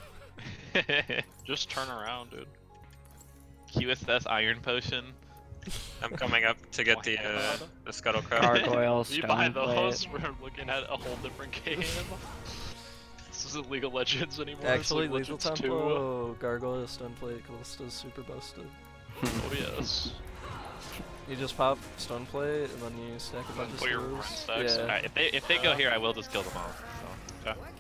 Just turn around, dude. QSS Iron Potion. I'm coming up to get Oh the my God. Scuttlecraft. Gargoyle, You buy Stoneblade. those, we're looking at a whole different game. This isn't League of Legends anymore. Actually, it's Lethal League of Legends 2. Tempo, Gargoyle, Stoneplate, Callista's super busted. Oh yes. You just pop Stoneplate and then you stack a bunch of put your screws. run stacks Yeah. Alright, if they go here, I will just kill them all. So. Okay.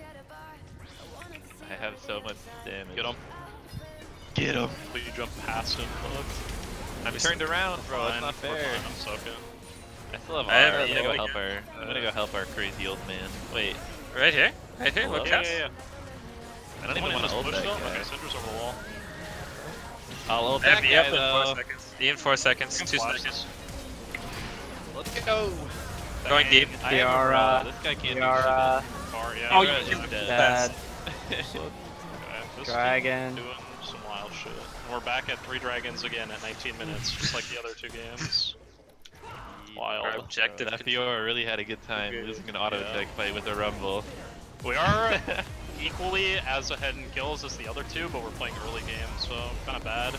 I have so much damage. Get him. Get him! Will you jump past him, Fuck? I'm turned around, bro. It's Fine, not we're fair. fine, I'm soaking. I still have I have R. a I'm gonna go yellow help our. I'm gonna go help our crazy old man. Wait, Right here? Right here? Hello? Look, Yeah, Cass. yeah, yeah. I don't even Someone want in to ult this that push though? guy. Okay, Syndra's over the wall. I'll ult I have that E guy up in 4 though. seconds. E in 4 seconds. You 2 can flash seconds. Let's go. Going deep. I have a Kiara. bra. This guy can't Kiara, Far, yeah. Oh, Kiara you is can- dead. Dad, Okay, this Dragon. team's doing some wild shit. We're back at 3 dragons again at 19 minutes, just like the other 2 games. Our Wild. objective. That Fiora really had a good time losing an auto Yeah. attack fight with a rumble. We are equally as ahead in kills as the other 2, but we're playing early game, so kind of bad.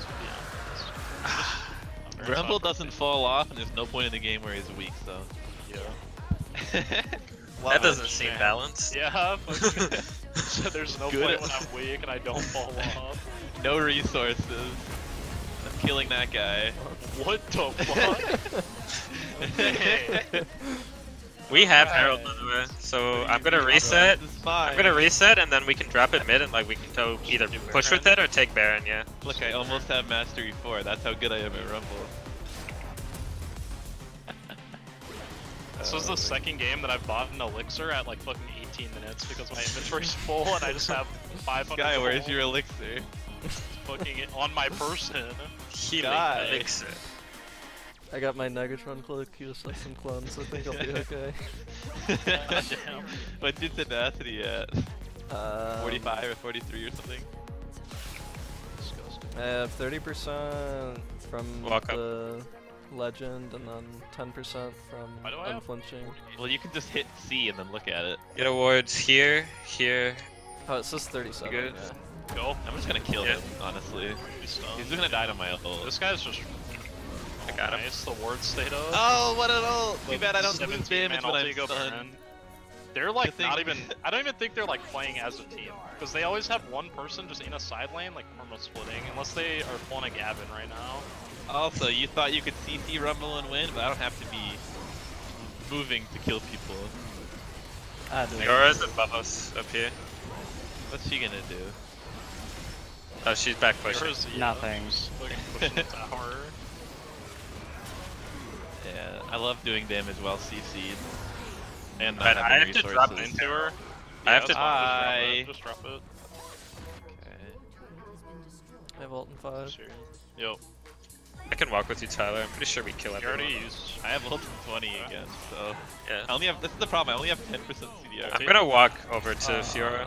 Rumble doesn't fall off, and there's no point in the game where he's weak. So. Yeah. That doesn't Wow, seem man. balanced. Yeah, fucking- so there's no Good. point when I'm weak and I don't fall off. No resources. I'm killing that guy. What the fuck? Hey. We have Herald by the way, so I'm gonna reset. This is fine. I'm gonna reset and then we can drop it mid and like we can go either push with it or take Baron, yeah. Look, I almost have Mastery 4. That's how good I am at Rumble. This was the second game that I've bought an elixir at like fucking 18 minutes because my inventory's full and I just have 500 Guy, where's gold your elixir? fucking on my person. Healing Die. elixir. I got my Negatron cloak, QSS and clones, I think I'll be okay. Damn. What's your tenacity at? 45 or 43 or something? I have 30% from Walk up. the legend and then 10% from Why do I have unflinching. Well, you can just hit C and then look at it. Get awards here, here. Oh, it says 37. Good. Yeah. Go. I'm just gonna kill Yeah. him, honestly. He's stunned. He's gonna die to my ult. This guy's just. I got him. Nice, the ward state of. Oh, what an ult! Too bad I don't lose 17 damage man when I'm ulti, go stunned. Baron. They're like Good not thing- even. I don't even think they're like playing as a team because they always have one person just in a side lane like Karma splitting unless they are pulling a Gavin right now. Also, you thought you could CC Rumble and win, but I don't have to be moving to kill people. Yora's above us up here. What's she gonna do? Oh, she's back pushing. There's Nothing. just fucking pushing the tower. Yeah, I love doing damage while CC'd. And not Right, I having have to resources. drop Into her. I have that's to- fine, just drop it. Okay. I have ult in 5. Just drop it. Yo, I can walk with you, Tyler. I'm pretty sure we kill you everyone. already used. I have ult in 20 again, so Yeah. I only have. This is the problem. I only have 10% CDR. I'm gonna walk over to Fiora.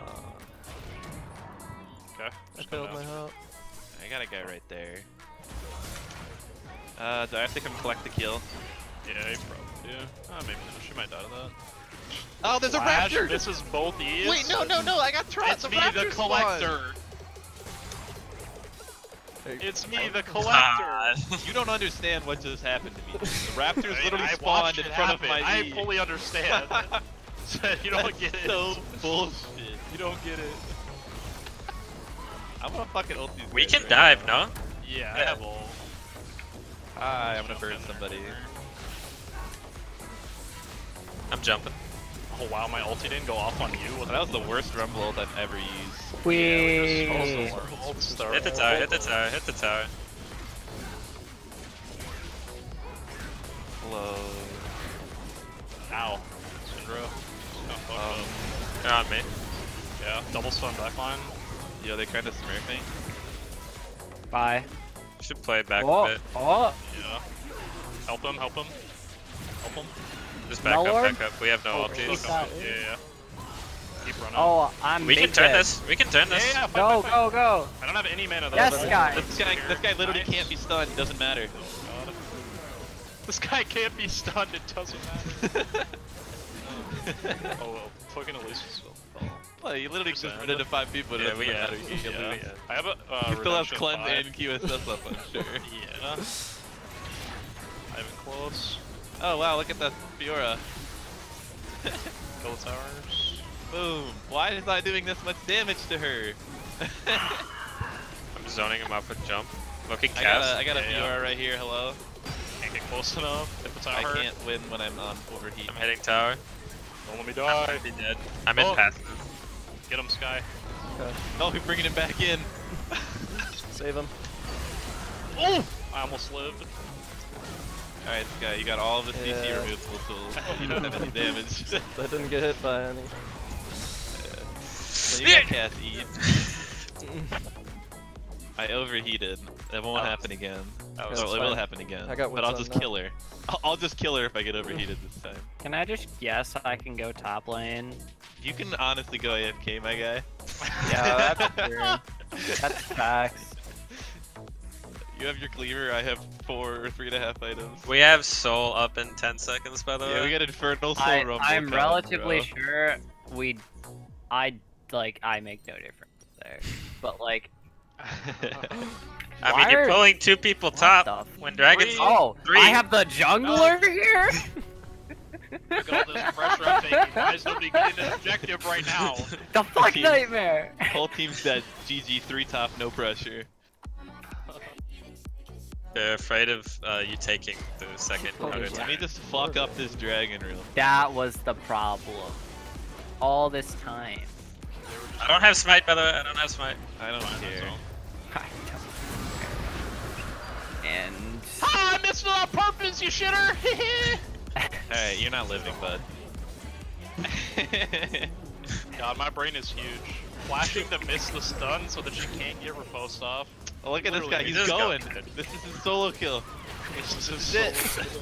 Okay. I just failed come my down. hop. I got a guy right there. Do I have to come collect the kill? Yeah, you probably do. Maybe not. She might die to that. Oh, there's Flash, a raptor! This is both E's. Wait, no, I got trapped. It's me, the collector. It's me, the collector. God. You don't understand what just happened to me. The raptors I literally watched spawned in it front happen. of my I V. fully understand. You don't get it. So bullshit. You don't get it. I'm gonna fucking ult these We guys can right dive, now. no? Yeah, I Yeah. have ult. Hi, I'm gonna burn somebody. I'm jumping. Oh wow, my ulti didn't go off on you. What That was the worst rumble ult I've ever used. We. Hit the tower, hit the tower, hit the tower. Hello. Ow. Syndra. They're on me. Yeah, double stun backline. Yo, they kinda smurfing. Bye. Should play back a Oh, bit. Yeah. Help him, help him. Help him. Just back No up, ward? back up. We have no Oh, ultis. he's out. Yeah. Keep running. Oh, I'm We can big turn dead. this. We can turn Yeah, this. yeah, fight, Go, fight, go, go. I don't have any mana though. Yes, so- guys. This guy literally Nice. can't be stunned. Doesn't matter. God. This guy can't be stunned, it doesn't matter. Oh well, fucking Elise is still. Well, you literally just Percent. put into 5 people. It Yeah, doesn't we matter. had. You can Yeah. lose. I have a You still have Redemption cleanse 5. and QSS up, I'm sure. Yeah. I'm close. Oh wow, look at that Fiora. Kill towers. Boom. Why is I doing this much damage to her? I'm zoning him up with jump. Looking I cast. got a Yeah, Fiora right here. Hello. Can't get close enough. Hit the I tower. can't win when I'm on overheat. I'm hitting tower. Don't let me I die. might be dead. I'm in Oh. passive. Get him, Sky. Okay. Oh, we're bringing him back in. Save him. Oh! I almost lived. Alright, Sky, you got all of the CC Yeah. removable tools. You don't have any damage. So I didn't get hit by any. you got cast Eve. I overheated. That won't happen again. That was Well, it will fine. happen again. I got but I'll what's on just now. kill her. I'll just kill her if I get overheated this time. Can I just guess I can go top lane? You can honestly go AFK, my guy. Yeah, that's true. That's facts. You have your cleaver, I have 4 or 3.5 items. We have soul up in 10 seconds, by the way. Yeah, we got Infernal Soul Rumble. I'm coming, relatively bro. sure I make no difference there. But like, I mean, you're Why are- pulling 2 people what top the when Dragon's. oh, Three. I have the jungler here. Look at all this pressure I'm taking. Why is nobody getting an objective right now? The fuck Team- nightmare. Whole team's dead. GG, 3 top, no pressure. They're afraid of you taking the second Oh, counter yeah. Let attack. me just fuck up this dragon real. That was the problem. All this time. I don't have smite, by the way. I don't have smite. I don't care. I don't care. And Ah, I missed it on purpose, you shitter! Alright, you're not living, bud. God, my brain is huge. Flashing to miss the stun so that she can't get riposte off. Oh, look at this guy, Literally, he's just go. going. This is his solo kill. This is it.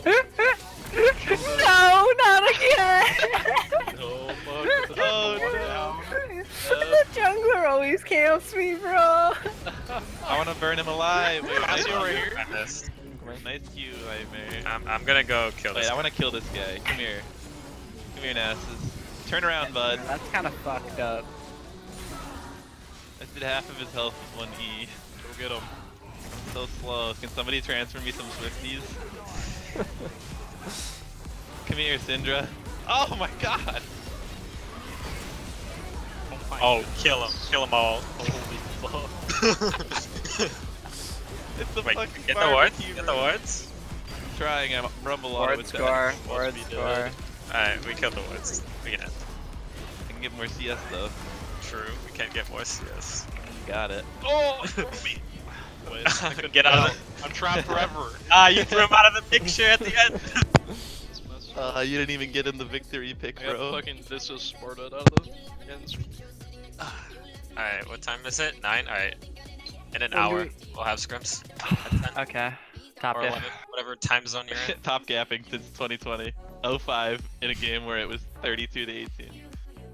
no, not again. Oh, fuck. Oh, The jungler always camps me, bro. I wanna burn him alive. Wait, I nice see over here. I missed. Nice Q, Nightmare. I'm gonna go kill Wait, this. I wanna kill this guy. Come here. Come here, Nasus. Turn around, bud. That's kind of fucked up. I did half of his health with 1E. Go get him. So slow. Can somebody transfer me some Swifties? Come here, Syndra. Oh my god! my Oh, kill him. Kill them all. Holy fuck. It's the Wait, fucking get the wards? barbecue Get the room. wards? I'm trying, I'm rumble auto Ward attack. score. Must Ward be score. dead. Alright, we killed the wards. We can. I can get more CS though. True, we can't get more CS. Got it. Oh! Me. Wait, I couldn't Get out of I'm trapped forever. Ah, you threw him out of the picture at the end! This mess. You didn't even get in the victory pick, I got bro. fucking this is Sparta out of the ends. Alright, what time is it? 9? Alright. In an When do hour, we- we'll have scrims. At 10. Okay. Top Or diff. 11, whatever time zone you're in. Top gapping since 2020. 05 in a game where it was 32 to 18.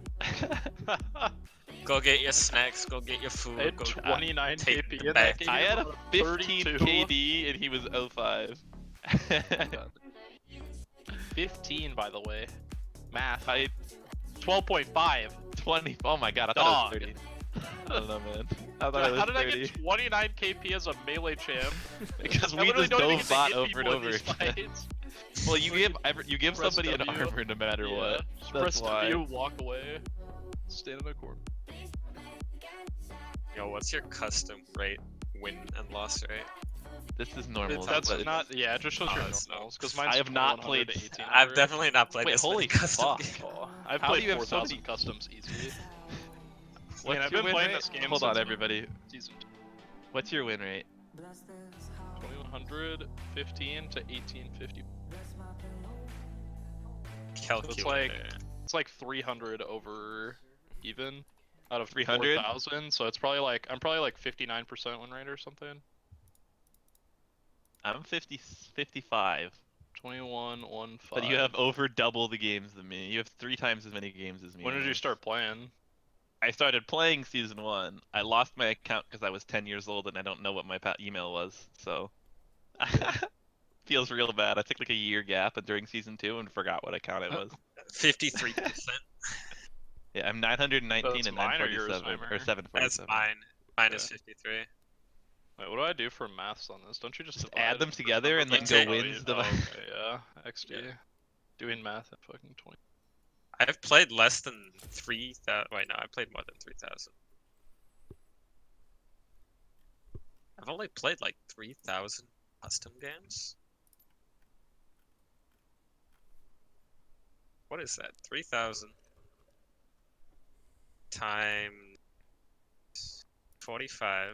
Go get your snacks, go get your food, I had go 29 take KP the in that back. game. I had a 15 32. KD and he was 05. 15, by the way. Math. I 12.5. 20. Oh my god, I thought Dog. it was 30. I don't know, man. I thought it was How did 30. I get 29 KP as a melee champ? Because I we literally just don't even dove get to bot hit over people and in over. these fights. Well, you give Press somebody an W. armor no matter Yeah. what. Just That's press why. W, walk away, stand in the corner. Yo, what's your custom rate, win and loss rate? This is normal. That's but not. Yeah, it just shows Oh, your it's normals. not. Because mine's I have not 2100 played- to 1800. I've definitely not played Wait, this holy many custom fuck. games. I've How do played you have so 4,000 many- customs easily. What's I mean, I've your been win playing rate? this game Hold on, since everybody. season What's your win rate? 2115 to 1850. Calculator. It's like 300 over even out of 300? 4,000. So it's probably like I'm probably like 59% win rate or something. I'm 55. 21-1-5. But you have over double the games than me. You have 3 times as many games as me. When did you start playing? I started playing season 1. I lost my account because I was 10 years old and I don't know what my email was. So feels real bad. I took like a year gap during season 2 and forgot what account it was. 53%. Yeah, I'm 919 That's and mine or yours, 947 or Weimer? 747. That's mine. Mine is Yeah. 53. Wait, what do I do for maths on this? Don't you just Just divide add them it for together and number then of go times? wins, Oh, divide- okay, yeah. XD. Yeah. Doing math at fucking 20. I've played less than 3,000. Wait, no, I played more than 3,000. I've only played like 3,000 custom games. What is that? 3,000 times 45